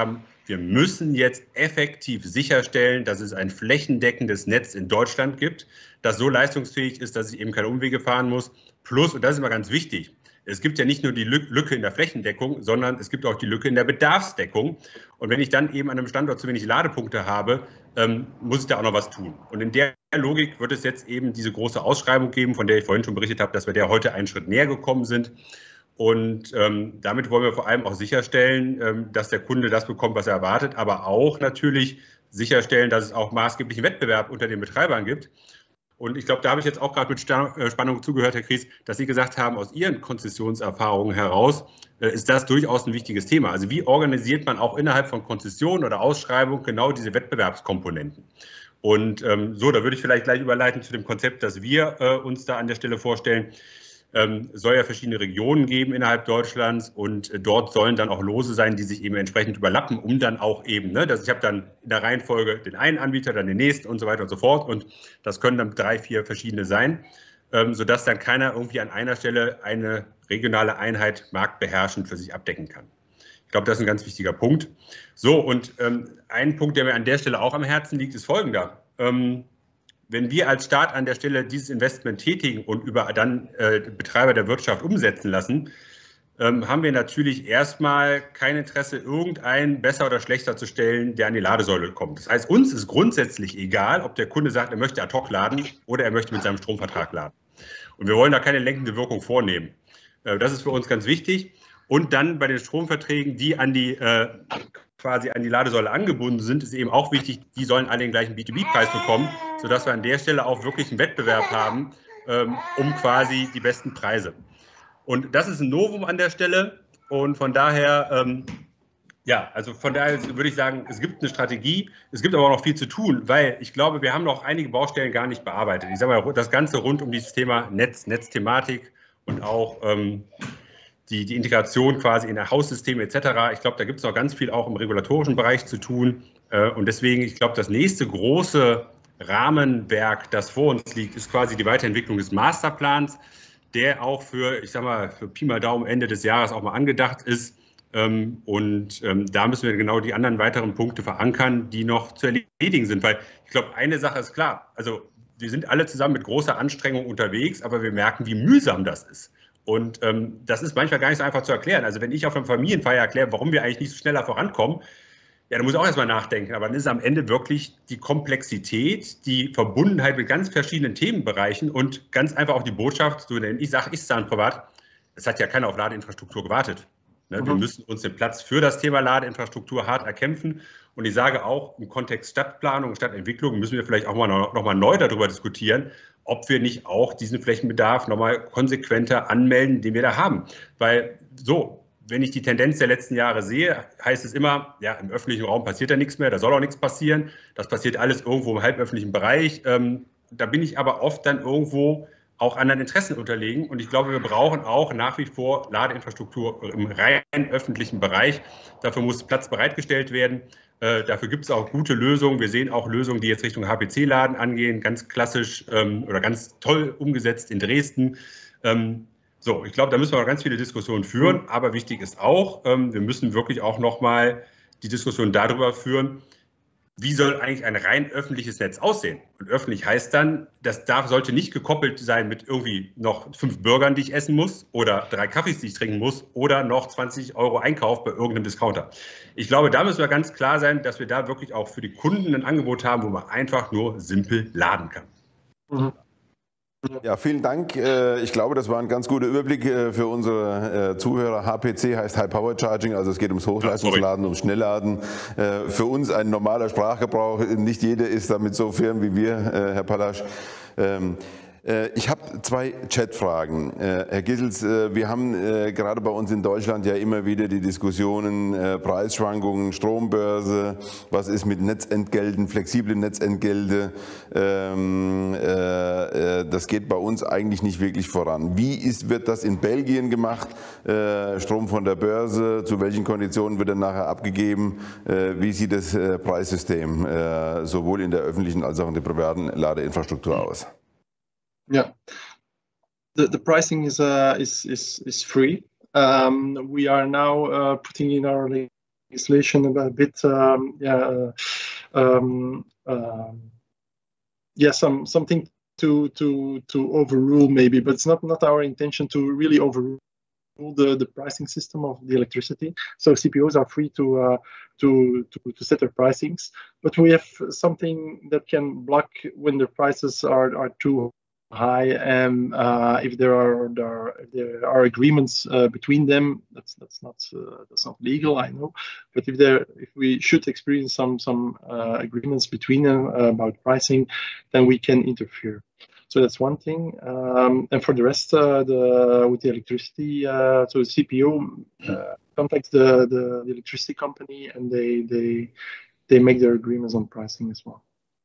wir müssen jetzt effektiv sicherstellen, dass es ein flächendeckendes Netz in Deutschland gibt, das so leistungsfähig ist, dass ich eben keine Umwege fahren muss. Plus, und das ist immer ganz wichtig, es gibt ja nicht nur die Lücke in der Flächendeckung, sondern es gibt auch die Lücke in der Bedarfsdeckung. Und wenn ich dann eben an einem Standort zu wenig Ladepunkte habe, muss ich da auch noch was tun. Und in der Logik wird es jetzt eben diese große Ausschreibung geben, von der ich vorhin schon berichtet habe, dass wir der heute einen Schritt näher gekommen sind. Und damit wollen wir vor allem auch sicherstellen, dass der Kunde das bekommt, was er erwartet, aber auch natürlich sicherstellen, dass es auch maßgeblichen Wettbewerb unter den Betreibern gibt. Und ich glaube, da habe ich jetzt auch gerade mit Spannung zugehört, Herr Kries, dass Sie gesagt haben, aus Ihren Konzessionserfahrungen heraus ist das durchaus ein wichtiges Thema. Also wie organisiert man auch innerhalb von Konzessionen oder Ausschreibung genau diese Wettbewerbskomponenten? Und so, da würde ich vielleicht gleich überleiten zu dem Konzept, das wir uns da an der Stelle vorstellen. Soll ja verschiedene Regionen geben innerhalb Deutschlands und dort sollen dann auch Lose sein, die sich eben entsprechend überlappen, um dann auch eben, ne, ich habe dann in der Reihenfolge den einen Anbieter, dann den nächsten und so weiter und so fort und das können dann 3, 4 verschiedene sein, sodass dann keiner irgendwie an einer Stelle eine regionale Einheit marktbeherrschend für sich abdecken kann. Ich glaube, das ist ein ganz wichtiger Punkt. So, und ein Punkt, der mir an der Stelle auch am Herzen liegt, ist folgender. Wenn wir als Staat an der Stelle dieses Investment tätigen und über dann Betreiber der Wirtschaft umsetzen lassen, haben wir natürlich erstmal kein Interesse, irgendeinen besser oder schlechter zu stellen, der an die Ladesäule kommt. Das heißt, uns ist grundsätzlich egal, ob der Kunde sagt, er möchte ad hoc laden oder er möchte mit seinem Stromvertrag laden. Und wir wollen da keine lenkende Wirkung vornehmen. Das ist für uns ganz wichtig. Und dann bei den Stromverträgen, die an die quasi an die Ladesäule angebunden sind, ist eben auch wichtig, die sollen alle den gleichen B2B-Preis bekommen, sodass wir an der Stelle auch wirklich einen Wettbewerb haben, um quasi die besten Preise. Und das ist ein Novum an der Stelle und von daher, ja, also von daher würde ich sagen, es gibt eine Strategie, es gibt aber auch noch viel zu tun, weil ich glaube, wir haben noch einige Baustellen gar nicht bearbeitet. Ich sage mal, das Ganze rund um dieses Thema Netzthematik und auch die Integration quasi in der Haussysteme etc. Ich glaube, da gibt es noch ganz viel auch im regulatorischen Bereich zu tun. Und deswegen, ich glaube, das nächste große Rahmenwerk, das vor uns liegt, ist quasi die Weiterentwicklung des Masterplans, der auch für, ich sage mal, für Pi mal Daumen Ende des Jahres auch mal angedacht ist. Da müssen wir genau die anderen weiteren Punkte verankern, die noch zu erledigen sind. Weil ich glaube, eine Sache ist klar, also wir sind alle zusammen mit großer Anstrengung unterwegs, aber wir merken, wie mühsam das ist. Und das ist manchmal gar nicht so einfach zu erklären. Also wenn ich auf einer Familienfeier erkläre, warum wir eigentlich nicht so schneller vorankommen, ja, dann muss ich auch erstmal nachdenken. Aber dann ist es am Ende wirklich die Komplexität, die Verbundenheit mit ganz verschiedenen Themenbereichen und ganz einfach auch die Botschaft, so, denn ich sage dann privat, es hat ja keiner auf Ladeinfrastruktur gewartet. Ne? Wir müssen uns den Platz für das Thema Ladeinfrastruktur hart erkämpfen. Und ich sage auch, im Kontext Stadtplanung, Stadtentwicklung müssen wir vielleicht auch noch mal neu darüber diskutieren, ob wir nicht auch diesen Flächenbedarf nochmal konsequenter anmelden, den wir da haben. Weil so, wenn ich die Tendenz der letzten Jahre sehe, heißt es immer, ja, im öffentlichen Raum passiert da nichts mehr, da soll auch nichts passieren. Das passiert alles irgendwo im halböffentlichen Bereich. Da bin ich aber oft dann irgendwo auch anderen Interessen unterlegen. Und ich glaube, wir brauchen auch nach wie vor Ladeinfrastruktur im rein öffentlichen Bereich. Dafür muss Platz bereitgestellt werden. Dafür gibt es auch gute Lösungen. Wir sehen auch Lösungen, die jetzt Richtung HPC-Laden angehen, ganz klassisch oder ganz toll umgesetzt in Dresden. So, ich glaube, da müssen wir noch ganz viele Diskussionen führen. Aber wichtig ist auch, wir müssen wirklich auch nochmal die Diskussion darüber führen, wie soll eigentlich ein rein öffentliches Netz aussehen? Und öffentlich heißt dann, das sollte nicht gekoppelt sein mit irgendwie noch 5 Burgern, die ich essen muss oder 3 Kaffees, die ich trinken muss oder noch 20 € Einkauf bei irgendeinem Discounter. Ich glaube, da müssen wir ganz klar sein, dass wir da wirklich auch für die Kunden ein Angebot haben, wo man einfach nur simpel laden kann. Mhm. Ja, vielen Dank. Ich glaube, das war ein ganz guter Überblick für unsere Zuhörer. HPC heißt High Power Charging, also es geht ums Hochleistungsladen, ums Schnellladen. Für uns ein normaler Sprachgebrauch. Nicht jeder ist damit so firm wie wir, Herr Pallasch. Ich habe 2 Chatfragen. Herr Gissels, wir haben gerade bei uns in Deutschland ja immer wieder die Diskussionen, Preisschwankungen, Strombörse, was ist mit Netzentgelten, flexible Netzentgelte. Das geht bei uns eigentlich nicht wirklich voran. Wird das in Belgien gemacht? Strom von der Börse, zu welchen Konditionen wird er nachher abgegeben? Wie sieht das Preissystem sowohl in der öffentlichen als auch in der privaten Ladeinfrastruktur aus? Yeah, the pricing is free. We are now putting in our legislation a bit, something to overrule maybe, but it's not our intention to really overrule the pricing system of the electricity. So CPOs are free to set their pricings, but we have something that can block when the prices are too high, and if there are agreements between them, that's not legal, I know. But if we should experience some agreements between them about pricing, then we can interfere. So that's one thing. And for the rest, with the electricity, so the CPO contacts the electricity company, and they make their agreements on pricing as well.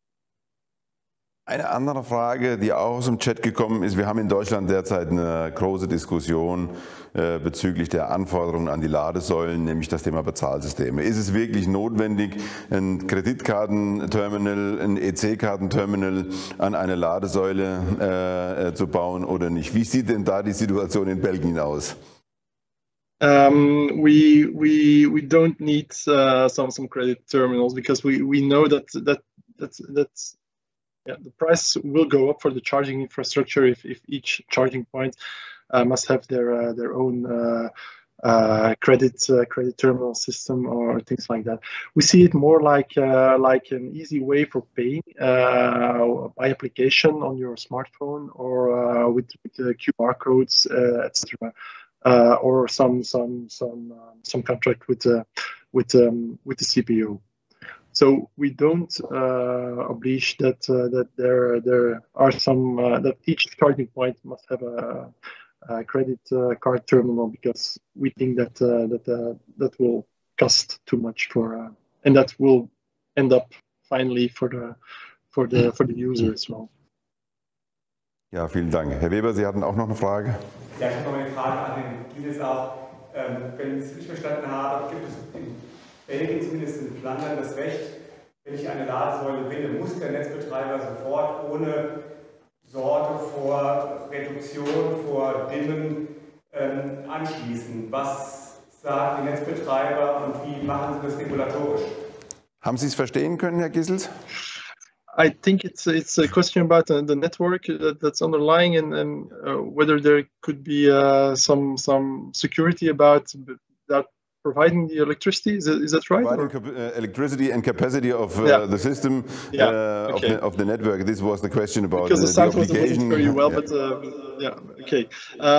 Eine andere Frage, die auch aus dem Chat gekommen ist: Wir haben in Deutschland derzeit eine große Diskussion bezüglich der Anforderungen an die Ladesäulen, nämlich das Thema Bezahlsysteme. Ist es wirklich notwendig, ein Kreditkartenterminal, ein EC-Kartenterminal an eine Ladesäule zu bauen oder nicht? Wie sieht denn da die Situation in Belgien aus? We don't need some credit terminals, because we know that's the price will go up for the charging infrastructure if each charging point must have their own credit terminal system or things like that. We see it more like an easy way for paying by application on your smartphone, or with QR codes, etc., or some contract with the CPO. So we don't oblige that there are some that each charging point must have a credit card terminal, because we think that will cost too much and that will end up finally for the user as well. Ja, vielen Dank. Herr Weber, Sie hatten auch noch eine Frage? Ja, ich habe noch eine Frage an den Gilles auch. Wenn ich es richtig verstanden habe, gibt es in Belgien, zumindest in Flandern, das Recht, wenn ich eine Ladesäule will, muss der Netzbetreiber sofort ohne Sorge vor Reduktion, vor Dimmen anschließen. Was sagen die Netzbetreiber und wie machen sie das regulatorisch? Haben Sie es verstehen können, Herr Gisels? I think it's a question about the network that's underlying, and whether there could be some security about that providing the electricity. Is that right? Providing electricity and capacity of the system, of the network. This was the question about because the sound obligation. Wasn't very well, but okay.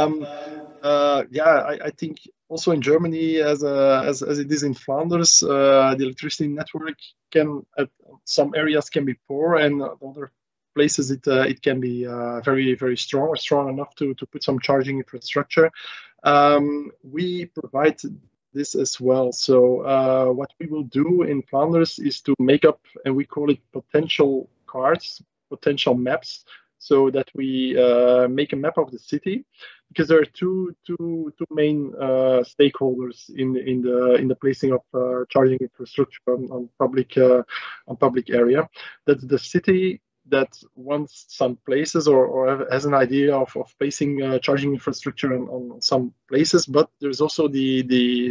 I think also in Germany, as it is in Flanders, the electricity network can at some areas can be poor, and other places it can be very, very strong, or strong enough to put some charging infrastructure. We provide this as well. So what we will do in Flanders is to make up, and we call it potential cards, potential maps, so that we make a map of the city, because there are two main stakeholders in the placing of charging infrastructure on public area. That's the city that wants some places or has an idea of placing charging infrastructure on some places, but there's also the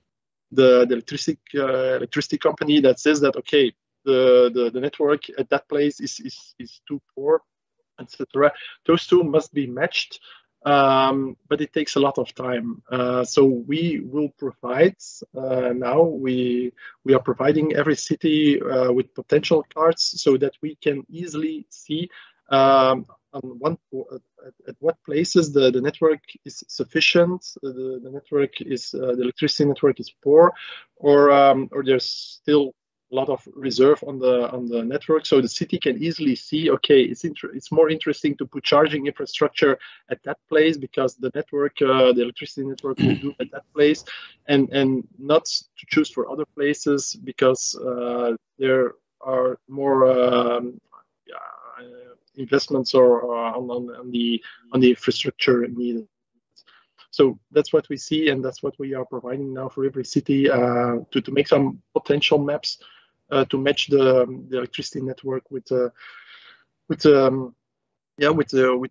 electricity company that says that, okay, the network at that place is too poor, etc. Those two must be matched, but it takes a lot of time. So we will provide now. We are providing every city with potential cards, so that we can easily see at what places the network is sufficient, the network is the electricity network is poor, or there's still a lot of reserve on the network, so the city can easily see, okay, it's more interesting to put charging infrastructure at that place, because the network, the electricity network, will do at that place, and not to choose for other places, because there are more investments or on the infrastructure needed. So that's what we see, and that's what we are providing now for every city, to make some potential maps to match the electricity network with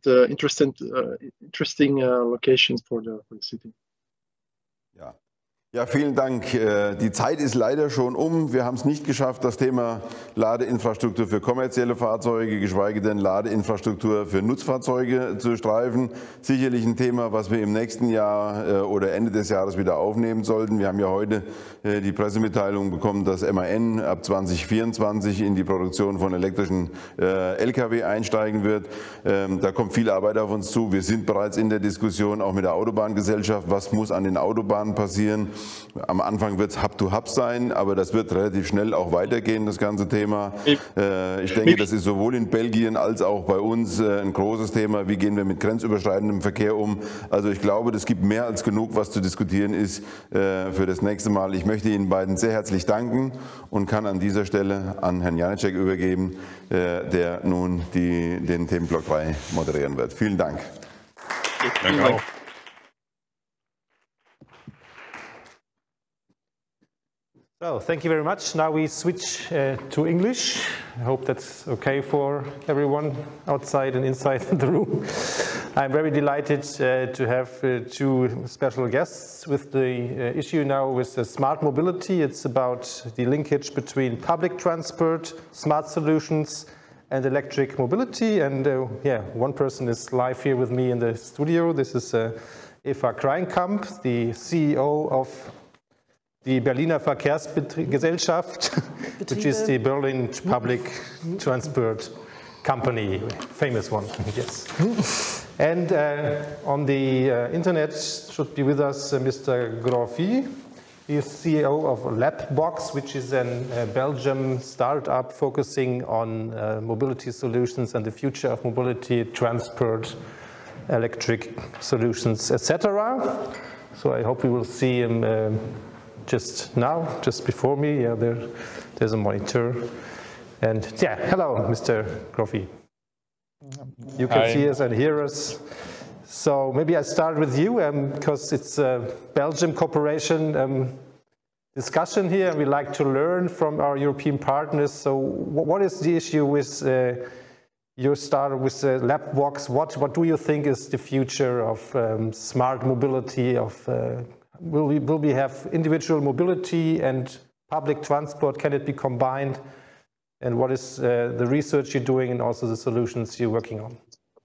interesting locations for the city. Ja, vielen Dank. Die Zeit ist leider schon um. Wir haben es nicht geschafft, das Thema Ladeinfrastruktur für kommerzielle Fahrzeuge, geschweige denn Ladeinfrastruktur für Nutzfahrzeuge zu streifen. Sicherlich ein Thema, was wir im nächsten Jahr oder Ende des Jahres wieder aufnehmen sollten. Wir haben ja heute die Pressemitteilung bekommen, dass MAN ab 2024 in die Produktion von elektrischen Lkw einsteigen wird. Da kommt viel Arbeit auf uns zu. Wir sind bereits in der Diskussion auch mit der Autobahngesellschaft. Was muss an den Autobahnen passieren? Am Anfang wird es Hub-to-Hub sein, aber das wird relativ schnell auch weitergehen, das ganze Thema. Ich denke, das ist sowohl in Belgien als auch bei uns ein großes Thema. Wie gehen wir mit grenzüberschreitendem Verkehr um? Also ich glaube, es gibt mehr als genug, was zu diskutieren ist für das nächste Mal. Ich möchte Ihnen beiden sehr herzlich danken und kann an dieser Stelle an Herrn Janicek übergeben, der nun den Themenblock 3 moderieren wird. Vielen Dank. Danke auch. So, thank you very much. Now we switch to English. I hope that's okay for everyone outside and inside the room. I'm very delighted to have two special guests with the issue now with smart mobility. It's about the linkage between public transport, smart solutions, and electric mobility. And yeah, one person is live here with me in the studio. This is Eva Kreinkamp, the CEO of the Berliner Verkehrsgesellschaft, which is the Berlin Public Transport Company, famous one, yes. And on the internet should be with us Mr. Groffi. He is CEO of Labbox, which is a Belgium startup focusing on mobility solutions and the future of mobility, transport, electric solutions, etc. So I hope we will see him just now, just before me. Yeah, there's a monitor. And yeah, hello, Mr. Groffi. You can see us and hear us. So maybe I start with you because it's a Belgium cooperation discussion here, and we like to learn from our European partners. So what is the issue with your startup with Labbox? What do you think is the future of smart mobility, of will we have individual mobility and public transport? Can it be combined? And what is the research you're doing and also the solutions you're working on?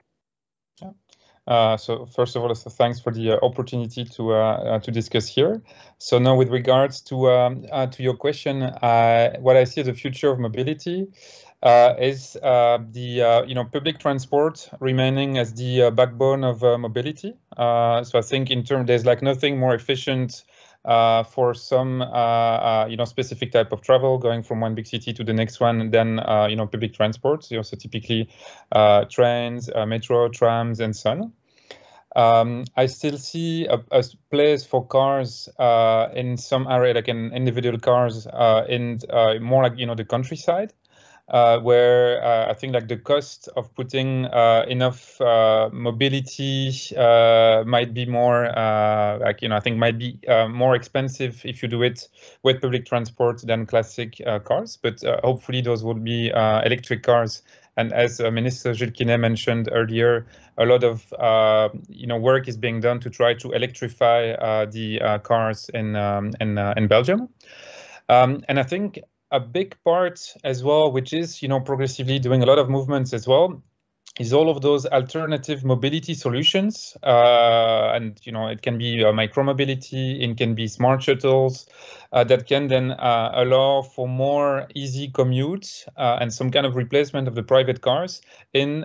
So first of all, thanks for the opportunity to discuss here. So now, with regards to your question, what I see as the future of mobility is the public transport remaining as the backbone of mobility. So I think in terms, there's like nothing more efficient for some specific type of travel, going from one big city to the next one than public transport. So typically trains, metro, trams, and so on. I still see a place for cars in some area, like in individual cars, in more like the countryside. Where I think like the cost of putting enough mobility might be more I think might be more expensive if you do it with public transport than classic cars. But hopefully those will be electric cars. And as Minister Gilles Quinet mentioned earlier, a lot of work is being done to try to electrify the cars in Belgium. And I think a big part as well, which is progressively doing a lot of movements as well, is all of those alternative mobility solutions. And it can be micromobility, it can be smart shuttles that can then allow for more easy commute and some kind of replacement of the private cars in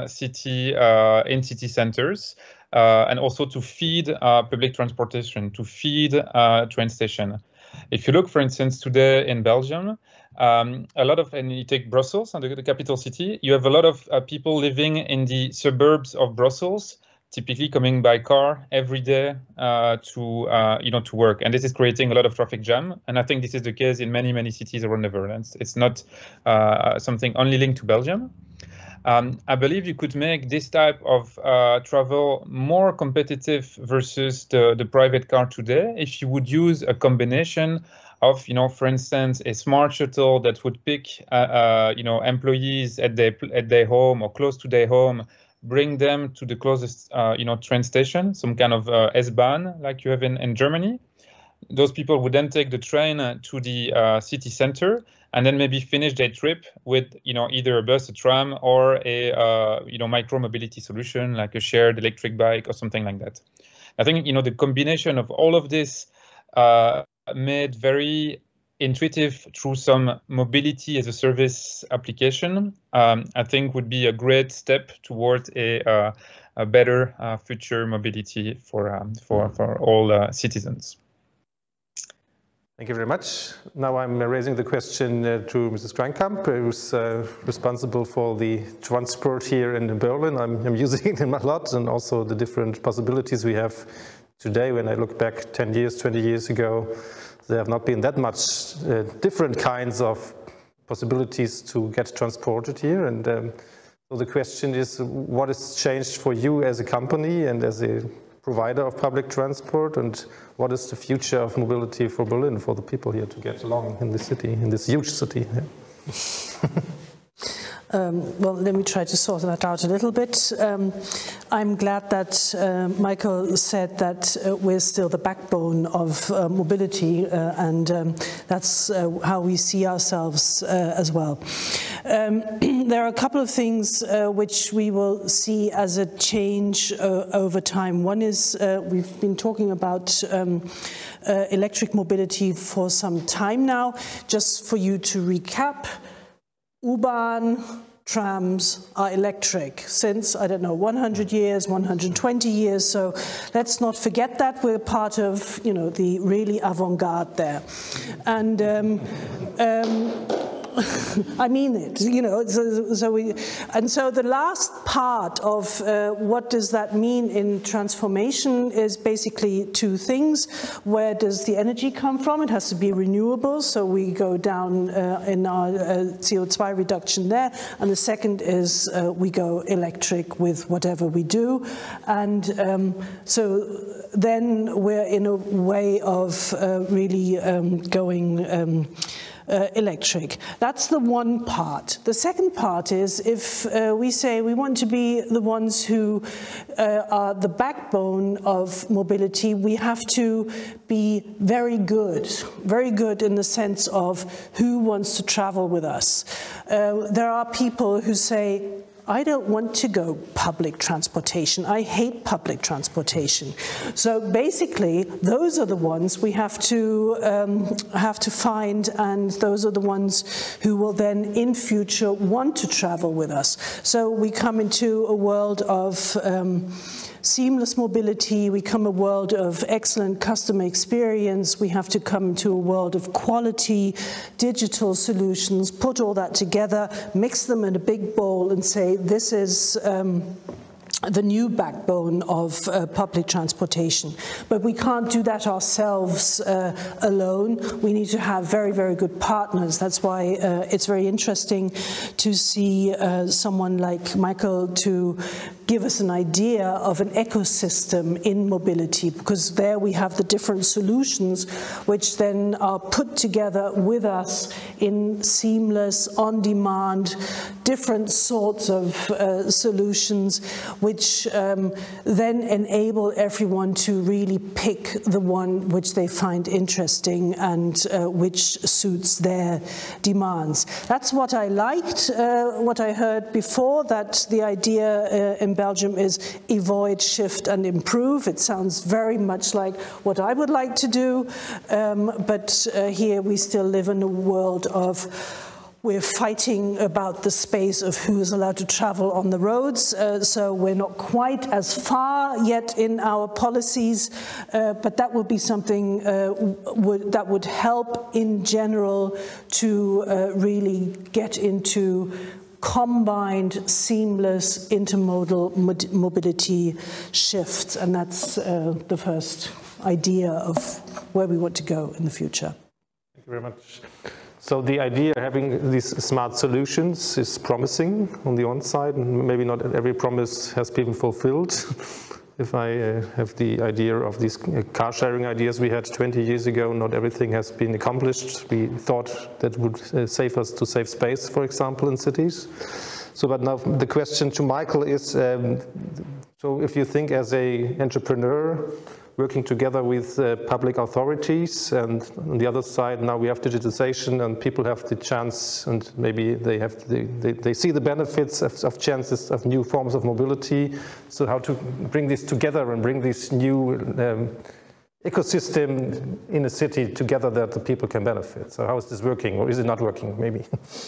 city centers, and also to feed public transportation, to feed train station. If you look, for instance, today in Belgium, a lot of, and you take Brussels, the capital city, you have a lot of people living in the suburbs of Brussels, typically coming by car every day to work, and this is creating a lot of traffic jam. And I think this is the case in many cities around the Netherlands. It's not something only linked to Belgium. I believe you could make this type of travel more competitive versus the private car today if you would use a combination of, for instance, a smart shuttle that would pick, employees at their home or close to their home, bring them to the closest, train station, some kind of S-Bahn like you have in Germany. those people would then take the train to the city center and then maybe finish their trip with, either a bus, a tram, or a, micro mobility solution like a shared electric bike or something like that. I think, the combination of all of this made very intuitive through some mobility as a service application, I think would be a great step towards a better future mobility for all citizens. Thank you very much. Now I'm raising the question to Mrs. Krankamp, who's responsible for the transport here in Berlin. I'm using them a lot, and also the different possibilities we have today. When I look back 10 years, 20 years ago, there have not been that much different kinds of possibilities to get transported here. And so the question is, what has changed for you as a company and as a provider of public transport, and what is the future of mobility for Berlin, for the people here to get along in the city, in this huge city? Well, let me try to sort that out a little bit. I'm glad that Michael said that we're still the backbone of mobility, and that's how we see ourselves as well. There are a couple of things which we will see as a change over time. One is we've been talking about electric mobility for some time now. Just for you to recap, U-Bahn, trams are electric since, I don't know, 100 years, 120 years. So let's not forget that. We're part of, the really avant-garde there. And I mean it, so the last part of what does that mean in transformation is basically two things. Where does the energy come from? It has to be renewable, so we go down in our CO2 reduction there. And the second is we go electric with whatever we do. And so then we're in a way of really going electric. That's the one part. The second part is if we say we want to be the ones who are the backbone of mobility, we have to be very good in the sense of who wants to travel with us. There are people who say, I don't want to go public transportation. I hate public transportation. So basically, those are the ones we have to find, and those are the ones who will then, in future, want to travel with us. So we come into a world of seamless mobility, we come a world of excellent customer experience, we have to come to a world of quality, digital solutions, put all that together, mix them in a big bowl and say, this is the new backbone of public transportation. But we can't do that ourselves alone. We need to have very, very good partners. That's why it's very interesting to see someone like Michael to give us an idea of an ecosystem in mobility, because there we have the different solutions which then are put together with us in seamless, on-demand, different sorts of solutions which then enable everyone to really pick the one which they find interesting and which suits their demands. That's what I liked, what I heard before, that the idea in Belgium is avoid, shift and improve. It sounds very much like what I would like to do, but here we still live in a world of we're fighting about the space of who is allowed to travel on the roads, so we're not quite as far yet in our policies, but that would be something that would help in general to really get into combined, seamless, intermodal mobility shifts, and that's the first idea of where we want to go in the future. Thank you very much. So the idea of having these smart solutions is promising on the one side, and maybe not every promise has been fulfilled. If I have the idea of these car sharing ideas we had 20 years ago, not everything has been accomplished. We thought that would save us to save space, for example, in cities. So, but now the question to Michael is, to So if you think as an entrepreneur, working together with public authorities, and on the other side now we have digitization and people have the chance, and maybe they see the benefits of chances of new forms of mobility. So how to bring this together and bring this new ecosystem in a city together that the people can benefit. So how is this working, or is it not working maybe?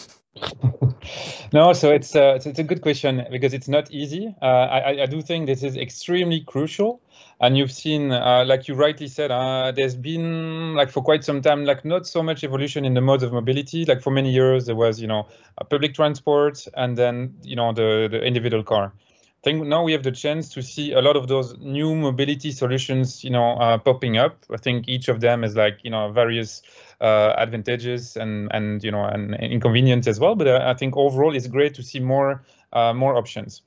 No, so it's a good question because it's not easy. I do think this is extremely crucial. And you've seen, like you rightly said, there's been like for quite some time, like not so much evolution in the modes of mobility. Like for many years, there was, public transport and then, the individual car. I think now we have the chance to see a lot of those new mobility solutions, popping up. I think each of them is like, various advantages and inconvenience as well. But I think overall it's great to see more options.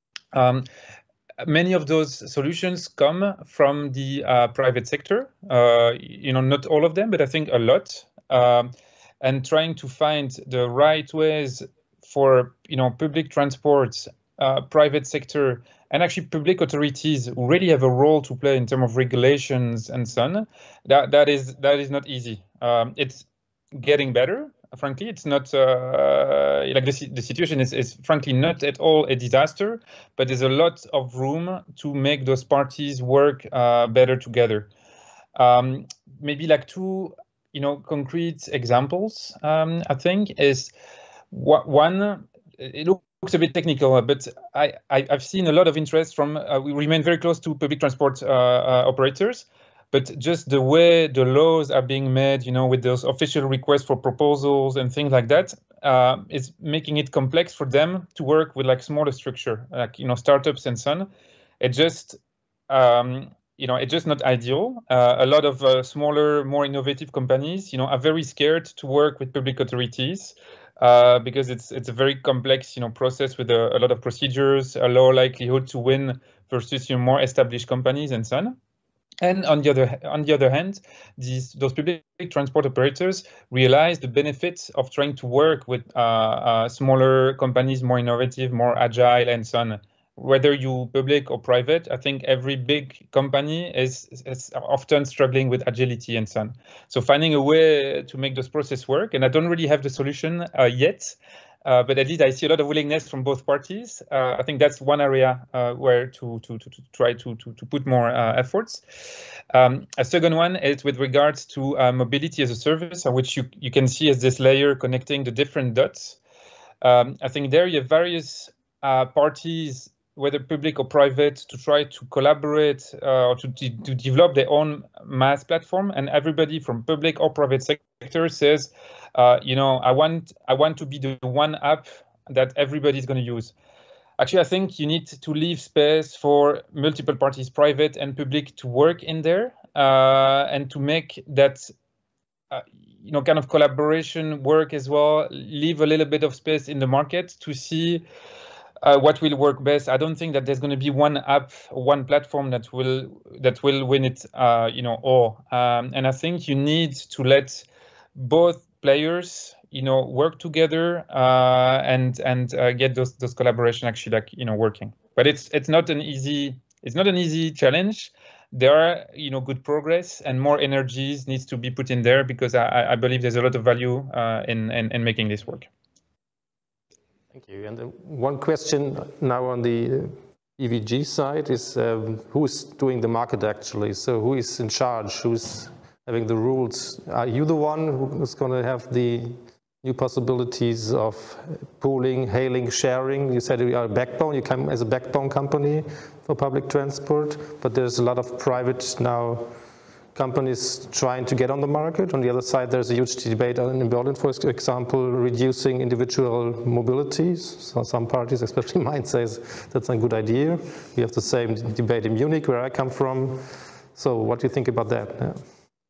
Many of those solutions come from the private sector, not all of them, but I think a lot. And trying to find the right ways for, public transport, private sector, and actually public authorities who really have a role to play in terms of regulations and so on. That is not easy. It's getting better. Frankly, it's not like the situation is frankly not at all a disaster, but there's a lot of room to make those parties work better together. Maybe like two, concrete examples. I think is one. It looks a bit technical, but I've seen a lot of interest from. We remain very close to public transport operators. But just the way the laws are being made, with those official requests for proposals and things like that, is making it complex for them to work with like smaller structure, like, startups and so on. It just, it's just not ideal. A lot of smaller, more innovative companies, are very scared to work with public authorities because it's a very complex, process with a lot of procedures, a low likelihood to win versus more established companies and so on. And on the other hand, those public transport operators realize the benefits of trying to work with smaller companies, more innovative, more agile, and so on. Whether you public or private, I think every big company is often struggling with agility and so on. So finding a way to make this process work, and I don't really have the solution yet. But at least I see a lot of willingness from both parties. I think that's one area where to try to put more efforts. A second one is with regards to mobility as a service, which you can see as this layer connecting the different dots. I think there you have various parties, whether public or private, to try to collaborate or to develop their own MaaS platform. And everybody from public or private sector says, I want to be the one app that everybody is going to use. Actually, I think you need to leave space for multiple parties, private and public, to work in there and to make that kind of collaboration work as well. Leave a little bit of space in the market to see what will work best. I don't think that there's going to be one app, one platform that will win it, all. And I think you need to let both players, work together and get those collaboration actually working. But it's not an easy challenge. There are good progress, and more energies needs to be put in there because I believe there's a lot of value in making this work. Thank you. And one question now on the EVG side is who's doing the market actually? So who is in charge? Who's having the rules? Are you the one who's going to have the new possibilities of pooling, hailing, sharing? You said you are a backbone. You come as a backbone company for public transport, but there's a lot of private now companies trying to get on the market. On the other side, there's a huge debate in Berlin, for example, reducing individual mobilities. So some parties, especially mine, says that's a good idea. We have the same debate in Munich, where I come from. So what do you think about that? Yeah.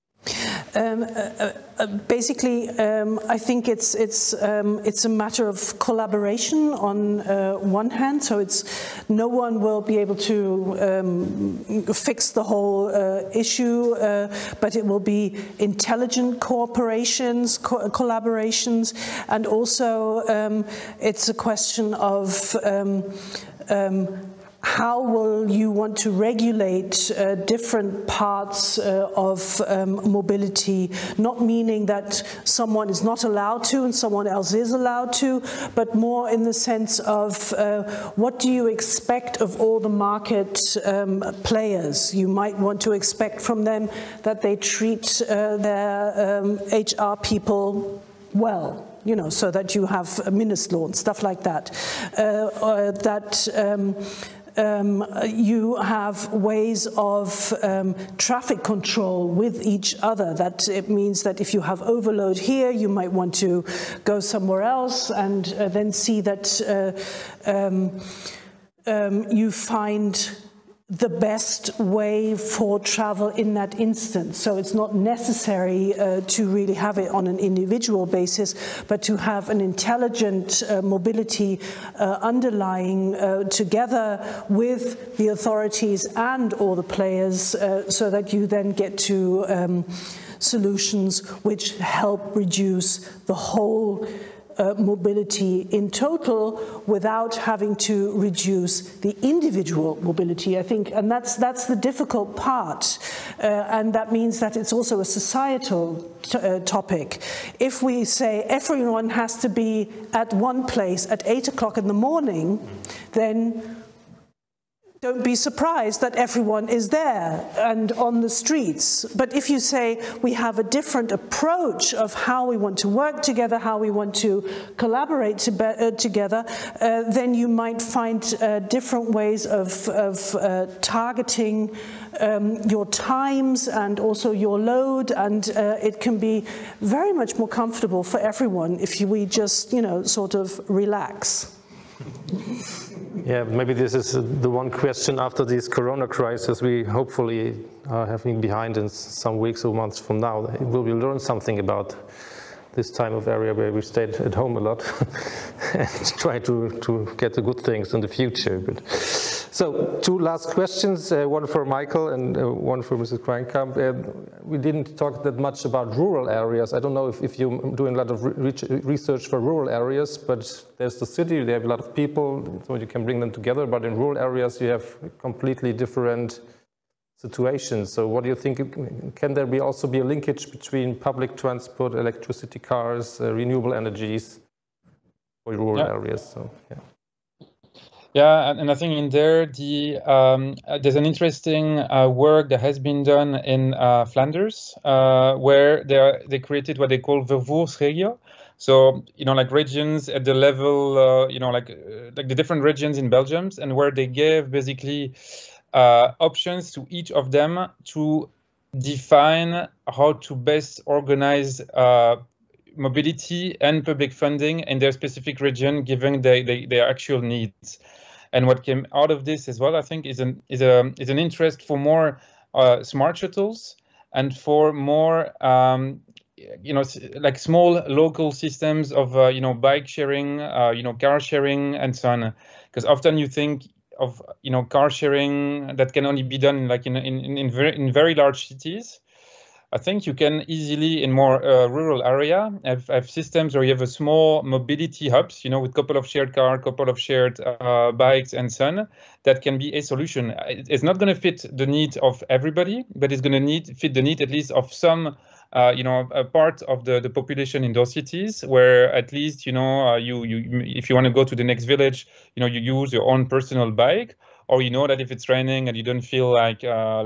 Basically, I think it's a matter of collaboration on one hand. So no one will be able to fix the whole issue, but it will be intelligent collaborations, and also it's a question of how will you want to regulate different parts of mobility, not meaning that someone is not allowed to and someone else is allowed to, but more in the sense of what do you expect of all the market players? You might want to expect from them that they treat their HR people well, you know, so that you have a Mindestlohn, stuff like that. You have ways of traffic control with each other. That it means that if you have overload here, you might want to go somewhere else and then see that you find the best way for travel in that instance. So it's not necessary to really have it on an individual basis, but to have an intelligent mobility underlying together with the authorities and all the players so that you then get to solutions which help reduce the whole mobility in total without having to reduce the individual mobility, I think, and that's the difficult part, and that means that it's also a societal topic. If we say everyone has to be at one place at 8 o'clock in the morning, then don't be surprised that everyone is there and on the streets. But if you say we have a different approach of how we want to work together, how we want to collaborate together, then you might find different ways of targeting your times and also your load, and it can be very much more comfortable for everyone if we just, you know, sort of relax. Yeah, maybe this is the one question after this corona crisis we hopefully are having behind in some weeks or months from now. Will we learn something about this time of area where we stayed at home a lot and try to get the good things in the future? But, so, two last questions, one for Michael and one for Mrs. Kreinkamp. We didn't talk that much about rural areas. I don't know if you're doing a lot of research for rural areas, but there's the city, they have a lot of people, so you can bring them together, but in rural areas you have completely different situations. So what do you think, can there also be a linkage between public transport, electricity cars, renewable energies for rural areas? So, yeah. Yeah, and I think in there, there's an interesting work that has been done in Flanders, where they created what they call vervoersregio. So, you know, like regions at the level, you know, like the different regions in Belgium, and where they gave basically options to each of them to define how to best organize mobility and public funding in their specific region, given their actual needs. And what came out of this as well, I think, is an interest for more smart shuttles and for more, you know, like small local systems of, you know, bike sharing, you know, car sharing, and so on. Because often you think of, you know, car sharing that can only be done like in very large cities. I think you can easily, in more rural area, have systems where you have a small mobility hubs, you know, with a couple of shared cars, couple of shared bikes and so on, that can be a solution. It's not going to fit the need of everybody, but it's going to fit the need at least of some, you know, a part of the population in those cities, where at least, you know, if you want to go to the next village, you know, you use your own personal bike. Or you know that if it's raining and you don't feel like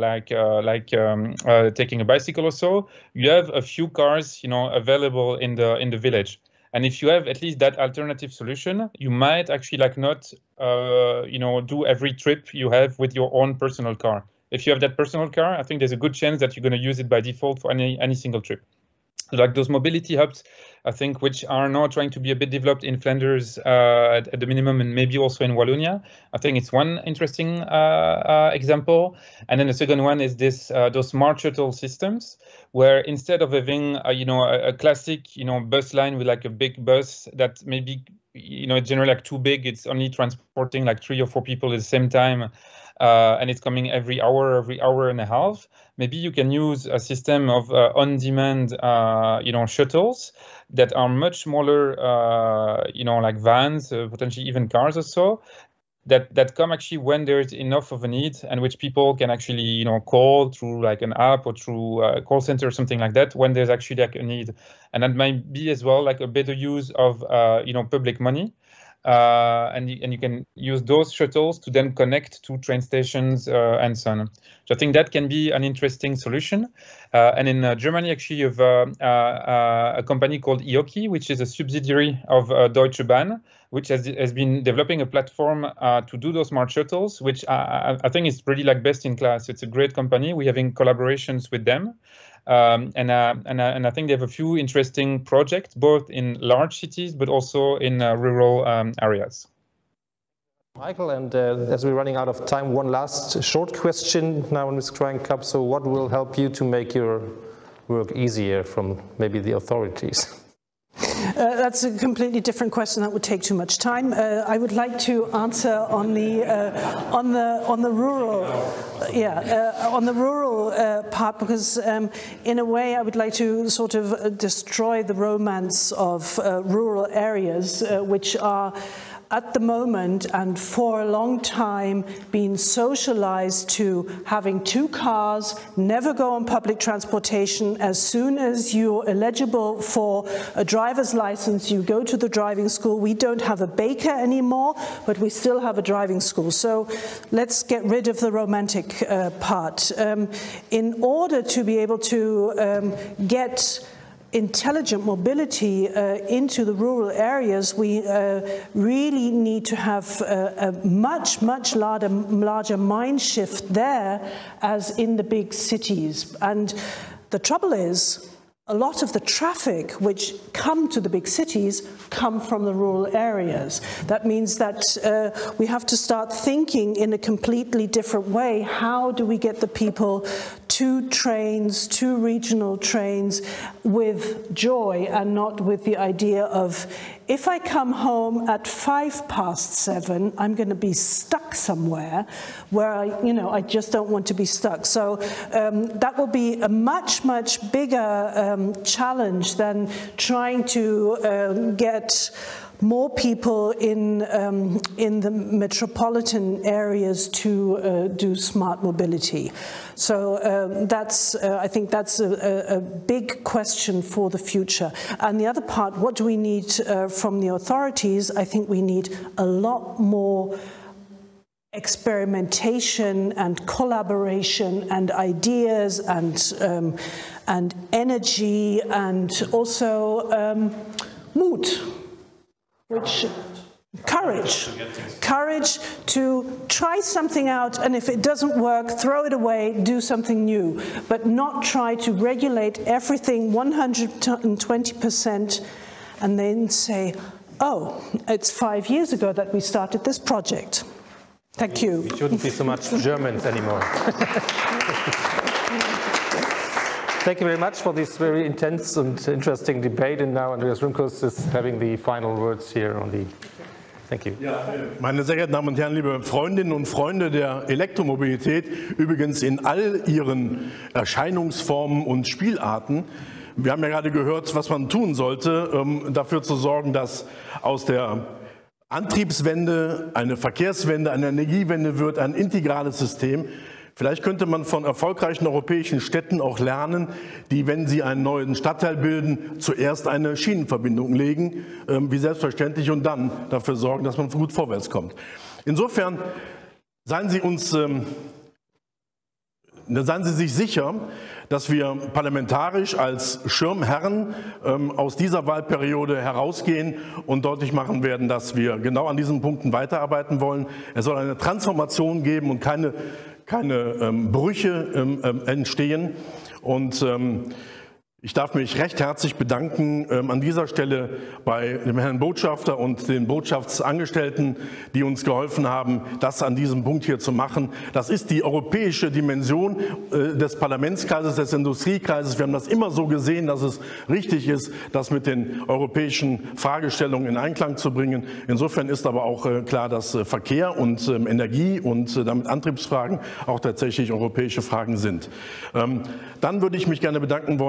taking a bicycle or so, you have a few cars, you know, available in the village. And if you have at least that alternative solution, you might actually like not, you know, do every trip you have with your own personal car. If you have that personal car, I think there's a good chance that you're going to use it by default for any single trip. Like those mobility hubs, I think, which are now trying to be a bit developed in Flanders at the minimum, and maybe also in Wallonia. I think it's one interesting example. And then the second one is those smart shuttle systems, where instead of having you know, a classic, you know, bus line with like a big bus that maybe, you know, it's generally like too big, it's only transporting like 3 or 4 people at the same time, and it's coming every hour and a half. Maybe you can use a system of on-demand, you know, shuttles that are much smaller, you know, like vans, potentially even cars or so, that come actually when there's enough of a need, and which people can actually call through like an app or through a call center or something like that when there's actually like a need. And that might be as well like a better use of public money. And you can use those shuttles to then connect to train stations and so on. So I think that can be an interesting solution. And in Germany, actually, you have a company called IOKI, which is a subsidiary of Deutsche Bahn, which has been developing a platform to do those smart shuttles, which I think is really like best in class. It's a great company. We're having collaborations with them. And I think they have a few interesting projects, both in large cities, but also in rural areas. Michael, and as we're running out of time, one last short question now on Ms. Kreienkamp. So what will help you to make your work easier from maybe the authorities? That's a completely different question. That would take too much time. I would like to answer on the rural, on the rural part, because in a way I would like to sort of destroy the romance of rural areas, which are at the moment and for a long time been socialized to having 2 cars, never go on public transportation. As soon as you're eligible for a driver's license, you go to the driving school. We don't have a baker anymore, but we still have a driving school. So let's get rid of the romantic part. In order to be able to get intelligent mobility into the rural areas, we really need to have a much larger mind shift there as in the big cities. And the trouble is, a lot of the traffic which come to the big cities come from the rural areas. That means that we have to start thinking in a completely different way. How do we get the people to trains, to regional trains with joy and not with the idea of, if I come home at 7:05, I'm going to be stuck somewhere where I just don't want to be stuck. So that will be a much bigger challenge than trying to get more people in the metropolitan areas to do smart mobility. So I think that's a big question for the future. And the other part, what do we need from the authorities? I think we need a lot more experimentation and collaboration and ideas and energy and also mood. Courage to try something out, and if it doesn't work, throw it away, do something new, but not try to regulate everything 120% and then say, oh, it's 5 years ago that we started this project. Thank you. We shouldn't be so much Germans anymore. Thank you very much for this very intense and interesting debate. And now Andreas Rimkus is having the final words here on the. Thank you. Ja, meine sehr geehrten Damen und Herren, liebe Freundinnen und Freunde der Elektromobilität, übrigens in all ihren Erscheinungsformen und Spielarten. Wir haben ja gerade gehört, was man tun sollte, dafür zu sorgen, dass aus der Antriebswende eine Verkehrswende, eine Energiewende wird, ein integrales System. Vielleicht könnte man von erfolgreichen europäischen Städten auch lernen, die, wenn sie einen neuen Stadtteil bilden, zuerst eine Schienenverbindung legen, wie selbstverständlich, und dann dafür sorgen, dass man gut vorwärts kommt. Insofern seien Sie sich sicher, dass wir parlamentarisch als Schirmherren aus dieser Wahlperiode herausgehen und deutlich machen werden, dass wir genau an diesen Punkten weiterarbeiten wollen. Es soll eine Transformation geben und keine Brüche entstehen. Und ich darf mich recht herzlich bedanken an dieser Stelle bei dem Herrn Botschafter und den Botschaftsangestellten, die uns geholfen haben, das an diesem Punkt hier zu machen. Das ist die europäische Dimension des Parlamentskreises, des Industriekreises. Wir haben das immer so gesehen, dass es richtig ist, das mit den europäischen Fragestellungen in Einklang zu bringen. Insofern ist aber auch klar, dass Verkehr und Energie und damit Antriebsfragen auch tatsächlich europäische Fragen sind. Dann würde ich mich gerne bedanken wollen,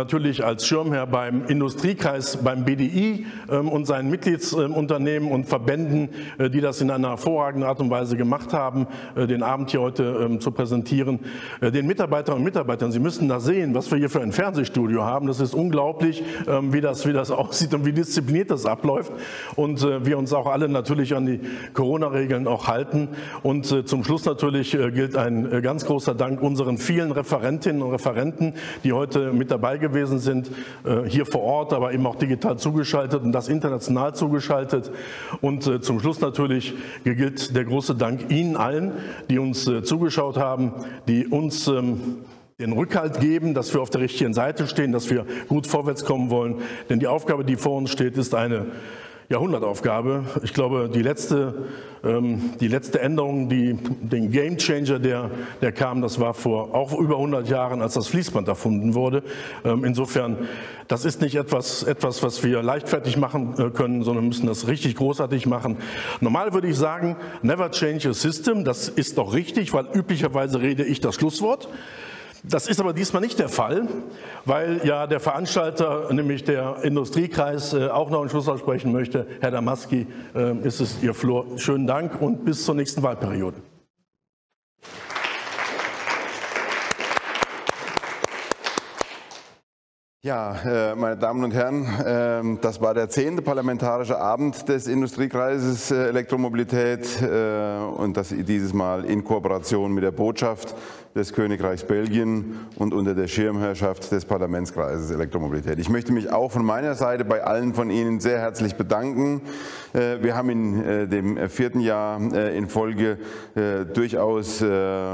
natürlich als Schirmherr beim Industriekreis, beim BDI und seinen Mitgliedsunternehmen und Verbänden, die das in einer hervorragenden Art und Weise gemacht haben, den Abend hier heute zu präsentieren. Den Mitarbeiterinnen und Mitarbeitern, Sie müssen da sehen, was wir hier für ein Fernsehstudio haben. Das ist unglaublich, wie das aussieht und wie diszipliniert das abläuft. Und wir uns auch alle natürlich an die Corona-Regeln auch halten. Und zum Schluss natürlich gilt ein ganz großer Dank unseren vielen Referentinnen und Referenten, die heute mit dabei gewesen sind, hier vor Ort, aber eben auch digital zugeschaltet und das international zugeschaltet. Und zum Schluss natürlich gilt der große Dank Ihnen allen, die uns zugeschaut haben, die uns den Rückhalt geben, dass wir auf der richtigen Seite stehen, dass wir gut vorwärts kommen wollen. Denn die Aufgabe, die vor uns steht, ist eine Jahrhundertaufgabe. Ich glaube, die letzte Änderung, den Gamechanger, der kam, das war vor auch über 100 Jahren, als das Fließband erfunden wurde. Insofern, das ist nicht etwas, was wir leichtfertig machen können, sondern müssen das richtig großartig machen. Normal würde ich sagen, never change a system. Das ist doch richtig, weil üblicherweise rede ich das Schlusswort. Das ist aber diesmal nicht der Fall, weil ja der Veranstalter, nämlich der Industriekreis, auch noch einen Schlusswort sprechen möchte. Herr Damaski, ist es Ihr Flor. Schönen Dank und bis zur nächsten Wahlperiode. Ja, meine Damen und Herren, das war der 10. parlamentarische Abend des Industriekreises Elektromobilität und das dieses Mal in Kooperation mit der Botschaft des Königreichs Belgien und unter der Schirmherrschaft des Parlamentskreises Elektromobilität. Ich möchte mich auch von meiner Seite bei allen von Ihnen sehr herzlich bedanken. Wir haben in dem 4. Jahr in Folge durchaus sehr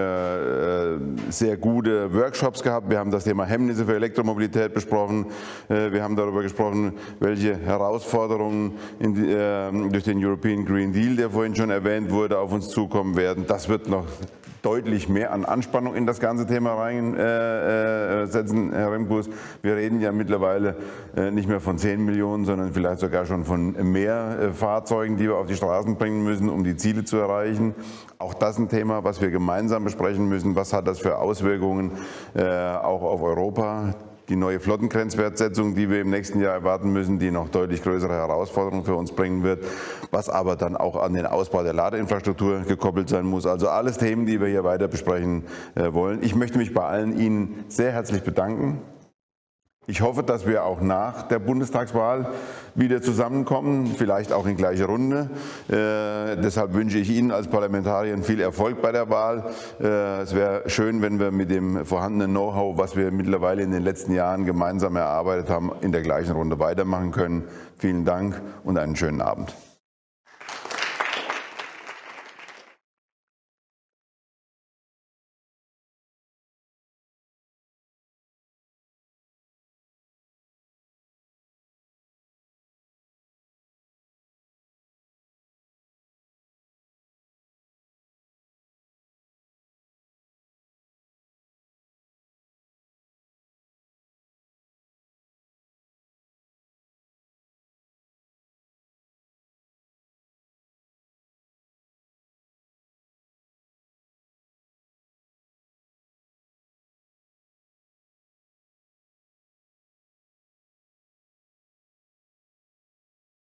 gute Workshops gehabt. Wir haben das Thema Hemmnisse für Elektromobilität besprochen. Wir haben darüber gesprochen, welche Herausforderungen durch den European Green Deal, der vorhin schon erwähnt wurde, auf uns zukommen werden. Das wird noch deutlich mehr an Anspannung in das ganze Thema reinsetzen, Herr Remkus. Wir reden ja mittlerweile nicht mehr von 10 Millionen, sondern vielleicht sogar schon von mehr Fahrzeugen, die wir auf die Straßen bringen müssen, um die Ziele zu erreichen. Auch das ein Thema, was wir gemeinsam besprechen müssen. Was hat das für Auswirkungen auch auf Europa? Die neue Flottengrenzwertsetzung, die wir im nächsten Jahr erwarten müssen, die noch deutlich größere Herausforderungen für uns bringen wird, was aber dann auch an den Ausbau der Ladeinfrastruktur gekoppelt sein muss. Also alles Themen, die wir hier weiter besprechen wollen. Ich möchte mich bei allen Ihnen sehr herzlich bedanken. Ich hoffe, dass wir auch nach der Bundestagswahl wieder zusammenkommen, vielleicht auch in gleicher Runde. Deshalb wünsche ich Ihnen als Parlamentariern viel Erfolg bei der Wahl. Es wäre schön, wenn wir mit dem vorhandenen Know-how, was wir mittlerweile in den letzten Jahren gemeinsam erarbeitet haben, in der gleichen Runde weitermachen können. Vielen Dank und einen schönen Abend.